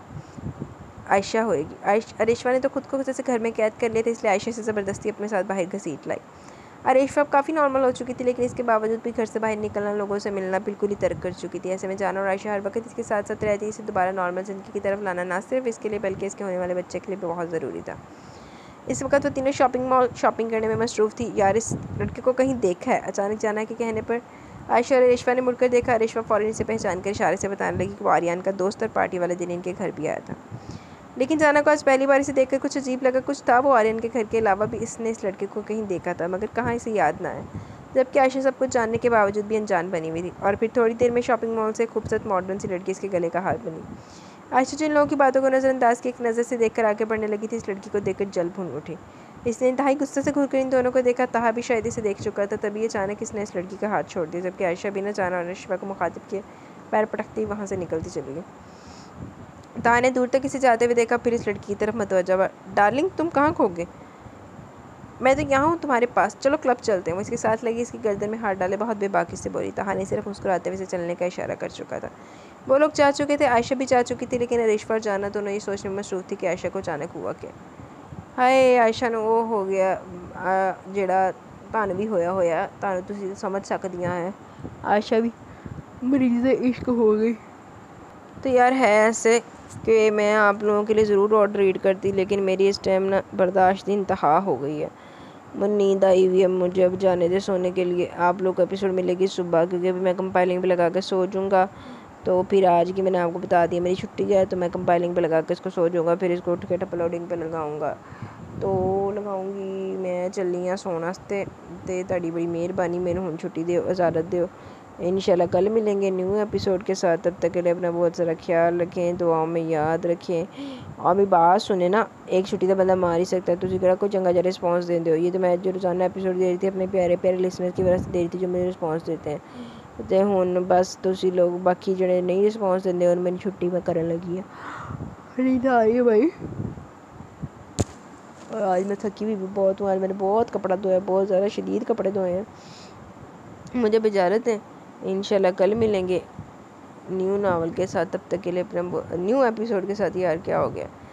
आयशा होएगी। आयश अरेशवा ने तो खुद को जैसे घर में कैद कर लिया था, इसलिए आयशा से ज़बरदस्ती अपने साथ बाहर घसीट लाई। अरेशवा अब काफ़ी नॉर्मल हो चुकी थी, लेकिन इसके बावजूद भी घर से बाहर निकलना, लोगों से मिलना बिल्कुल ही तर्क कर चुकी थी। ऐसे में जाना और आयशा हर वक्त इसके साथ साथ रहती, इसे दोबारा नॉर्मल ज़िंदगी की तरफ लाना ना सिर्फ इसके लिए बल्कि इसके होने वाले बच्चे के लिए भी बहुत ज़रूरी था। इस वक्त वो तीनों शॉपिंग मॉल शॉपिंग करने में मसरूफ़ थी। यार इस लड़के को कहीं देखा है। अचानक जाना के कहने पर आयशा और अरेशवा ने मुड़कर देखा। अरेशवा फ़ौरन इसे पहचान कर इशारे से बताने लगी कि वो आर्यन का दोस्त और पार्टी वाले दिन इनके घर भी आया था। लेकिन जाना को आज पहली बार इसे देखकर कुछ अजीब लगा। कुछ था वो आर्यन के घर के अलावा भी इसने इस लड़के को कहीं देखा था, मगर कहाँ इसे याद ना आया। जबकि आयशा सब कुछ जानने के बावजूद भी अनजान बनी हुई थी। और फिर थोड़ी देर में शॉपिंग मॉल से खूबसूरत मॉडर्न सी लड़की इसके गले का हार बनी। आयशा जिन लोगों की बातों को नज़रअंदाज की एक नज़र से देखकर आगे बढ़ने लगी थी, इस लड़की को देखकर जल भून उठी। इसने इंतहाई गुस्से से घूरकर इन दोनों को देखा। ताहा भी शायद इसे देख चुका था। तभी अचानक इसने इस लड़की का हाथ छोड़ दिया, जबकि आयशा बिना जाना और अरेशवा को मुखातिब किए पैर पटकती ही वहाँ से निकलती चली गई। ताहा ने दूर तक इसे जाते हुए देखा, फिर इस लड़की की तरफ मतवज्जा हुआ। डार्लिंग, तुम कहाँ खो गए? मैं तो यहाँ हूँ तुम्हारे पास, चलो क्लब चलते हैं। वो इसके साथ लगी इसकी गर्दन में हाथ डाले बहुत बेबाकी से बोली। ताहा ने सिर्फ मुस्कुराते हुए इसे चलने का इशारा कर चुका था। वो लोग जा चुके थे, आयशा भी जा चुकी थी, लेकिन अरेशवा और जाना दोनों ये सोचने में मसरूफ़ थी कि आयशा को अचानक हुआ क्या। हाय आयशा ਨੂੰ ਉਹ ਹੋ ਗਿਆ ਜਿਹੜਾ ਤੁਹਾਨੂੰ भी होया होया ਤੁਹਾਨੂੰ ਤੁਸੀਂ समझ सकदियां हैं। आयशा भी मरीज़ इश्क हो गई। तो यार है ऐसे कि मैं आप लोगों के लिए ज़रूर ऑर्डर रीड करती, लेकिन मेरी इस टाइम ना बर्दाश्त इंतहा हो गई है। मुझे नींद आई हुई है, मुझे अब जाने दे सोने के लिए। आप लोग को एपिसोड मिलेगी सुबह, क्योंकि अभी मैं कंपाइलिंग पे लगा के सो जाऊँगा। तो फिर आज की मैंने आपको बता दिया मेरी छुट्टी है, तो मैं कंपाइलिंग पे लगा के इसको सो जाऊँगा। फिर इसको उठ के अपलोडिंग पे लगाऊँगा, तो लगाऊँगी मैं चलनी हाँ सोने वास्ते। तो तुहाडी बड़ी मेहरबानी, मैनू हुण छुट्टी दो, इजाज़त दो। इंशाल्लाह कल मिलेंगे न्यू एपिसोड के साथ। तब तक के लिए अपना बहुत सारा ख्याल रखें, दुआओं में याद रखें। और मेरी बात सुने ना, एक छुट्टी तो बंदा मार ही सकता है। तुझे कड़ा कोई चंगा जा रिस्पॉन्स देंदे हो। ये तो मैं जो रोज़ाना एपिसोड दे रही थी अपने प्यारे प्यारे लिसनर की वजह से दे रही थी, जो मुझे रिस्पॉन्स देते हैं। तो हुण बस तुसी लोग बाकी जड़े नहीं रिस्पॉन्स देंदे, और मेरी छुट्टी मैं करन लगी है। नींद आ रही है भाई, और आज मैं थकी हुई भी बहुत हूँ। आज मैंने बहुत कपड़ा धोया, बहुत ज़्यादा शदीद कपड़े धोए हैं। मुझे इजाज़त है, इंशाल्लाह कल मिलेंगे न्यू नावल के साथ। तब तक के लिए अपना न्यू एपिसोड के साथ। यार क्या हो गया।